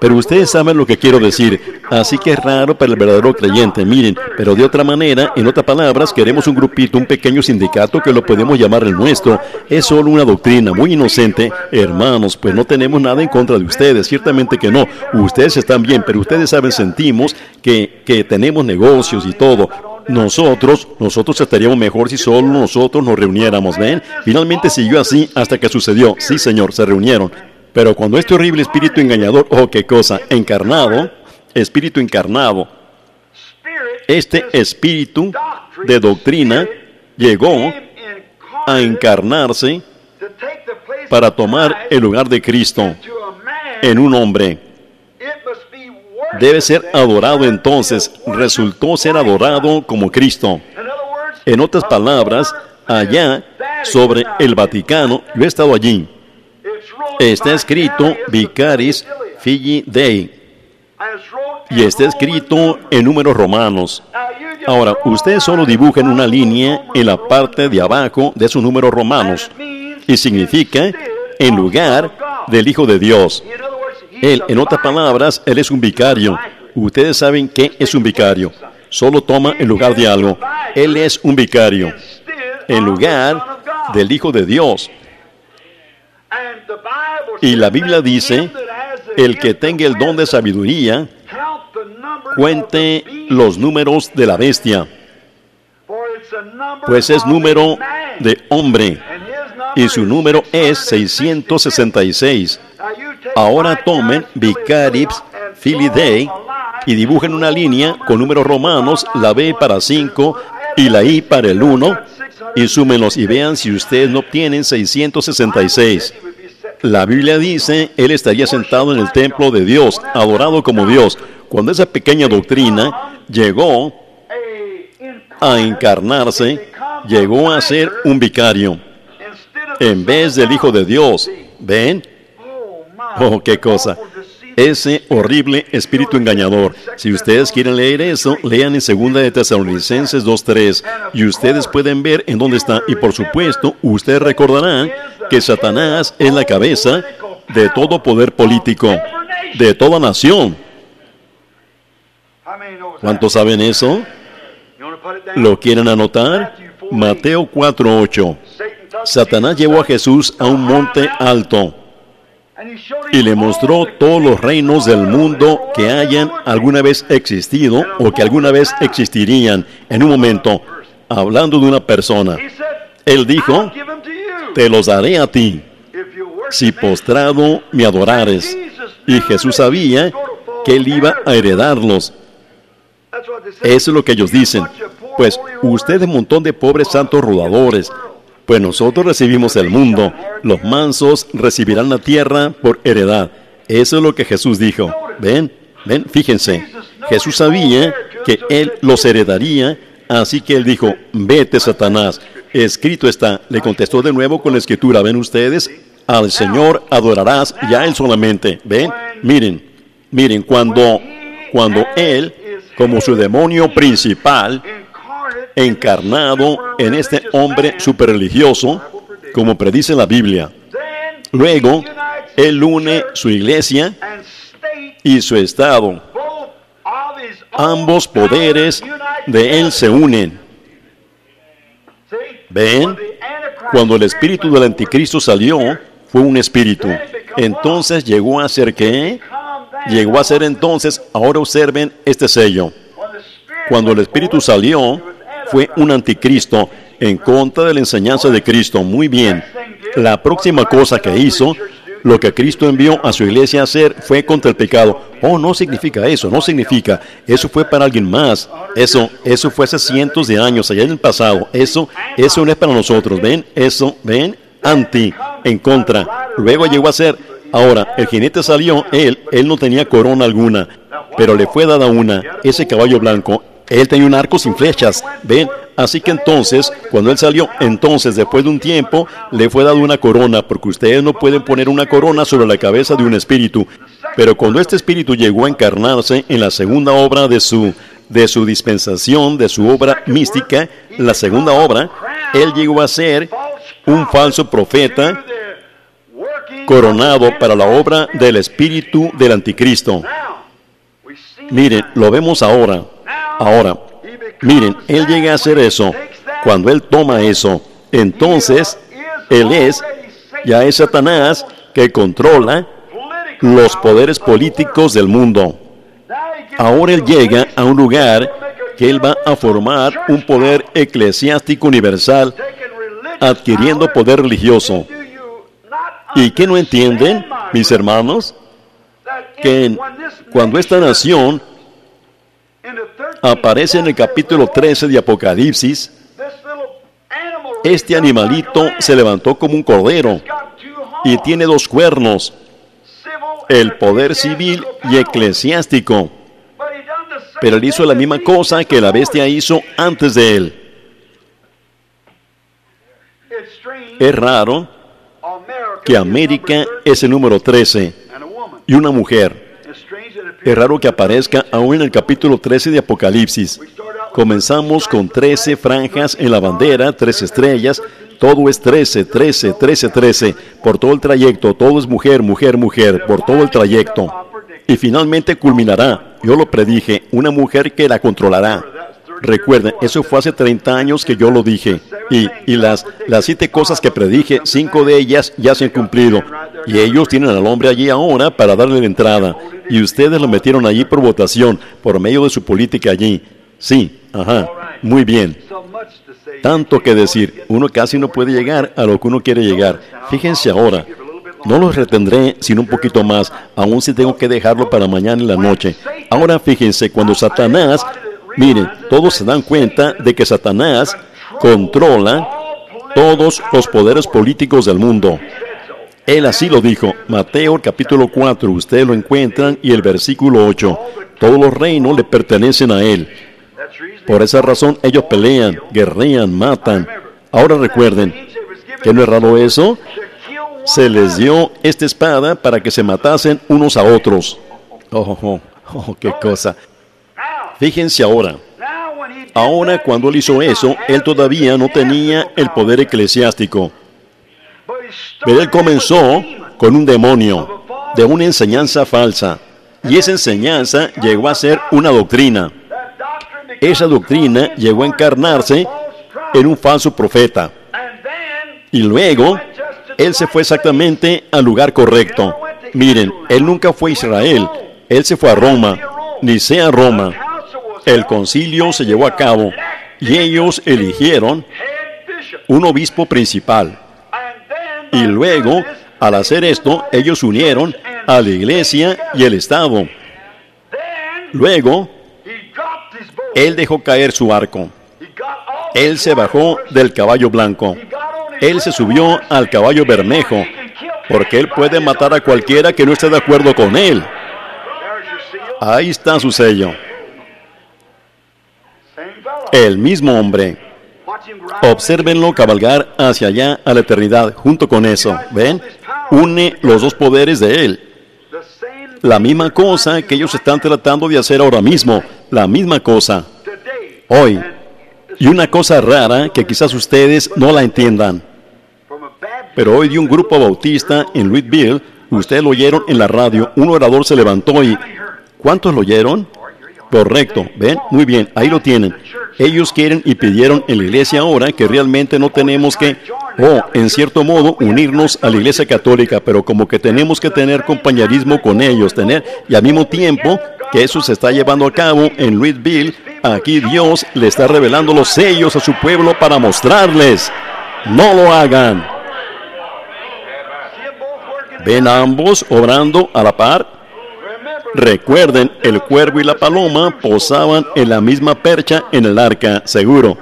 Pero ustedes saben lo que quiero decir. Así que es raro para el verdadero creyente. Miren, pero de otra manera, en otras palabras, queremos un grupito, un pequeño sindicato que lo podemos llamar el nuestro. Es solo una doctrina muy inocente. Hermanos, pues no tenemos nada en contra de ustedes. Ciertamente que no. Ustedes están bien, pero ustedes saben, sentimos que, que tenemos negocios y todo. Nosotros, nosotros estaríamos mejor si solo nosotros nos reuniéramos, ¿ven? Finalmente siguió así hasta que sucedió. Sí, Señor, se reunieron. Pero cuando este horrible espíritu engañador, oh, qué cosa, encarnado, espíritu encarnado, este espíritu de doctrina llegó a encarnarse para tomar el lugar de Cristo en un hombre. Debe ser adorado entonces, resultó ser adorado como Cristo. En otras palabras, allá sobre el Vaticano, yo he estado allí. Está escrito Vicaris Filii Dei y está escrito en números romanos. Ahora, ustedes solo dibujen una línea en la parte de abajo de esos números romanos y significa en lugar del Hijo de Dios. Él, en otras palabras, Él es un vicario. Ustedes saben qué es un vicario. Solo toma el lugar de algo. Él es un vicario en lugar del Hijo de Dios. Y la Biblia dice, el que tenga el don de sabiduría, cuente los números de la bestia, pues es número de hombre, y su número es seiscientos sesenta y seis. Ahora tomen Vicaris Filii Dei y dibujen una línea con números romanos, la B para cinco y la I para el uno, y súmenlos y vean si ustedes no obtienen seiscientos sesenta y seis. La Biblia dice, Él estaría sentado en el templo de Dios, adorado como Dios. Cuando esa pequeña doctrina llegó a encarnarse, llegó a ser un vicario, en vez del Hijo de Dios. ¿Ven? Oh, qué cosa. Ese horrible espíritu engañador. Si ustedes quieren leer eso, lean en segunda de Tesalonicenses dos tres, y ustedes pueden ver en dónde está. Y por supuesto, ustedes recordarán que Satanás es la cabeza de todo poder político, de toda nación. ¿Cuántos saben eso? ¿Lo quieren anotar? Mateo cuatro ocho. Satanás llevó a Jesús a un monte alto y le mostró todos los reinos del mundo que hayan alguna vez existido o que alguna vez existirían. En un momento, hablando de una persona, Él dijo, te los daré a ti, si postrado me adorares. Y Jesús sabía que Él iba a heredarlos. Eso es lo que ellos dicen. Pues ustedes, un montón de pobres santos rodadores, pues nosotros recibimos el mundo, los mansos recibirán la tierra por heredad. Eso es lo que Jesús dijo. ¿Ven? ¿Ven? Fíjense. Jesús sabía que Él los heredaría, así que Él dijo, vete, Satanás. Escrito está. Le contestó de nuevo con la escritura. ¿Ven ustedes? Al Señor adorarás y a Él solamente. ¿Ven? Miren, miren, cuando, cuando Él, como su demonio principal, encarnado en este hombre superreligioso, como predice la Biblia. Luego, Él une su iglesia y su estado. Ambos poderes de Él se unen. ¿Ven? Cuando el espíritu del anticristo salió, fue un espíritu. Entonces llegó a ser ¿qué? Llegó a ser entonces, ahora observen este sello. Cuando el espíritu salió, fue un anticristo en contra de la enseñanza de Cristo. Muy bien. La próxima cosa que hizo, lo que Cristo envió a su iglesia a hacer, fue contra el pecado. Oh, no significa eso, no significa. Eso fue para alguien más. Eso, eso fue hace cientos de años, allá en el pasado. Eso, eso no es para nosotros. ¿Ven? Eso, ¿ven? Anti, en contra. Luego llegó a ser. Ahora, el jinete salió, él, él no tenía corona alguna, pero le fue dada una, ese caballo blanco. Él tenía un arco sin flechas, ¿ven? Así que entonces, cuando él salió, entonces, después de un tiempo, le fue dada una corona, porque ustedes no pueden poner una corona sobre la cabeza de un espíritu. Pero cuando este espíritu llegó a encarnarse en la segunda obra de su, de su dispensación, de su obra mística, la segunda obra, él llegó a ser un falso profeta coronado para la obra del espíritu del anticristo. Miren, lo vemos ahora. Ahora, miren, él llega a hacer eso. Cuando él toma eso, entonces, él es, ya es Satanás que controla los poderes políticos del mundo. Ahora él llega a un lugar que él va a formar un poder eclesiástico universal, adquiriendo poder religioso. ¿Y qué no entienden, mis hermanos? Que en, cuando esta nación aparece en el capítulo trece de Apocalipsis, este animalito se levantó como un cordero y tiene dos cuernos, el poder civil y eclesiástico. Pero él hizo la misma cosa que la bestia hizo antes de él. Es raro que América es el número trece y una mujer. Es raro que aparezca aún en el capítulo trece de Apocalipsis. Comenzamos con trece franjas en la bandera, trece estrellas. Todo es trece, trece, trece, trece. Por todo el trayecto, todo es mujer, mujer, mujer, por todo el trayecto. Y finalmente culminará, yo lo predije, una mujer que la controlará. Recuerden, eso fue hace treinta años que yo lo dije. Y, y las, las siete cosas que predije, cinco de ellas ya se han cumplido. Y ellos tienen al hombre allí ahora para darle la entrada. Y ustedes lo metieron allí por votación, por medio de su política allí. Sí, ajá, muy bien. Tanto que decir, uno casi no puede llegar a lo que uno quiere llegar. Fíjense ahora, no los retendré sino un poquito más, aun si tengo que dejarlo para mañana en la noche. Ahora fíjense, cuando Satanás, miren, todos se dan cuenta de que Satanás controla todos los poderes políticos del mundo. Él así lo dijo. Mateo capítulo cuatro, ustedes lo encuentran, y el versículo ocho. Todos los reinos le pertenecen a él. Por esa razón ellos pelean, guerrean, matan. Ahora recuerden, ¿que no es raro eso? Se les dio esta espada para que se matasen unos a otros. Oh, oh, oh, qué cosa. Fíjense ahora. Ahora, cuando él hizo eso, él todavía no tenía el poder eclesiástico. Pero él comenzó con un demonio, de una enseñanza falsa. Y esa enseñanza llegó a ser una doctrina. Esa doctrina llegó a encarnarse en un falso profeta. Y luego, él se fue exactamente al lugar correcto. Miren, él nunca fue a Israel. Él se fue a Roma, Nicea, Roma. El concilio se llevó a cabo y ellos eligieron un obispo principal. Y luego, al hacer esto, ellos unieron a la iglesia y el Estado. Luego, él dejó caer su arco. Él se bajó del caballo blanco. Él se subió al caballo bermejo, porque él puede matar a cualquiera que no esté de acuerdo con él. Ahí está su sello. El mismo hombre. Obsérvenlo cabalgar hacia allá a la eternidad, junto con eso. ¿Ven? Une los dos poderes de él. La misma cosa que ellos están tratando de hacer ahora mismo. La misma cosa. Hoy. Y una cosa rara que quizás ustedes no la entiendan. Pero hoy de un grupo bautista en Louisville, ustedes lo oyeron en la radio, un orador se levantó y... ¿Cuántos lo oyeron? Correcto, ¿ven? Muy bien, ahí lo tienen. Ellos quieren y pidieron en la iglesia ahora que realmente no tenemos que, oh, en cierto modo, unirnos a la iglesia católica, pero como que tenemos que tener compañerismo con ellos, tener, y al mismo tiempo que eso se está llevando a cabo en Louisville, aquí Dios le está revelando los sellos a su pueblo para mostrarles. No lo hagan. ¿Ven a ambos obrando a la par? Recuerden, el cuervo y la paloma posaban en la misma percha en el arca, seguro.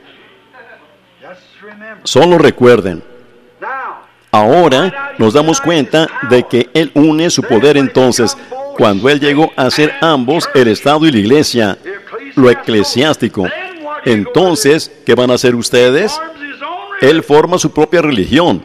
Solo recuerden. Ahora nos damos cuenta de que Él une su poder entonces, cuando Él llegó a ser ambos, el Estado y la Iglesia, lo eclesiástico. Entonces, ¿qué van a hacer ustedes? Él forma su propia religión.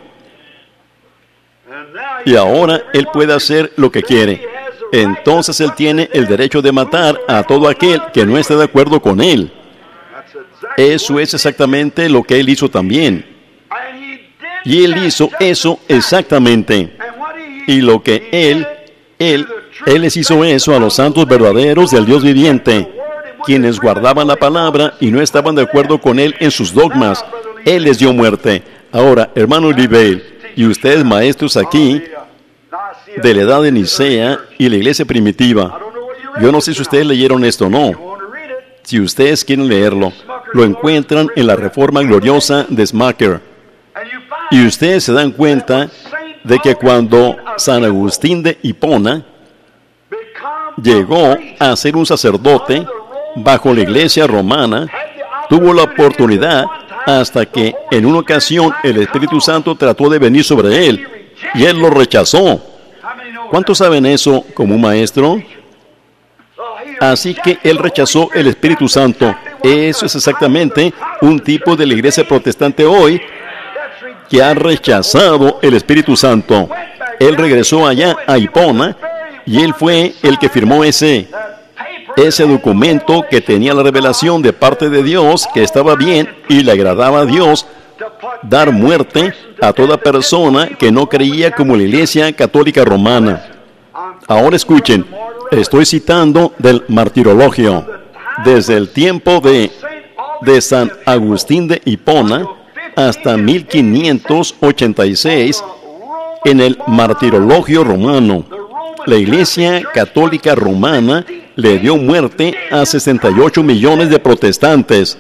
Y ahora Él puede hacer lo que quiere. Entonces Él tiene el derecho de matar a todo aquel que no esté de acuerdo con Él. Eso es exactamente lo que Él hizo también. Y Él hizo eso exactamente. Y lo que Él, Él, Él les hizo eso a los santos verdaderos del Dios viviente, quienes guardaban la palabra y no estaban de acuerdo con Él en sus dogmas. Él les dio muerte. Ahora, hermano Livell, y ustedes maestros aquí, de la edad de Nicea y la iglesia primitiva, yo no sé si ustedes leyeron esto o no. Si ustedes quieren leerlo, lo encuentran en la Reforma Gloriosa de Smacker. Y ustedes se dan cuenta de que cuando San Agustín de Hipona llegó a ser un sacerdote bajo la iglesia romana, tuvo la oportunidad hasta que en una ocasión el Espíritu Santo trató de venir sobre él y él lo rechazó. ¿Cuántos saben eso como un maestro? Así que él rechazó el Espíritu Santo. Eso es exactamente un tipo de la iglesia protestante hoy que ha rechazado el Espíritu Santo. Él regresó allá a Hipona y él fue el que firmó ese, ese documento que tenía la revelación de parte de Dios, que estaba bien y le agradaba a Dios dar muerte a toda persona que no creía como la Iglesia Católica Romana. Ahora escuchen, estoy citando del martirologio. Desde el tiempo de, de San Agustín de Hipona hasta mil quinientos ochenta y seis, en el martirologio romano, la Iglesia Católica Romana le dio muerte a sesenta y ocho millones de protestantes.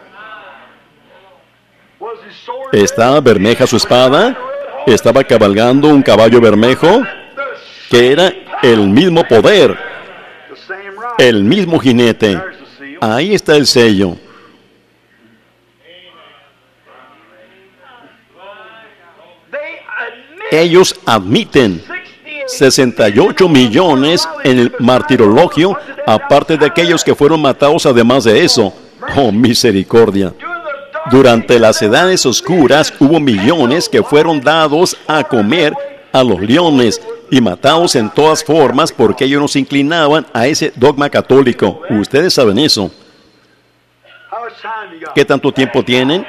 ¿Estaba bermeja su espada? ¿Estaba cabalgando un caballo bermejo? Que era el mismo poder, el mismo jinete. Ahí está el sello. Ellos admiten sesenta y ocho millones en el martirologio, aparte de aquellos que fueron matados además de eso. ¡Oh, misericordia! Durante las edades oscuras hubo millones que fueron dados a comer a los leones y matados en todas formas porque ellos no se inclinaban a ese dogma católico. Ustedes saben eso. ¿Qué tanto tiempo tienen?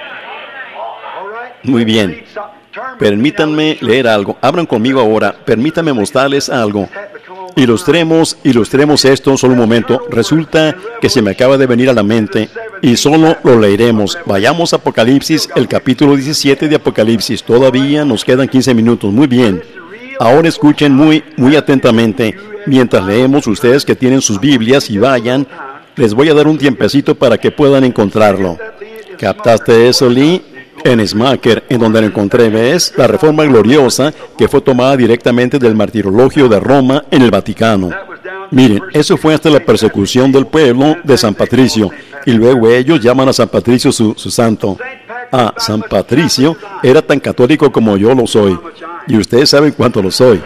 Muy bien. Permítanme leer algo. Abran conmigo ahora. Permítanme mostrarles algo. Ilustremos, ilustremos esto solo un momento. Resulta que se me acaba de venir a la mente y solo lo leeremos. Vayamos a Apocalipsis, el capítulo diecisiete de Apocalipsis. Todavía nos quedan quince minutos. Muy bien. Ahora escuchen muy, muy atentamente. Mientras leemos, ustedes que tienen sus Biblias y vayan, les voy a dar un tiempecito para que puedan encontrarlo. ¿Captaste eso, Lee? En Smacker, en donde lo encontré, ves la Reforma Gloriosa que fue tomada directamente del martirologio de Roma en el Vaticano. Miren, eso fue hasta la persecución del pueblo de San Patricio, y luego ellos llaman a San Patricio su, su santo. Ah, San Patricio era tan católico como yo lo soy, y ustedes saben cuánto lo soy.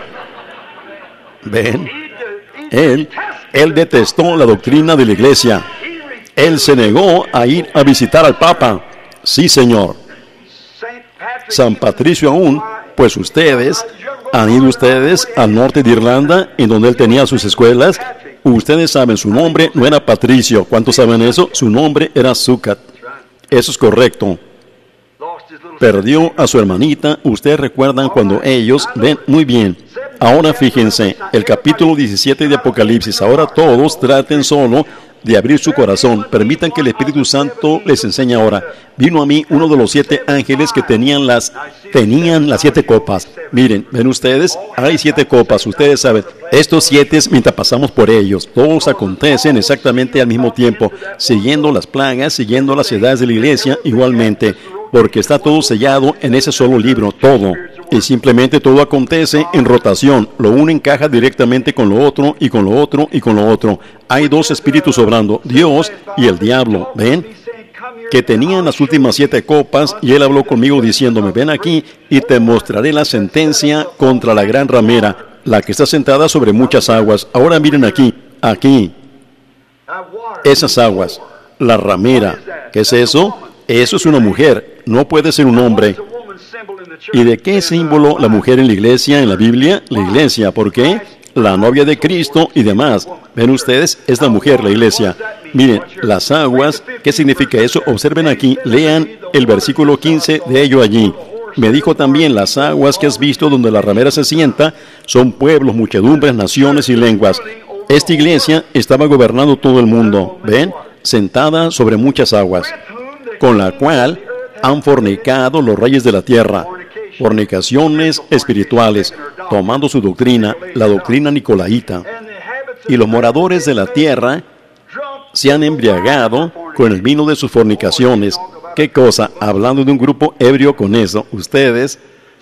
¿Ven? Él, él detestó la doctrina de la Iglesia. Él se negó a ir a visitar al Papa. Sí, señor. San Patricio aún, pues ustedes, han ido ustedes al norte de Irlanda, en donde él tenía sus escuelas. Ustedes saben, su nombre no era Patricio. ¿Cuántos saben eso? Su nombre era Sucat. Eso es correcto. Perdió a su hermanita. Ustedes recuerdan cuando ellos, ven, muy bien. Ahora fíjense, el capítulo diecisiete de Apocalipsis. Ahora todos traten solo de abrir su corazón. Permitan que el Espíritu Santo les enseñe ahora. Vino a mí uno de los siete ángeles que tenían las, tenían las siete copas. Miren, ven ustedes, hay siete copas. Ustedes saben, estos siete, mientras pasamos por ellos, todos acontecen exactamente al mismo tiempo, siguiendo las plagas, siguiendo las edades de la iglesia igualmente, porque está todo sellado en ese solo libro, todo. Y simplemente todo acontece en rotación. Lo uno encaja directamente con lo otro, y con lo otro, y con lo otro. Hay dos espíritus obrando, Dios y el diablo, ¿ven? Que tenían las últimas siete copas, y él habló conmigo diciéndome, ven aquí, y te mostraré la sentencia contra la gran ramera, la que está sentada sobre muchas aguas. Ahora miren aquí, aquí. Esas aguas, la ramera. ¿Qué es eso? Eso es una mujer, no puede ser un hombre. ¿Y de qué símbolo la mujer en la iglesia, en la Biblia? La iglesia, ¿por qué? La novia de Cristo y demás. ¿Ven ustedes? Es la mujer, la iglesia. Miren, las aguas, ¿qué significa eso? Observen aquí, lean el versículo quince de ello allí. Me dijo también, las aguas que has visto donde la ramera se sienta son pueblos, muchedumbres, naciones y lenguas. Esta iglesia estaba gobernando todo el mundo, ¿ven? Sentada sobre muchas aguas, con la cual han fornicado los reyes de la tierra. Fornicaciones espirituales, tomando su doctrina, la doctrina nicolaíta. Y los moradores de la tierra se han embriagado con el vino de sus fornicaciones. ¿Qué cosa? Hablando de un grupo ebrio con eso, ustedes.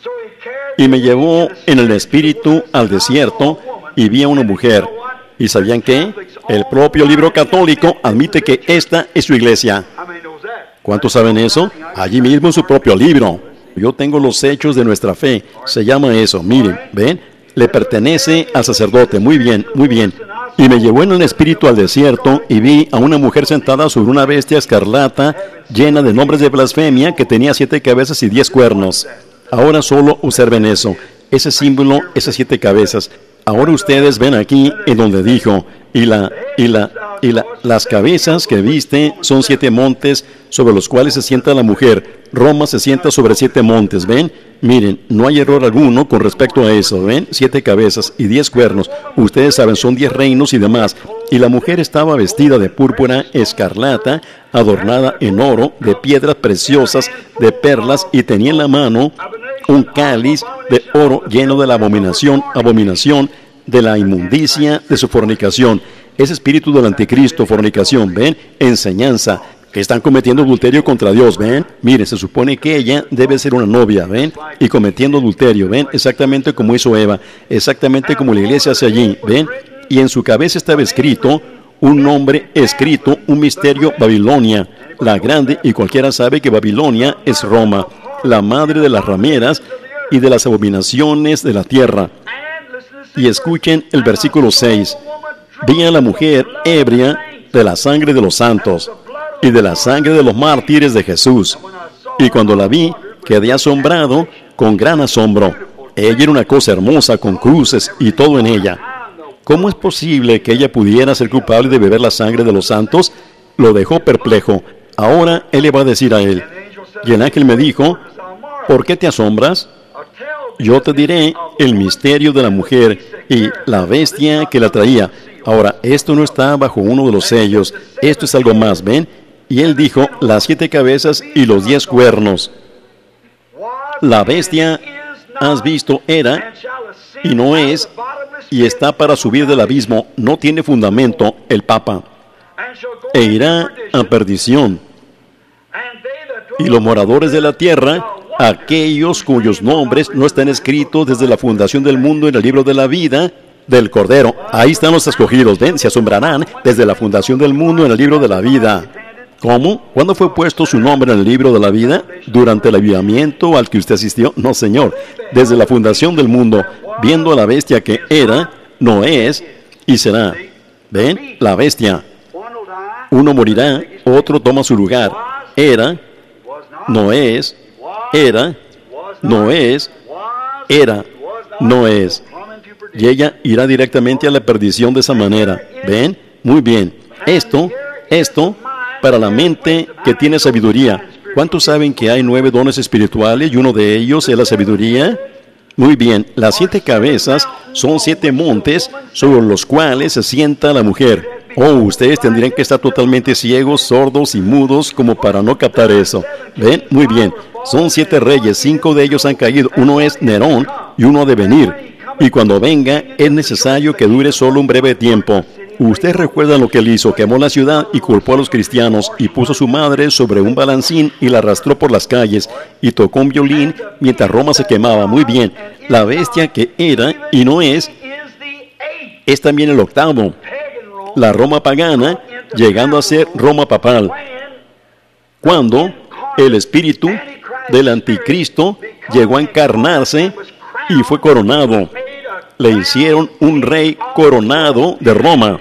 Y me llevó en el espíritu al desierto y vi a una mujer. ¿Y sabían qué? El propio libro católico admite que esta es su iglesia. ¿Cuántos saben eso? Allí mismo en su propio libro. Yo tengo los hechos de nuestra fe. Se llama eso. Miren, ¿ven? Le pertenece al sacerdote. Muy bien, muy bien. Y me llevó en el espíritu al desierto y vi a una mujer sentada sobre una bestia escarlata llena de nombres de blasfemia que tenía siete cabezas y diez cuernos. Ahora solo observen eso. Ese símbolo, esas siete cabezas. Ahora ustedes ven aquí en donde dijo, y la, y la, y la, las cabezas que viste son siete montes sobre los cuales se sienta la mujer. Roma se sienta sobre siete montes, ¿ven? Miren, no hay error alguno con respecto a eso, ¿ven? Siete cabezas y diez cuernos. Ustedes saben, son diez reinos y demás. Y la mujer estaba vestida de púrpura escarlata, adornada en oro, de piedras preciosas, de perlas, y tenía en la mano un cáliz de oro lleno de la abominación, abominación de la inmundicia de su fornicación. Ese espíritu del anticristo, fornicación, ¿ven? Enseñanza, que están cometiendo adulterio contra Dios, ¿ven? Miren, se supone que ella debe ser una novia, ¿ven? Y cometiendo adulterio, ¿ven? Exactamente como hizo Eva, exactamente como la iglesia hace allí, ¿ven? Y en su cabeza estaba escrito un nombre escrito, un misterio, Babilonia, la grande, y cualquiera sabe que Babilonia es Roma, la madre de las rameras y de las abominaciones de la tierra. Y escuchen el versículo seis. Vi a la mujer ebria de la sangre de los santos y de la sangre de los mártires de Jesús. Y cuando la vi, quedé asombrado con gran asombro. Ella era una cosa hermosa, con cruces y todo en ella. ¿Cómo es posible que ella pudiera ser culpable de beber la sangre de los santos? Lo dejó perplejo. Ahora él le va a decir a él. Y el ángel me dijo, ¿por qué te asombras? Yo te diré el misterio de la mujer y la bestia que la traía. Ahora, esto no está bajo uno de los sellos. Esto es algo más, ¿ven? Y él dijo, las siete cabezas y los diez cuernos. La bestia, has visto, era y no es, y está para subir del abismo. No tiene fundamento el Papa. E irá a perdición. Y los moradores de la tierra, aquellos cuyos nombres no están escritos desde la fundación del mundo en el libro de la vida del Cordero. Ahí están los escogidos, ven, se asombrarán desde la fundación del mundo en el libro de la vida. ¿Cómo? ¿Cuándo fue puesto su nombre en el libro de la vida? ¿Durante el avivamiento al que usted asistió? No, señor. Desde la fundación del mundo, viendo a la bestia que era, no es y será. ¿Ven? La bestia. Uno morirá, otro toma su lugar. Era, no es, era, no es, era, no es. Y ella irá directamente a la perdición de esa manera. ¿Ven? Muy bien. Esto, esto, para la mente que tiene sabiduría. ¿Cuántos saben que hay nueve dones espirituales y uno de ellos es la sabiduría? Muy bien. Las siete cabezas son siete montes sobre los cuales se sienta la mujer. Oh, ustedes tendrían que estar totalmente ciegos, sordos y mudos como para no captar eso. ¿Ven? Muy bien. Son siete reyes, cinco de ellos han caído. Uno es Nerón y uno ha de venir. Y cuando venga, es necesario que dure solo un breve tiempo. Ustedes recuerdan lo que él hizo, quemó la ciudad y culpó a los cristianos, y puso a su madre sobre un balancín y la arrastró por las calles, y tocó un violín mientras Roma se quemaba. Muy bien. La bestia que era y no es, es también el octavo. La Roma pagana, llegando a ser Roma papal. Cuando el espíritu del anticristo llegó a encarnarse y fue coronado. Le hicieron un rey coronado de Roma.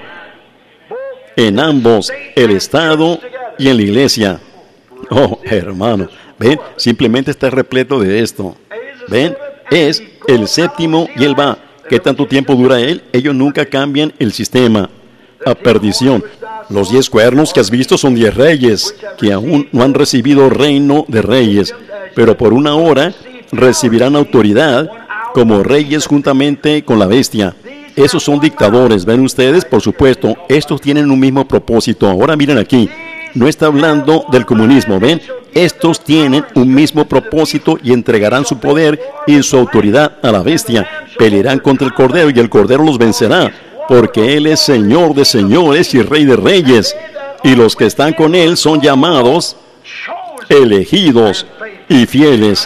En ambos, el Estado y en la iglesia. Oh, hermano, ven, simplemente está repleto de esto. Ven, es el séptimo y él va. ¿Qué tanto tiempo dura él? Ellos nunca cambian el sistema. A perdición. Los diez cuernos que has visto son diez reyes, que aún no han recibido reino de reyes, pero por una hora recibirán autoridad como reyes juntamente con la bestia. Esos son dictadores, ¿ven ustedes? Por supuesto, estos tienen un mismo propósito. Ahora miren aquí, no está hablando del comunismo, ¿ven? Estos tienen un mismo propósito y entregarán su poder y su autoridad a la bestia. Pelearán contra el Cordero y el Cordero los vencerá, porque Él es Señor de señores y Rey de reyes. Y los que están con Él son llamados, elegidos y fieles.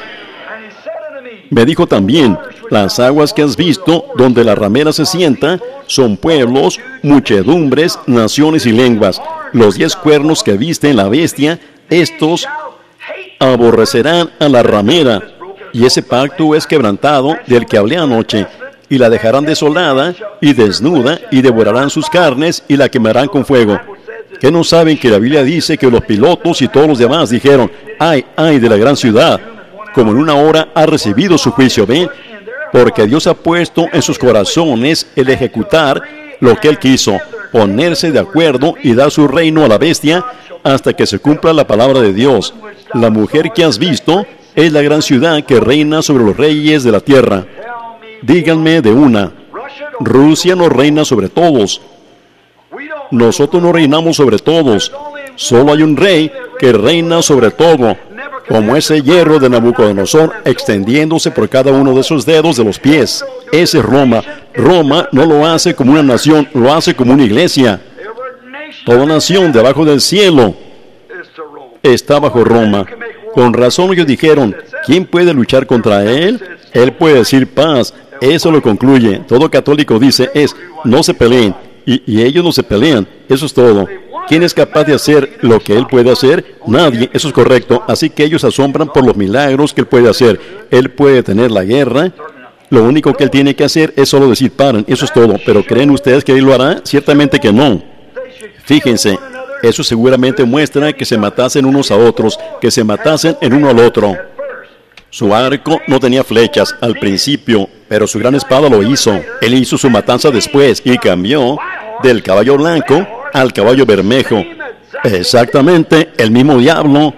Me dijo también, las aguas que has visto, donde la ramera se sienta, son pueblos, muchedumbres, naciones y lenguas. Los diez cuernos que viste en la bestia, estos aborrecerán a la ramera. Y ese pacto es quebrantado del que hablé anoche. Y la dejarán desolada y desnuda, y devorarán sus carnes, y la quemarán con fuego. ¿Qué no saben que la Biblia dice que los pilotos y todos los demás dijeron, ay, ay de la gran ciudad, como en una hora ha recibido su juicio? ¿Ven? Porque Dios ha puesto en sus corazones el ejecutar lo que Él quiso, ponerse de acuerdo y dar su reino a la bestia hasta que se cumpla la palabra de Dios. La mujer que has visto es la gran ciudad que reina sobre los reyes de la tierra. Díganme de una. Rusia no reina sobre todos. Nosotros no reinamos sobre todos. Solo hay un rey que reina sobre todo, como ese hierro de Nabucodonosor extendiéndose por cada uno de sus dedos de los pies. Ese es Roma. Roma no lo hace como una nación, lo hace como una iglesia. Toda nación debajo del cielo está bajo Roma. Con razón ellos dijeron, ¿quién puede luchar contra él? Él puede decir paz. Eso lo concluye. Todo católico dice es, no se peleen. Y, y ellos no se pelean. Eso es todo. ¿Quién es capaz de hacer lo que Él puede hacer? Nadie. Eso es correcto. Así que ellos asombran por los milagros que Él puede hacer. Él puede tener la guerra. Lo único que Él tiene que hacer es solo decir paren. Eso es todo. ¿Pero creen ustedes que Él lo hará? Ciertamente que no. Fíjense. Eso seguramente muestra que se matasen unos a otros, que se matasen el uno al otro. Su arco no tenía flechas al principio, pero su gran espada lo hizo. Él hizo su matanza después y cambió del caballo blanco al caballo bermejo. Exactamente el mismo diablo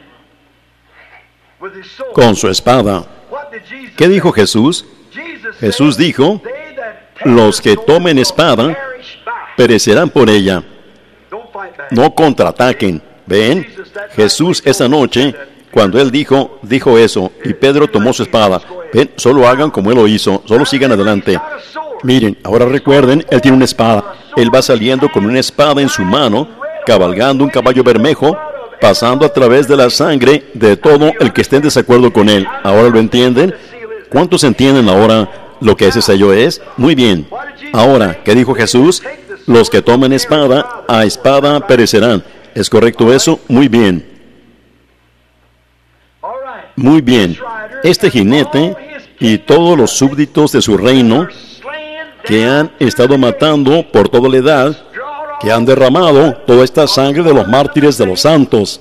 con su espada. ¿Qué dijo Jesús? Jesús dijo, los que tomen espada perecerán por ella. No contraataquen. ¿Ven? Jesús esa noche, cuando Él dijo, dijo eso, y Pedro tomó su espada. Ven, solo hagan como Él lo hizo, solo sigan adelante. Miren, ahora recuerden, Él tiene una espada. Él va saliendo con una espada en su mano, cabalgando un caballo bermejo, pasando a través de la sangre de todo el que esté en desacuerdo con Él. ¿Ahora lo entienden? ¿Cuántos entienden ahora lo que ese sello es? Muy bien. Ahora, ¿qué dijo Jesús? Los que tomen espada, a espada perecerán. ¿Es correcto eso? Muy bien. Muy bien. Este jinete y todos los súbditos de su reino que han estado matando por toda la edad, que han derramado toda esta sangre de los mártires de los santos,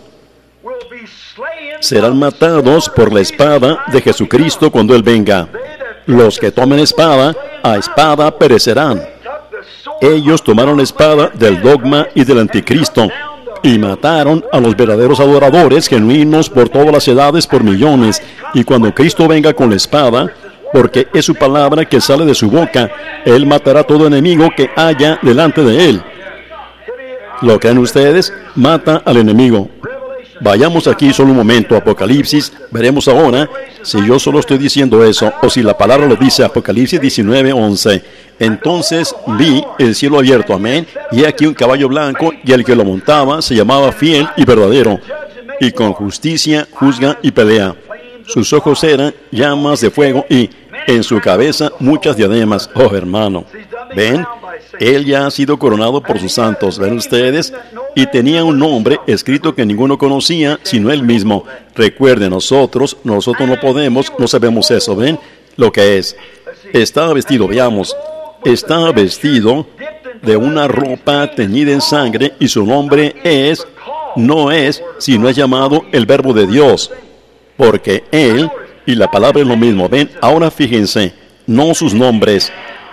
serán matados por la espada de Jesucristo cuando Él venga. Los que tomen espada, a espada perecerán. Ellos tomaron la espada del dogma y del anticristo y mataron a los verdaderos adoradores genuinos por todas las edades por millones. Y cuando Cristo venga con la espada, porque es su palabra que sale de su boca, Él matará a todo enemigo que haya delante de Él. ¿Lo creen ustedes? Mata al enemigo. Vayamos aquí solo un momento, Apocalipsis. Veremos ahora si yo solo estoy diciendo eso o si la palabra lo dice. Apocalipsis diecinueve, once. Entonces vi el cielo abierto, amén, y aquí un caballo blanco, y el que lo montaba se llamaba Fiel y Verdadero, y con justicia juzga y pelea. Sus ojos eran llamas de fuego y en su cabeza muchas diademas. Oh, hermano, ¿ven? Él ya ha sido coronado por sus santos, ¿ven ustedes? Y tenía un nombre escrito que ninguno conocía, sino Él mismo. Recuerden, nosotros, nosotros no podemos, no sabemos eso, ¿ven? Lo que es. Estaba vestido, veamos, estaba vestido de una ropa teñida en sangre y su nombre es, no es, sino es llamado el Verbo de Dios. Porque Él, y la palabra es lo mismo, ¿ven? Ahora fíjense, no sus nombres.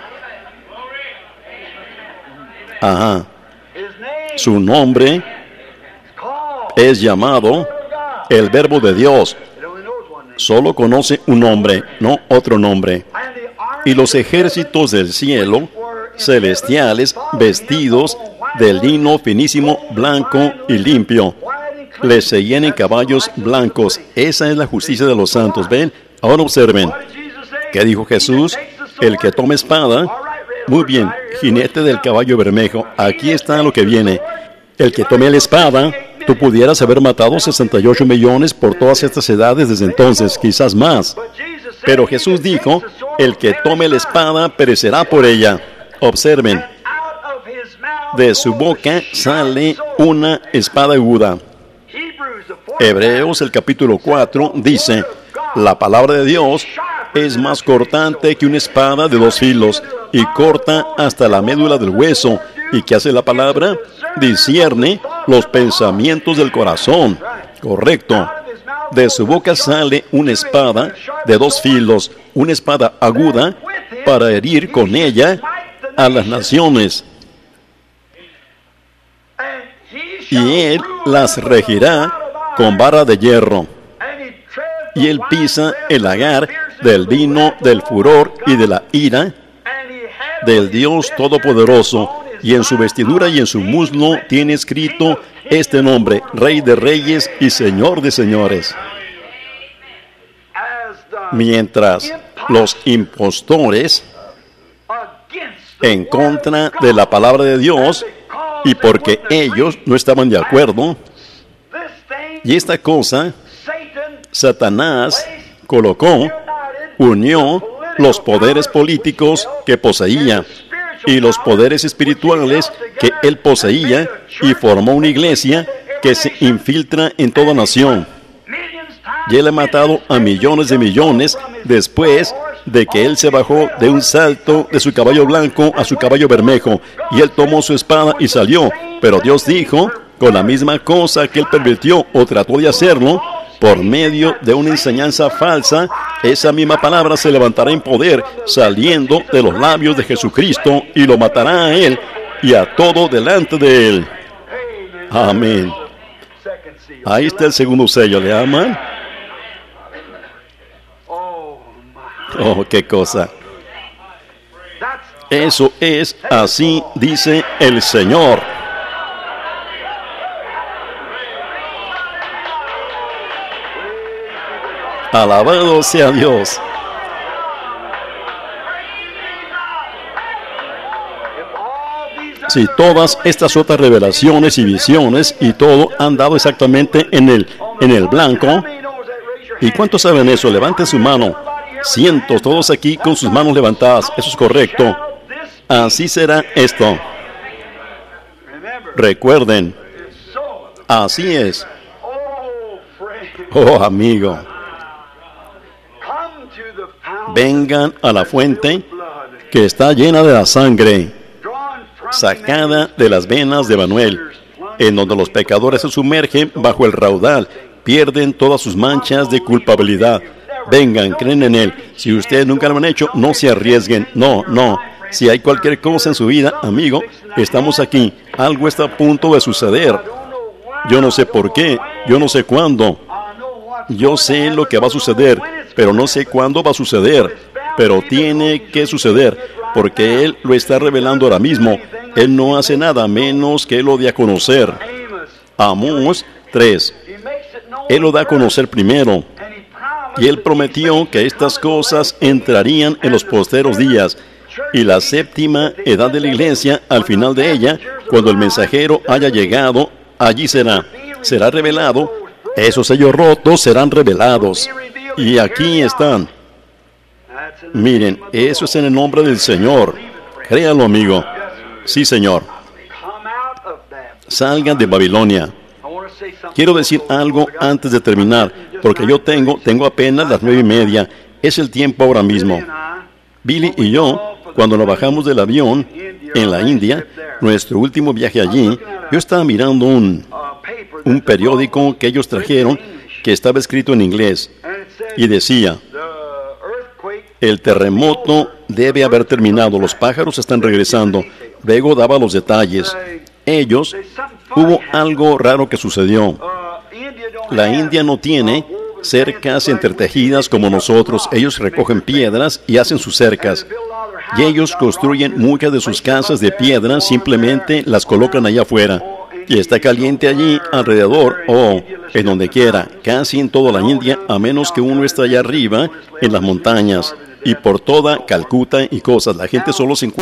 Ajá. Su nombre es llamado el Verbo de Dios. Solo conoce un nombre, no otro nombre. Y los ejércitos del cielo, celestiales, vestidos de lino finísimo, blanco y limpio, le seguían en caballos blancos. Esa es la justicia de los santos. ¿Ven? Ahora observen. ¿Qué dijo Jesús? El que tome espada. Muy bien, jinete del caballo bermejo. Aquí está lo que viene. El que tome la espada. Tú pudieras haber matado sesenta y ocho millones por todas estas edades desde entonces, quizás más. Pero Jesús dijo, el que tome la espada perecerá por ella. Observen. De su boca sale una espada aguda. Hebreos, el capítulo cuatro, dice, la palabra de Dios es más cortante que una espada de dos filos y corta hasta la médula del hueso. ¿Y qué hace la palabra? Discierne los pensamientos del corazón. Correcto. De su boca sale una espada de dos filos, una espada aguda para herir con ella a las naciones. Y él las regirá con vara de hierro. Y él pisa el lagar del vino del furor y de la ira del Dios Todopoderoso. Y en su vestidura y en su muslo tiene escrito este nombre, Rey de Reyes y Señor de Señores. Mientras los impostores en contra de la palabra de Dios, y porque ellos no estaban de acuerdo, y esta cosa, Satanás colocó, unió los poderes políticos que poseía y los poderes espirituales que él poseía y formó una iglesia que se infiltra en toda nación. Y él ha matado a millones de millones después de que él se bajó de un salto de su caballo blanco a su caballo bermejo, y él tomó su espada y salió. Pero Dios dijo, con la misma cosa que él pervirtió o trató de hacerlo, por medio de una enseñanza falsa, esa misma palabra se levantará en poder, saliendo de los labios de Jesucristo, y lo matará a él y a todo delante de él. Amén. Ahí está el segundo sello, ¿le aman? Oh, qué cosa. Eso es, así dice el Señor. Alabado sea Dios. Si todas estas otras revelaciones y visiones y todo han dado exactamente en el, en el blanco, ¿y cuántos saben eso? Levanten su mano. Cientos, todos aquí con sus manos levantadas. Eso es correcto. Así será esto. Recuerden, así es. Oh, amigo. Vengan a la fuente que está llena de la sangre, sacada de las venas de Manuel, en donde los pecadores se sumergen bajo el raudal, pierden todas sus manchas de culpabilidad. Vengan, creen en Él. Si ustedes nunca lo han hecho, no se arriesguen. No, no. Si hay cualquier cosa en su vida, amigo, estamos aquí. Algo está a punto de suceder. Yo no sé por qué, yo no sé cuándo. Yo sé lo que va a suceder, pero no sé cuándo va a suceder. Pero tiene que suceder, porque Él lo está revelando ahora mismo. Él no hace nada menos que Él lo dé a conocer. Amós tres. Él lo da a conocer primero. Y Él prometió que estas cosas entrarían en los posteros días. Y la séptima edad de la iglesia, al final de ella, cuando el mensajero haya llegado, allí será. Será revelado. Esos sellos rotos serán revelados. Y aquí están. Miren, eso es en el nombre del Señor. Créalo, amigo. Sí, Señor. Salgan de Babilonia. Quiero decir algo antes de terminar, porque yo tengo, tengo apenas las nueve y media. Es el tiempo ahora mismo. Billy y yo, cuando nos bajamos del avión en la India, nuestro último viaje allí, yo estaba mirando un, un periódico que ellos trajeron que estaba escrito en inglés y decía: el terremoto debe haber terminado, los pájaros están regresando. Luego daba los detalles. Ellos, hubo algo raro que sucedió. La India no tiene cercas entretejidas como nosotros. Ellos recogen piedras y hacen sus cercas. Y ellos construyen muchas de sus casas de piedra, simplemente las colocan allá afuera. Y está caliente allí alrededor, o en donde quiera, casi en toda la India, a menos que uno esté allá arriba, en las montañas. Y por toda Calcuta y cosas, la gente solo se encuentra